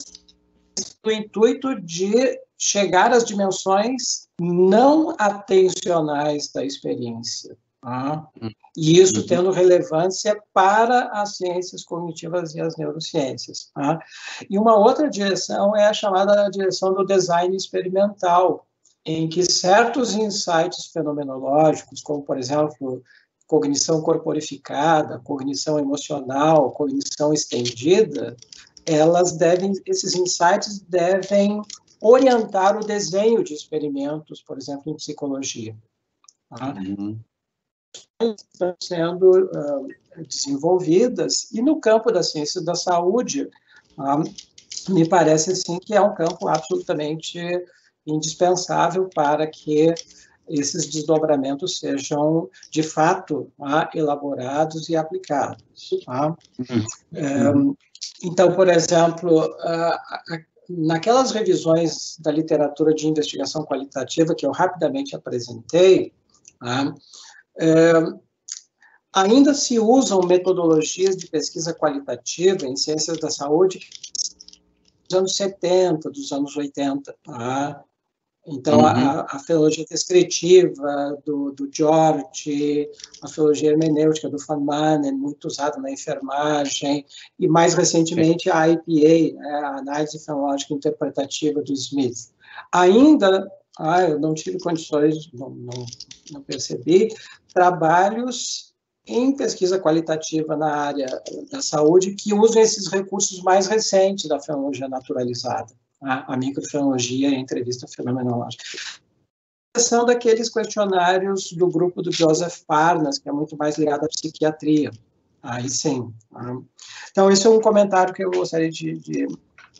no intuito de chegar às dimensões não atencionais da experiência. Tá? E isso tendo relevância para as ciências cognitivas e as neurociências. Tá? E uma outra direção é a chamada direção do design experimental, em que certos insights fenomenológicos, como, por exemplo, cognição corporificada, cognição emocional, cognição estendida, elas devem, esses insights devem orientar o desenho de experimentos, por exemplo, em psicologia. Tá? Uhum. Estão sendo uh, desenvolvidas, e no campo da ciência da saúde, uh, me parece assim, que é um campo absolutamente indispensável para que esses desdobramentos sejam, de fato, uh, elaborados e aplicados. Tá? Uhum. Uh, então, por exemplo, uh, naquelas revisões da literatura de investigação qualitativa que eu rapidamente apresentei, uh, É, ainda se usam metodologias de pesquisa qualitativa em ciências da saúde dos anos setenta, dos anos oitenta. Tá? Então, uhum. a, a filologia descritiva do, do George, a filologia hermenêutica do Van Manen, muito usada na enfermagem, e mais recentemente a I P A, né, a análise fenológica interpretativa do Smith. Ainda, ah, eu não tive condições, não, não, não percebi, trabalhos em pesquisa qualitativa na área da saúde que usam esses recursos mais recentes da fenomenologia naturalizada, a, a microfenologia e a entrevista fenomenológica. São daqueles questionários do grupo do Joseph Parnas, que é muito mais ligado à psiquiatria. Aí sim. Então, esse é um comentário que eu gostaria de, de,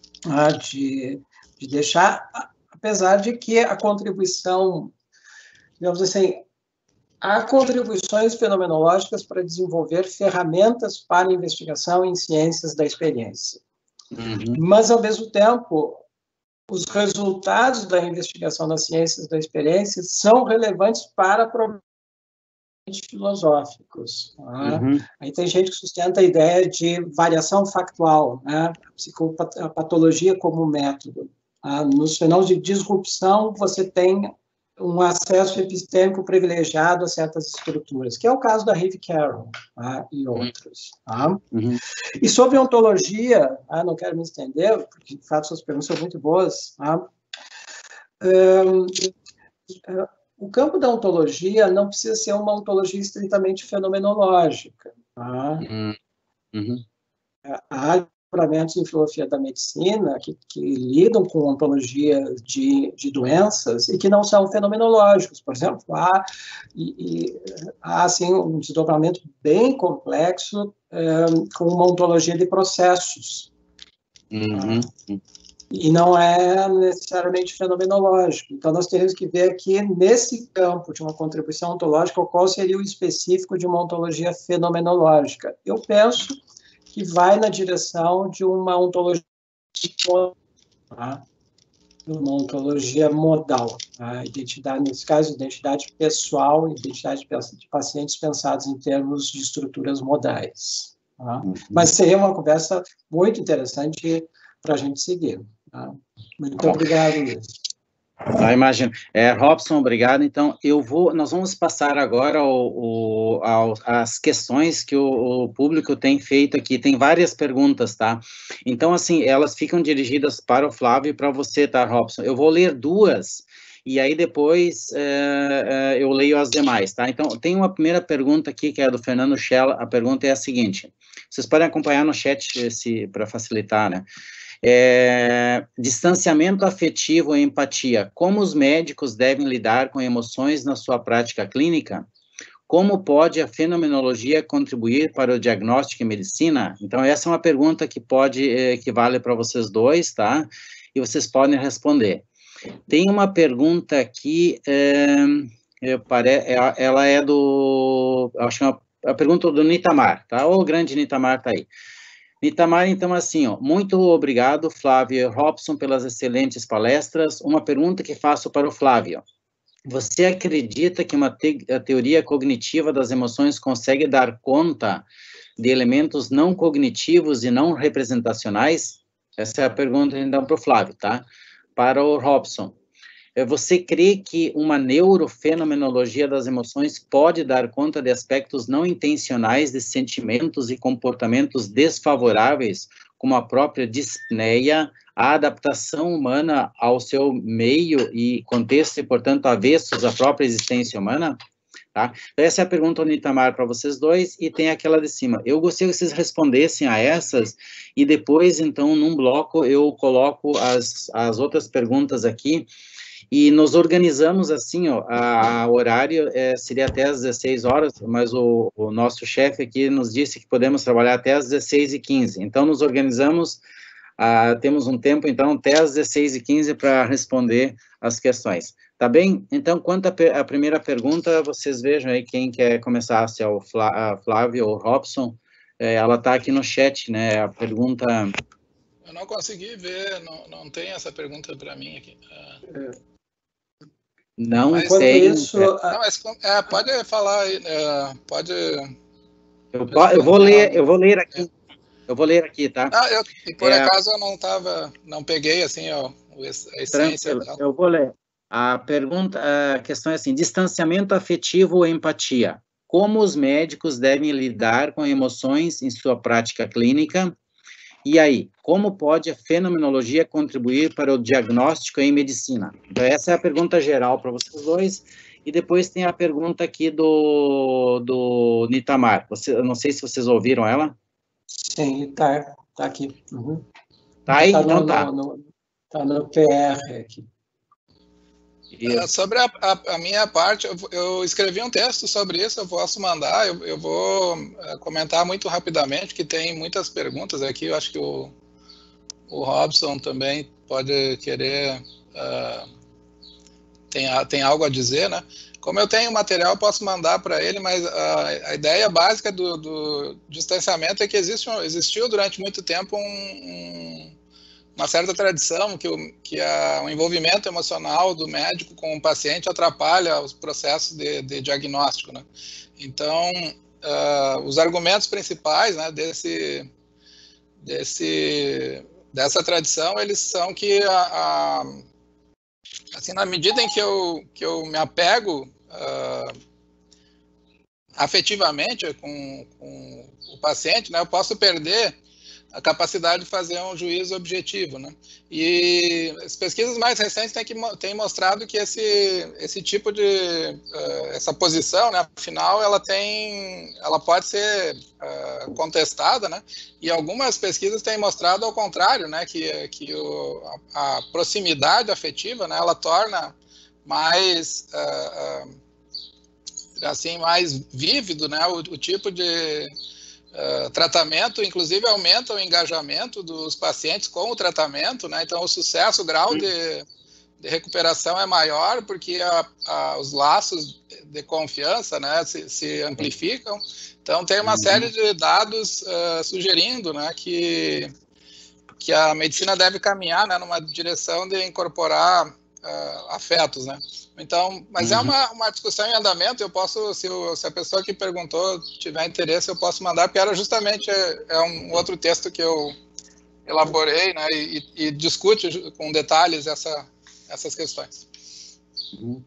de, de deixar, apesar de que a contribuição, digamos assim, há contribuições fenomenológicas para desenvolver ferramentas para investigação em ciências da experiência. Uhum. Mas, ao mesmo tempo, os resultados da investigação nas ciências da experiência são relevantes para problemas filosóficos. Tá? Uhum. Aí tem gente que sustenta a ideia de variação factual, né? A patologia como método. Tá? Nos fenômenos de disrupção, você tem um acesso epistêmico privilegiado a certas estruturas, que é o caso da Reeve Carroll, tá? E outros. Tá? Uhum. E sobre ontologia, tá? Não quero me estender, porque, de fato, suas perguntas são muito boas. Tá? Um, o campo da ontologia não precisa ser uma ontologia estritamente fenomenológica. Tá? Uhum. Uhum. Há desdobramentos em filosofia da medicina que, que lidam com ontologia de, de doenças e que não são fenomenológicos. Por exemplo, há, e, e, há assim, um desdobramento bem complexo um, com uma ontologia de processos. Uhum. Tá? E não é necessariamente fenomenológico. Então, nós temos que ver aqui, nesse campo de uma contribuição ontológica, qual seria o específico de uma ontologia fenomenológica. Eu penso que vai na direção de uma ontologia, tá? Uma ontologia modal, tá? Identidade, nesse caso, identidade pessoal, identidade de pacientes pensados em termos de estruturas modais. Tá? Uhum. Mas seria uma conversa muito interessante para a gente seguir. Tá? Muito Bom. Obrigado, Luiz. Ah, imagino. É, Robson, obrigado. Então, eu vou, nós vamos passar agora ao, ao, ao, as questões que o, o público tem feito aqui. Tem várias perguntas, tá? Então, assim, elas ficam dirigidas para o Flávio e para você, tá, Robson? Eu vou ler duas e aí depois é, é, eu leio as demais, tá? Então, tem uma primeira pergunta aqui, que é do Fernando Schella. A pergunta é a seguinte. Vocês podem acompanhar no chat para facilitar, né? É, distanciamento afetivo e empatia. Como os médicos devem lidar com emoções na sua prática clínica? Como pode a fenomenologia contribuir para o diagnóstico em medicina? Então, essa é uma pergunta que pode, é, que vale para vocês dois, tá? E vocês podem responder. Tem uma pergunta aqui, é, eu pare, ela é do, acho que é uma, a pergunta do Nitamar, tá? O grande Nitamar tá aí. Nitamar, então, assim, ó, muito obrigado, Flávio e Robson, pelas excelentes palestras. Uma pergunta que faço para o Flávio. Você acredita que uma te teoria cognitiva das emoções consegue dar conta de elementos não cognitivos e não representacionais? Essa é a pergunta, então, para o Flávio, tá? Para o Robson. Você crê que uma neurofenomenologia das emoções pode dar conta de aspectos não intencionais de sentimentos e comportamentos desfavoráveis, como a própria dispneia, a adaptação humana ao seu meio e contexto, e, portanto, avessos à própria existência humana? Tá? Então, essa é a pergunta do Itamar para vocês dois, e tem aquela de cima. Eu gostaria que vocês respondessem a essas, e depois, então, num bloco, eu coloco as, as outras perguntas aqui, e nos organizamos assim, ó, a, a horário é, seria até às dezesseis horas, mas o, o nosso chefe aqui nos disse que podemos trabalhar até às dezesseis e quinze, então nos organizamos, ah, temos um tempo, então, até às dezesseis e quinze para responder as questões. Tá bem? Então, quanto à primeira pergunta, vocês vejam aí quem quer começar, se é o Flávio ou o Robson, é, ela está aqui no chat, né, a pergunta... Eu não consegui ver, não, não tem essa pergunta para mim aqui. É. Não mas, tem... Isso, é, não, mas é, pode falar aí, é, pode... Eu, eu, vou ler, eu vou ler aqui, eu vou ler aqui, tá? Ah, eu, e por é, acaso eu não tava, não peguei, assim, ó, a essência dela. Eu vou ler. A pergunta, a questão é assim, distanciamento afetivo ou empatia. Como os médicos devem lidar com emoções em sua prática clínica? E aí, como pode a fenomenologia contribuir para o diagnóstico em medicina? Então, essa é a pergunta geral para vocês dois. E depois tem a pergunta aqui do, do Nitamar. Você, eu não sei se vocês ouviram ela. Sim, tá, tá aqui. Uhum. Tá aí? Tá Então no, tá. No, no, tá no P R aqui. É, sobre a, a, a minha parte, eu, eu escrevi um texto sobre isso, eu posso mandar, eu, eu vou é, comentar muito rapidamente, que tem muitas perguntas aqui, eu acho que o, o Robson também pode querer, uh, tem, tem algo a dizer, né? Como eu tenho material, eu posso mandar para ele, mas a, a ideia básica do, do distanciamento é que existe, existiu durante muito tempo um, um uma certa tradição que, o, que a, o envolvimento emocional do médico com o paciente atrapalha os processos de, de diagnóstico, né? Então, uh, os argumentos principais, né, desse, desse, dessa tradição, eles são que, a, a, assim, na medida em que eu, que eu me apego uh, afetivamente com, com o paciente, né, eu posso perder a capacidade de fazer um juízo objetivo, né? E as pesquisas mais recentes têm, que, têm mostrado que esse, esse tipo de, uh, essa posição, né, afinal, ela tem, ela pode ser uh, contestada, né? E algumas pesquisas têm mostrado ao contrário, né, que, que o, a, a proximidade afetiva, né, ela torna mais, uh, uh, assim, mais vívido, né, o, o tipo de Uh, tratamento, inclusive aumenta o engajamento dos pacientes com o tratamento, né? Então o sucesso, o grau de, de recuperação é maior porque a, a, os laços de confiança, né, se, se amplificam. Então tem uma série de dados uh, sugerindo, né, que, que a medicina deve caminhar, né, numa direção de incorporar uh, afetos, né? Então, mas uhum. é uma, uma discussão em andamento, eu posso, se, o, se a pessoa que perguntou tiver interesse, eu posso mandar, porque era justamente é, é um outro texto que eu elaborei, né, e, e discute com detalhes essa, essas questões. Uhum.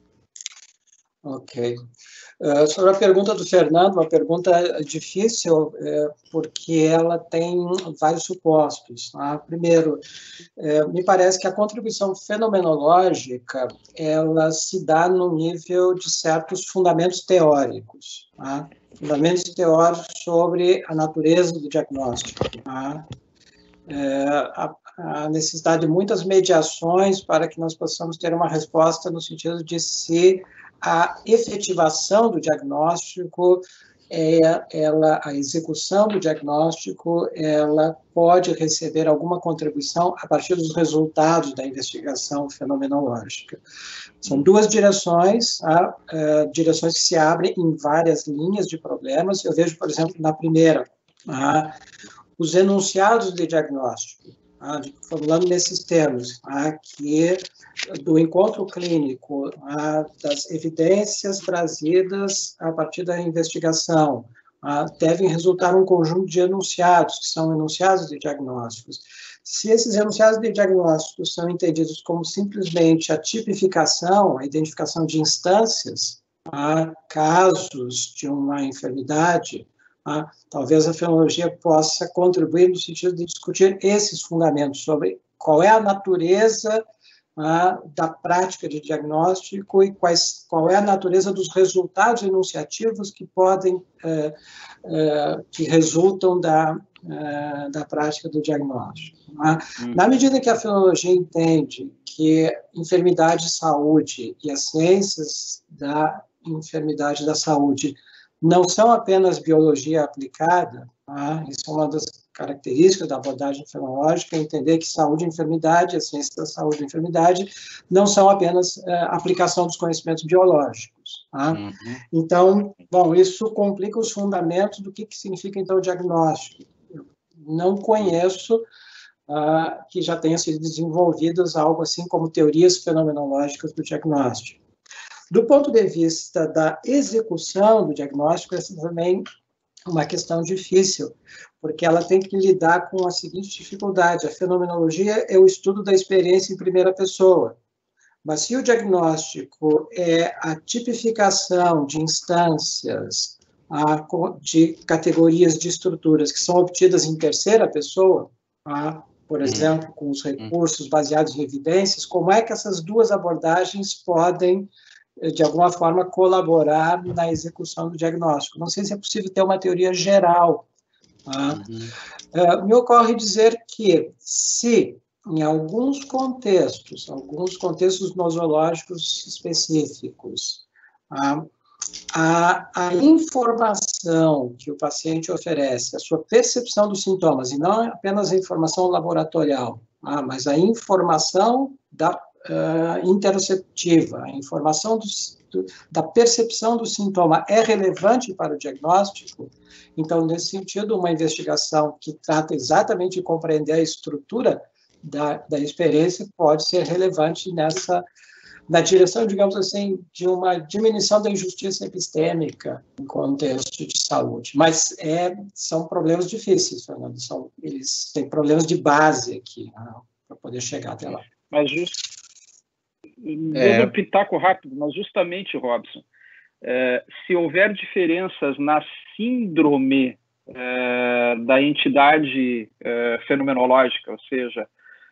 Ok. Uh, sobre a pergunta do Fernando, uma pergunta difícil, é, porque ela tem vários supostos. Tá? Primeiro, é, me parece que a contribuição fenomenológica ela se dá no nível de certos fundamentos teóricos, tá? Fundamentos teóricos sobre a natureza do diagnóstico. Tá? É, a, a necessidade de muitas mediações para que nós possamos ter uma resposta no sentido de se a efetivação do diagnóstico, é, ela, a execução do diagnóstico, ela pode receber alguma contribuição a partir dos resultados da investigação fenomenológica. São duas direções, tá? uh, direções que se abrem em várias linhas de problemas. Eu vejo, por exemplo, na primeira, tá? Os enunciados de diagnóstico, tá? Formulando nesses termos, tá? Que do encontro clínico, a, das evidências trazidas a partir da investigação, a, devem resultar um conjunto de enunciados, que são enunciados de diagnósticos. Se esses enunciados de diagnósticos são entendidos como simplesmente a tipificação, a identificação de instâncias, a, casos de uma enfermidade, a, talvez a fenomenologia possa contribuir no sentido de discutir esses fundamentos sobre qual é a natureza ah, da prática de diagnóstico e quais, qual é a natureza dos resultados enunciativos que podem, eh, eh, que resultam da, eh, da prática do diagnóstico. Né? Hum. Na medida que a fenomenologia entende que enfermidade e saúde e as ciências da enfermidade e da saúde não são apenas biologia aplicada, tá? Isso é uma das características da abordagem fenomenológica, entender que saúde e enfermidade, a ciência da saúde e enfermidade, não são apenas é, aplicação dos conhecimentos biológicos. Tá? Uhum. Então, bom, isso complica os fundamentos do que, que significa, então, o diagnóstico. Eu não conheço uh, que já tenha sido desenvolvidas algo assim como teorias fenomenológicas do diagnóstico. Do ponto de vista da execução do diagnóstico, essa também é uma questão difícil, porque ela tem que lidar com a seguinte dificuldade: a fenomenologia é o estudo da experiência em primeira pessoa, mas se o diagnóstico é a tipificação de instâncias, a, de categorias de estruturas que são obtidas em terceira pessoa, a, por exemplo, com os recursos baseados em evidências, como é que essas duas abordagens podem, de alguma forma, colaborar na execução do diagnóstico? Não sei se é possível ter uma teoria geral. Tá? Uhum. Uh, me ocorre dizer que, se, em alguns contextos, alguns contextos nosológicos específicos, uh, a, a informação que o paciente oferece, a sua percepção dos sintomas, e não apenas a informação laboratorial, uh, mas a informação da Uh, interoceptiva, a informação do, do, da percepção do sintoma é relevante para o diagnóstico. Então, nesse sentido, uma investigação que trata exatamente de compreender a estrutura da, da experiência pode ser relevante nessa, na direção, digamos assim, de uma diminuição da injustiça epistêmica em contexto de saúde. Mas é, são problemas difíceis, Fernando, são, eles têm problemas de base aqui, né, para poder chegar até lá. Mas justo É... um pitaco rápido, mas justamente, Robson, é, se houver diferenças na síndrome é, da entidade é, fenomenológica, ou seja,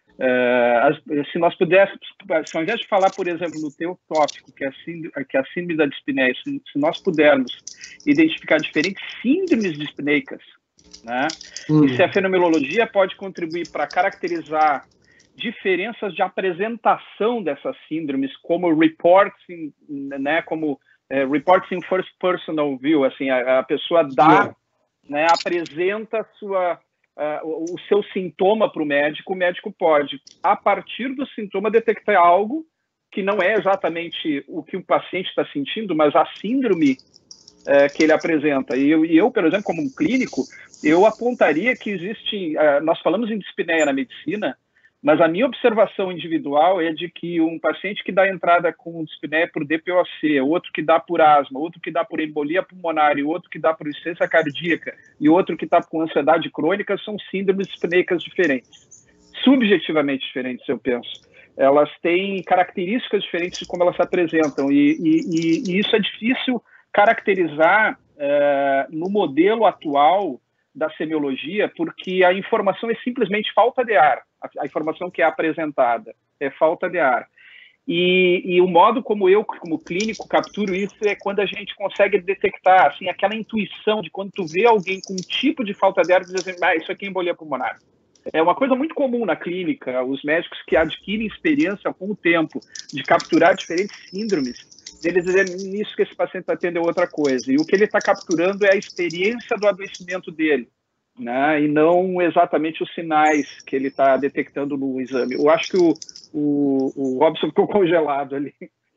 é, as, se nós pudéssemos, se ao invés de falar, por exemplo, no teu tópico, que é a síndrome, que é a síndrome da dispneia, se, se nós pudermos identificar diferentes síndromes dispneicas, né, hum. e se a fenomenologia pode contribuir para caracterizar diferenças de apresentação dessas síndromes, como reporting, né, como é, reports in first personal view, assim, a, a pessoa dá, né, apresenta a sua, uh, o seu sintoma para o médico, o médico pode, a partir do sintoma, detectar algo que não é exatamente o que o paciente está sentindo, mas a síndrome uh, que ele apresenta. E eu, e eu, por exemplo, como um clínico, eu apontaria que existe, uh, nós falamos em dispneia na medicina, mas a minha observação individual é de que um paciente que dá entrada com dispneia por D P O C, outro que dá por asma, outro que dá por embolia pulmonar, e outro que dá por insuficiência cardíaca, e outro que está com ansiedade crônica, são síndromes dispneicas diferentes. Subjetivamente diferentes, eu penso. Elas têm características diferentes de como elas se apresentam, e, e, e isso é difícil caracterizar é, no modelo atual da semiologia, porque a informação é simplesmente falta de ar. A informação que é apresentada é falta de ar. E, e o modo como eu, como clínico, capturo isso é quando a gente consegue detectar, assim, aquela intuição de quando tu vê alguém com um tipo de falta de ar, diz assim, ah, isso aqui é embolia pulmonar. É uma coisa muito comum na clínica, os médicos que adquirem experiência com o tempo de capturar diferentes síndromes, eles dizem nisso que esse paciente está tendo é outra coisa. E o que ele está capturando é a experiência do adoecimento dele, né? E não exatamente os sinais que ele está detectando no exame. Eu acho que o, o, o Robson ficou congelado ali.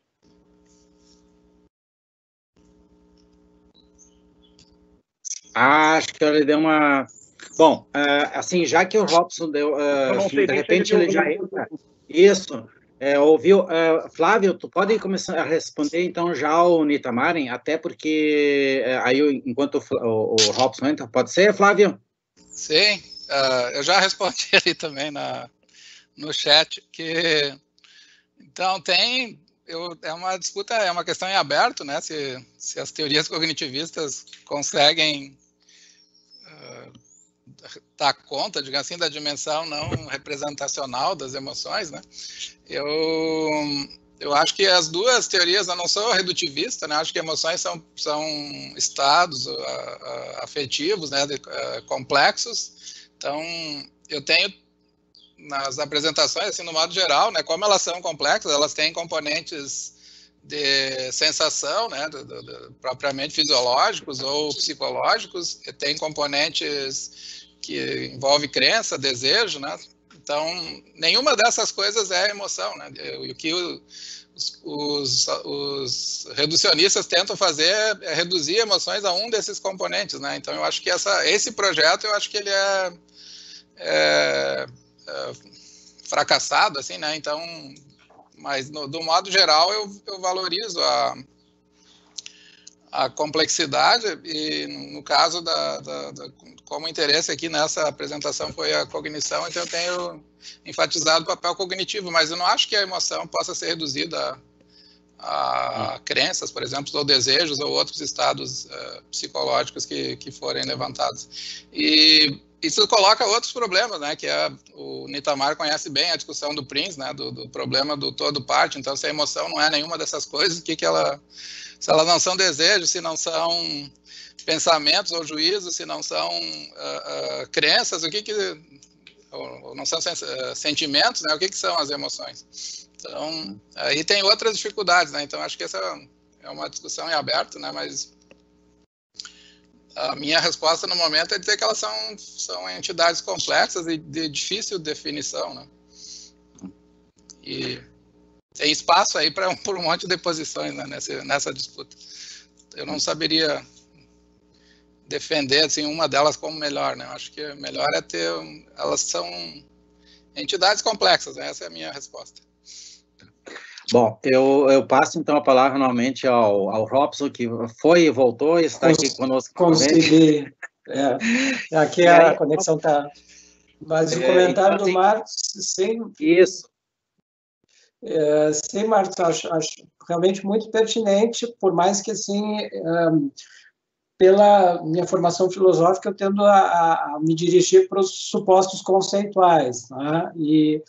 Acho que ele deu uma... Bom, uh, assim, já que o Robson deu... Uh, não sei, de repente ele já entra... Isso... É, ouviu? Uh, Flávio, tu pode começar a responder, então, já o Nitamaren, até porque uh, aí, eu, enquanto o, o, o Robson entra, pode ser, Flávio? Sim, uh, eu já respondi ali também na, no chat, que, então, tem, eu, é uma disputa, é uma questão em aberto, né, se, se as teorias cognitivistas conseguem uh, dar conta, digamos assim, da dimensão não representacional das emoções, né? Eu, eu acho que as duas teorias, eu não sou redutivista, né? Acho que emoções são, são estados uh, uh, afetivos, né? De, uh, complexos. Então, eu tenho nas apresentações, assim, no modo geral, né? Como elas são complexas, elas têm componentes de sensação, né, do, do, do, propriamente fisiológicos ou psicológicos, tem componentes que envolvem crença, desejo, né, então nenhuma dessas coisas é emoção, né, e o que os, os, os reducionistas tentam fazer é reduzir emoções a um desses componentes, né, então eu acho que essa, esse projeto, eu acho que ele é, é, é fracassado, assim, né, então... Mas, no, do modo geral, eu, eu valorizo a, a complexidade e, no caso, da, da, da, como interesse aqui nessa apresentação foi a cognição, então eu tenho enfatizado o papel cognitivo, mas eu não acho que a emoção possa ser reduzida a, a crenças, por exemplo, ou desejos ou outros estados uh, psicológicos que, que forem levantados. E... Isso coloca outros problemas, né, que é, o Nitamar conhece bem a discussão do Prince, né, do, do problema do todo-parte, então se a emoção não é nenhuma dessas coisas, o que que ela, se elas não são desejos, se não são pensamentos ou juízos, se não são uh, uh, crenças, o que que, ou, ou não são uh, sentimentos, né, o que que são as emoções? Então, aí tem outras dificuldades, né, então acho que essa é uma discussão em aberto, né, mas... A minha resposta no momento é dizer que elas são, são entidades complexas e de difícil definição, né? E tem espaço aí para por um monte de posições, né, nessa, nessa disputa. Eu não saberia defender assim, uma delas como melhor, né? Eu acho que melhor é ter... Elas são entidades complexas, né? Essa é a minha resposta. Bom, eu, eu passo então a palavra novamente ao, ao Robson, que foi e voltou e está Cons aqui conosco. Consegui. É, aqui a aí, conexão está... Mas o é, comentário então, do Marcos, sim. Isso. É, sim, Marcos, acho, acho realmente muito pertinente, por mais que, assim, um, pela minha formação filosófica, eu tendo a, a me dirigir para os supostos conceituais, né? E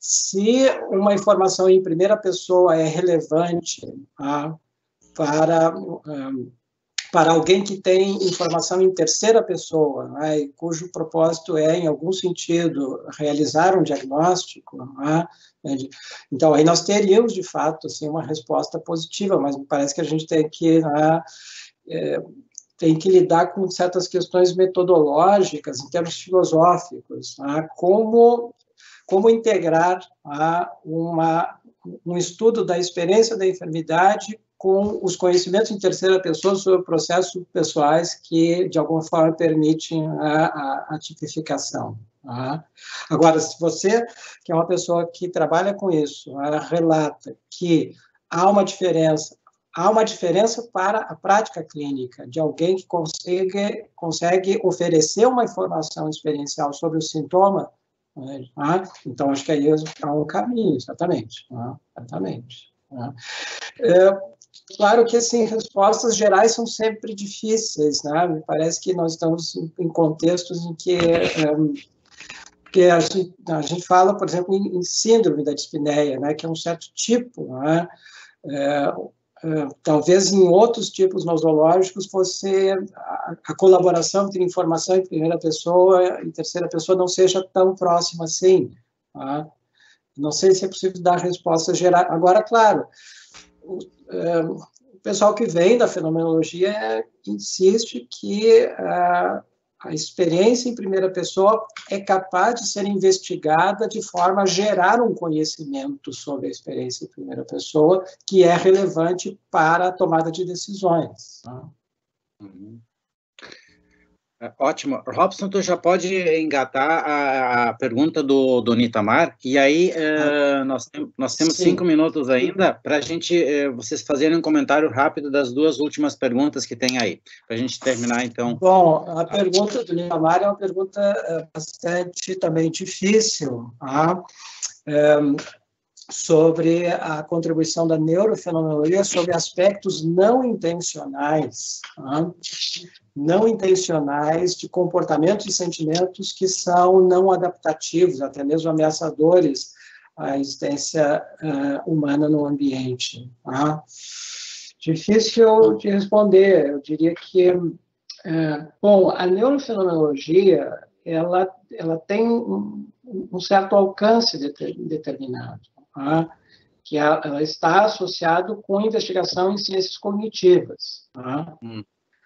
se uma informação em primeira pessoa é relevante ah, para, um, para alguém que tem informação em terceira pessoa, né, e cujo propósito é, em algum sentido, realizar um diagnóstico, né, então aí nós teríamos, de fato, assim, uma resposta positiva, mas me parece que a gente tem que... Ah, é, tem que lidar com certas questões metodológicas, em termos filosóficos, né, como... como integrar ah, uma, um estudo da experiência da enfermidade com os conhecimentos em terceira pessoa sobre processos pessoais que, de alguma forma, permitem a, a, a tipificação. Ah. Agora, se você, que é uma pessoa que trabalha com isso, ah, relata que há uma diferença, há uma diferença para a prática clínica de alguém que consegue, consegue oferecer uma informação experiencial sobre o sintoma. Ah, então, acho que aí é um caminho, exatamente. Ah, exatamente. Ah. É, claro que, assim, respostas gerais são sempre difíceis, né? Me parece que nós estamos em contextos em que, um, que a, gente, a gente fala, por exemplo, em, em síndrome da dispneia, né? Que é um certo tipo, né? É, Uh, talvez em outros tipos nosológicos fosse a, a colaboração entre informação em primeira pessoa e terceira pessoa não seja tão próxima assim. Tá? Não sei se é possível dar resposta geral. Agora, claro, o, uh, o pessoal que vem da fenomenologia insiste que uh, a experiência em primeira pessoa é capaz de ser investigada de forma a gerar um conhecimento sobre a experiência em primeira pessoa que é relevante para a tomada de decisões. Uhum. Ótimo. Robson, tu já pode engatar a, a pergunta do, do Nitamar, e aí ah, uh, nós, tem, nós temos sim. cinco minutos ainda para a gente, uh, vocês fazerem um comentário rápido das duas últimas perguntas que tem aí, para a gente terminar, então. Bom, a pergunta do Nitamar é uma pergunta bastante também difícil. Tá? Um, sobre a contribuição da neurofenomenologia sobre aspectos não intencionais, tá? não intencionais de comportamentos e sentimentos que são não adaptativos, até mesmo ameaçadores à existência uh, humana no ambiente. Tá? Difícil de responder, eu diria que, uh, bom, a neurofenomenologia, ela, ela tem um, um certo alcance determinado, tá? que ela está associado com investigação em ciências cognitivas. Tá? Hum.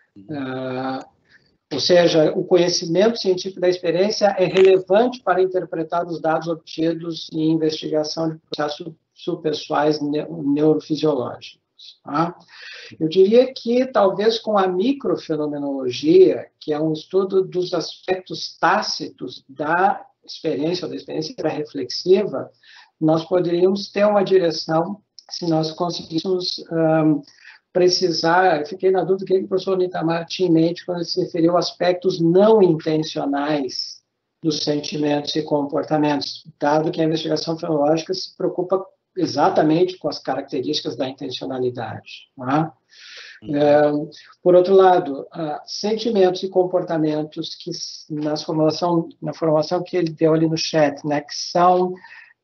Uh, ou seja, o conhecimento científico da experiência é relevante para interpretar os dados obtidos em investigação de processos subpessoais neurofisiológicos. Tá? Eu diria que, talvez, com a microfenomenologia, que é um estudo dos aspectos tácitos da experiência, ou da experiência reflexiva, nós poderíamos ter uma direção se nós conseguíssemos um, precisar. Eu fiquei na dúvida do que o professor Nitamar tinha em mente quando ele se referiu a aspectos não intencionais dos sentimentos e comportamentos, dado que a investigação fenomenológica se preocupa exatamente com as características da intencionalidade. Tá? Uhum. É, por outro lado, uh, sentimentos e comportamentos que, nas formulação, na formação que ele deu ali no chat, né, que são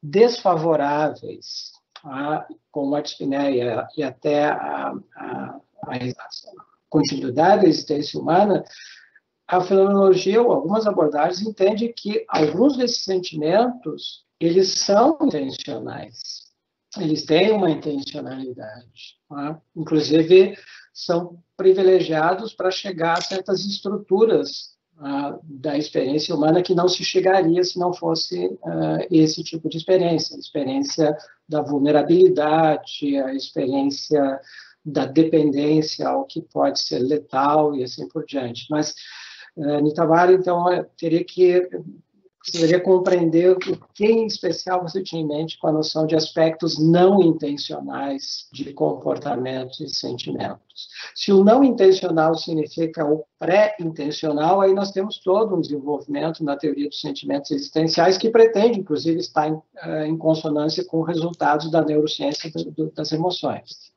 desfavoráveis, tá, como a dispneia e até a, a, a continuidade da existência humana, a fenomenologia, ou algumas abordagens, entendem que alguns desses sentimentos, eles são intencionais. Eles têm uma intencionalidade. Tá? Inclusive, são privilegiados para chegar a certas estruturas uh, da experiência humana que não se chegaria se não fosse uh, esse tipo de experiência. A experiência da vulnerabilidade, a experiência da dependência, ao que pode ser letal e assim por diante. Mas, uh, Nitamar, então, teria que... precisaria compreender o que em especial você tinha em mente com a noção de aspectos não intencionais de comportamentos e sentimentos. Se o não intencional significa o pré-intencional, aí nós temos todo um desenvolvimento na teoria dos sentimentos existenciais que pretende, inclusive, estar em, em consonância com resultados da neurociência do, das emoções.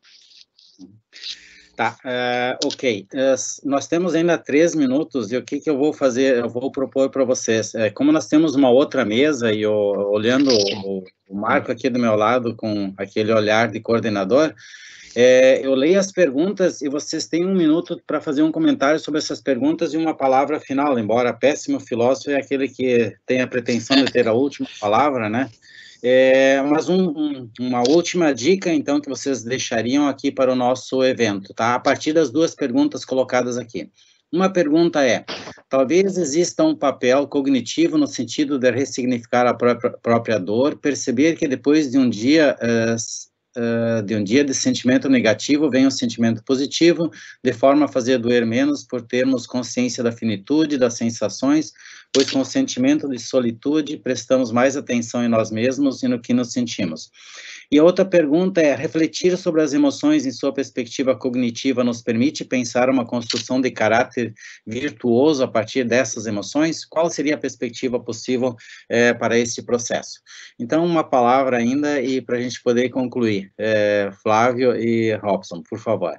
Tá, uh, ok. Uh, nós temos ainda três minutos e o que, que eu vou fazer, eu vou propor para vocês. Uh, como nós temos uma outra mesa e eu, olhando o, o Marco aqui do meu lado com aquele olhar de coordenador, uh, eu leio as perguntas e vocês têm um minuto para fazer um comentário sobre essas perguntas e uma palavra final, embora péssimo filósofo é aquele que tem a pretensão de ter a última palavra, né? É, mas um, um, uma última dica, então, que vocês deixariam aqui para o nosso evento, tá? A partir das duas perguntas colocadas aqui. Uma pergunta é, talvez exista um papel cognitivo no sentido de ressignificar a própria, própria dor, perceber que depois de um dia... Uh, Uh, de um dia de sentimento negativo, vem um sentimento positivo, de forma a fazer doer menos, por termos consciência da finitude, das sensações, pois com o sentimento de solitude, prestamos mais atenção em nós mesmos e no que nos sentimos. E a outra pergunta é, refletir sobre as emoções em sua perspectiva cognitiva nos permite pensar uma construção de caráter virtuoso a partir dessas emoções? Qual seria a perspectiva possível é, para esse processo? Então, uma palavra ainda e para a gente poder concluir. É, Flávio e Robson, por favor.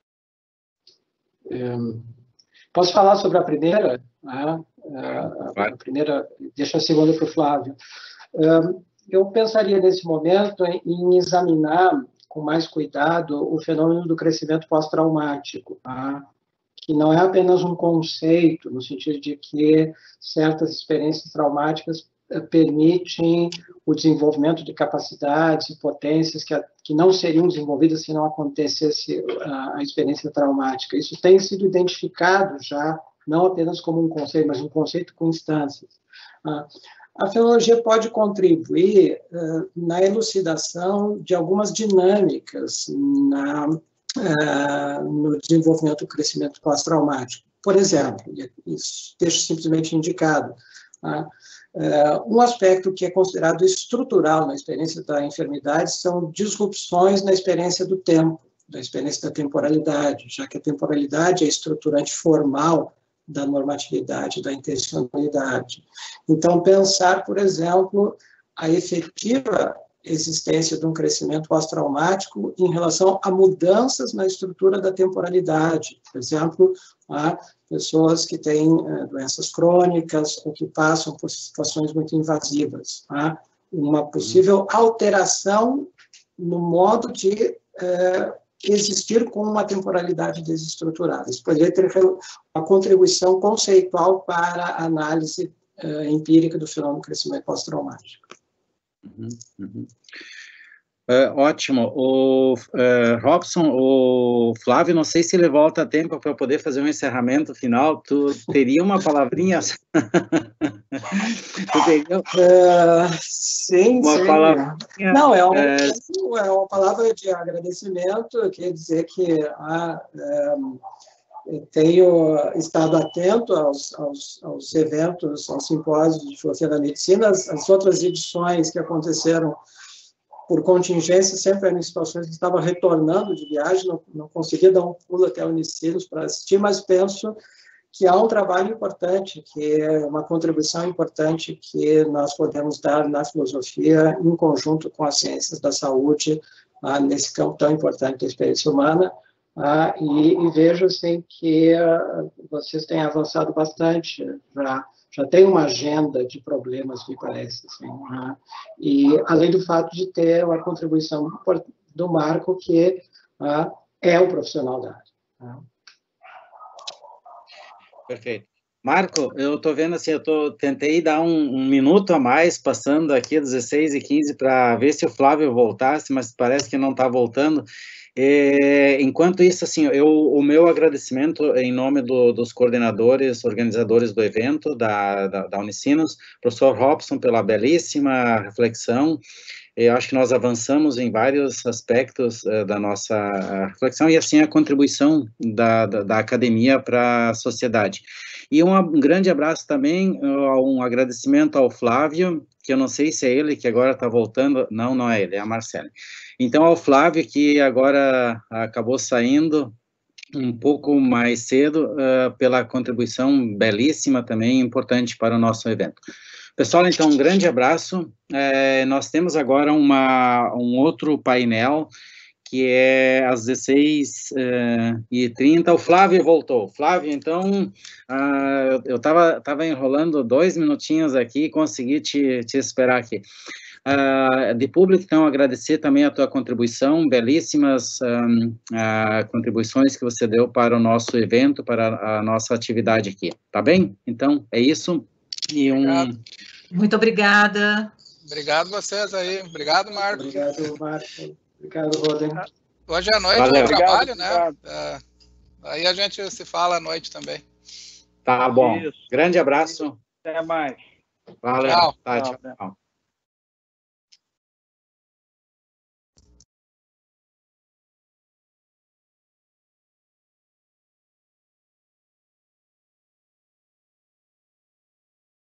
Um, posso falar sobre a primeira? Ah, a, a, a primeira, deixa a segunda para o Flávio. Um, eu pensaria nesse momento em, em examinar com mais cuidado o fenômeno do crescimento pós-traumático, tá? Que não é apenas um conceito, no sentido de que certas experiências traumáticas permitem o desenvolvimento de capacidades e potências que, a, que não seriam desenvolvidas se não acontecesse a, a experiência traumática. Isso tem sido identificado já, não apenas como um conceito, mas um conceito com instâncias. Ah, a fenomenologia pode contribuir uh, na elucidação de algumas dinâmicas na, uh, no desenvolvimento do crescimento pós-traumático. Por exemplo, isso deixo simplesmente indicado, uh, uh, um aspecto que é considerado estrutural na experiência da enfermidade são disrupções na experiência do tempo, da experiência da temporalidade, já que a temporalidade é estruturante formal da normatividade, da intencionalidade. Então, pensar, por exemplo, a efetiva existência de um crescimento pós-traumático em relação a mudanças na estrutura da temporalidade. Por exemplo, há pessoas que têm uh, doenças crônicas ou que passam por situações muito invasivas. Há uma possível alteração no modo de uh, existir com uma temporalidade desestruturada. Isso poderia ter uma contribuição conceitual para a análise uh, empírica do fenômeno do crescimento pós-traumático. Uhum, uhum. Uh, ótimo. O uh, Robson, o Flávio, não sei se ele volta a tempo para poder fazer um encerramento final. Tu teria uma palavrinha? Tu teria... Uh, sim, uma sim. Palavrinha, não, é, um, é... é uma palavra de agradecimento, quer dizer que ah, um, eu tenho estado atento aos, aos, aos eventos, aos simpósios de filosofia da medicina, as, as outras edições que aconteceram por contingência, sempre eram em situações que estava retornando de viagem, não, não conseguia dar um pulo até o Unicinos para assistir, mas penso que há um trabalho importante, que é uma contribuição importante que nós podemos dar na filosofia em conjunto com as ciências da saúde, ah, nesse campo tão importante da experiência humana, ah, e, e vejo assim, que ah, vocês têm avançado bastante, já, já tem uma agenda de problemas, me parece, assim, ah, e além do fato de ter uma contribuição do Marco, que ah, é o profissional da área. Ah. Perfeito. Marco, eu estou vendo assim, eu tô, tentei dar um, um minuto a mais, passando aqui dezesseis e quinze, para ver se o Flávio voltasse, mas parece que não está voltando. É, enquanto isso, assim, eu, o meu agradecimento em nome do, dos coordenadores, organizadores do evento, da, da, da Unicinos, professor Robson, pela belíssima reflexão. Eu acho que nós avançamos em vários aspectos uh, da nossa reflexão e, assim, a contribuição da, da, da academia para a sociedade. E um, um grande abraço também, uh, um agradecimento ao Flávio, que eu não sei se é ele que agora está voltando, não, não é ele, é a Marcele. Então, ao Flávio, que agora acabou saindo um pouco mais cedo, uh, pela contribuição belíssima também, importante para o nosso evento. Pessoal, então, um grande abraço. É, nós temos agora uma, um outro painel, que é às dezesseis e trinta. O Flávio voltou. Flávio, então, uh, eu estava tava enrolando dois minutinhos aqui e consegui te, te esperar aqui. Uh, de público, então, agradecer também a tua contribuição, belíssimas um, uh, contribuições que você deu para o nosso evento, para a nossa atividade aqui, tá bem? Então, é isso. E um... Obrigado. Muito obrigada. Obrigado vocês aí. Obrigado, Marco. Obrigado, Marco. Obrigado, Roden. Hoje à noite Valeu. eu trabalho, Obrigado, né? Uh, aí a gente se fala à noite também. Tá bom. Isso. Grande abraço. Até mais. Valeu. Tchau. Tá, Tchau. tchau.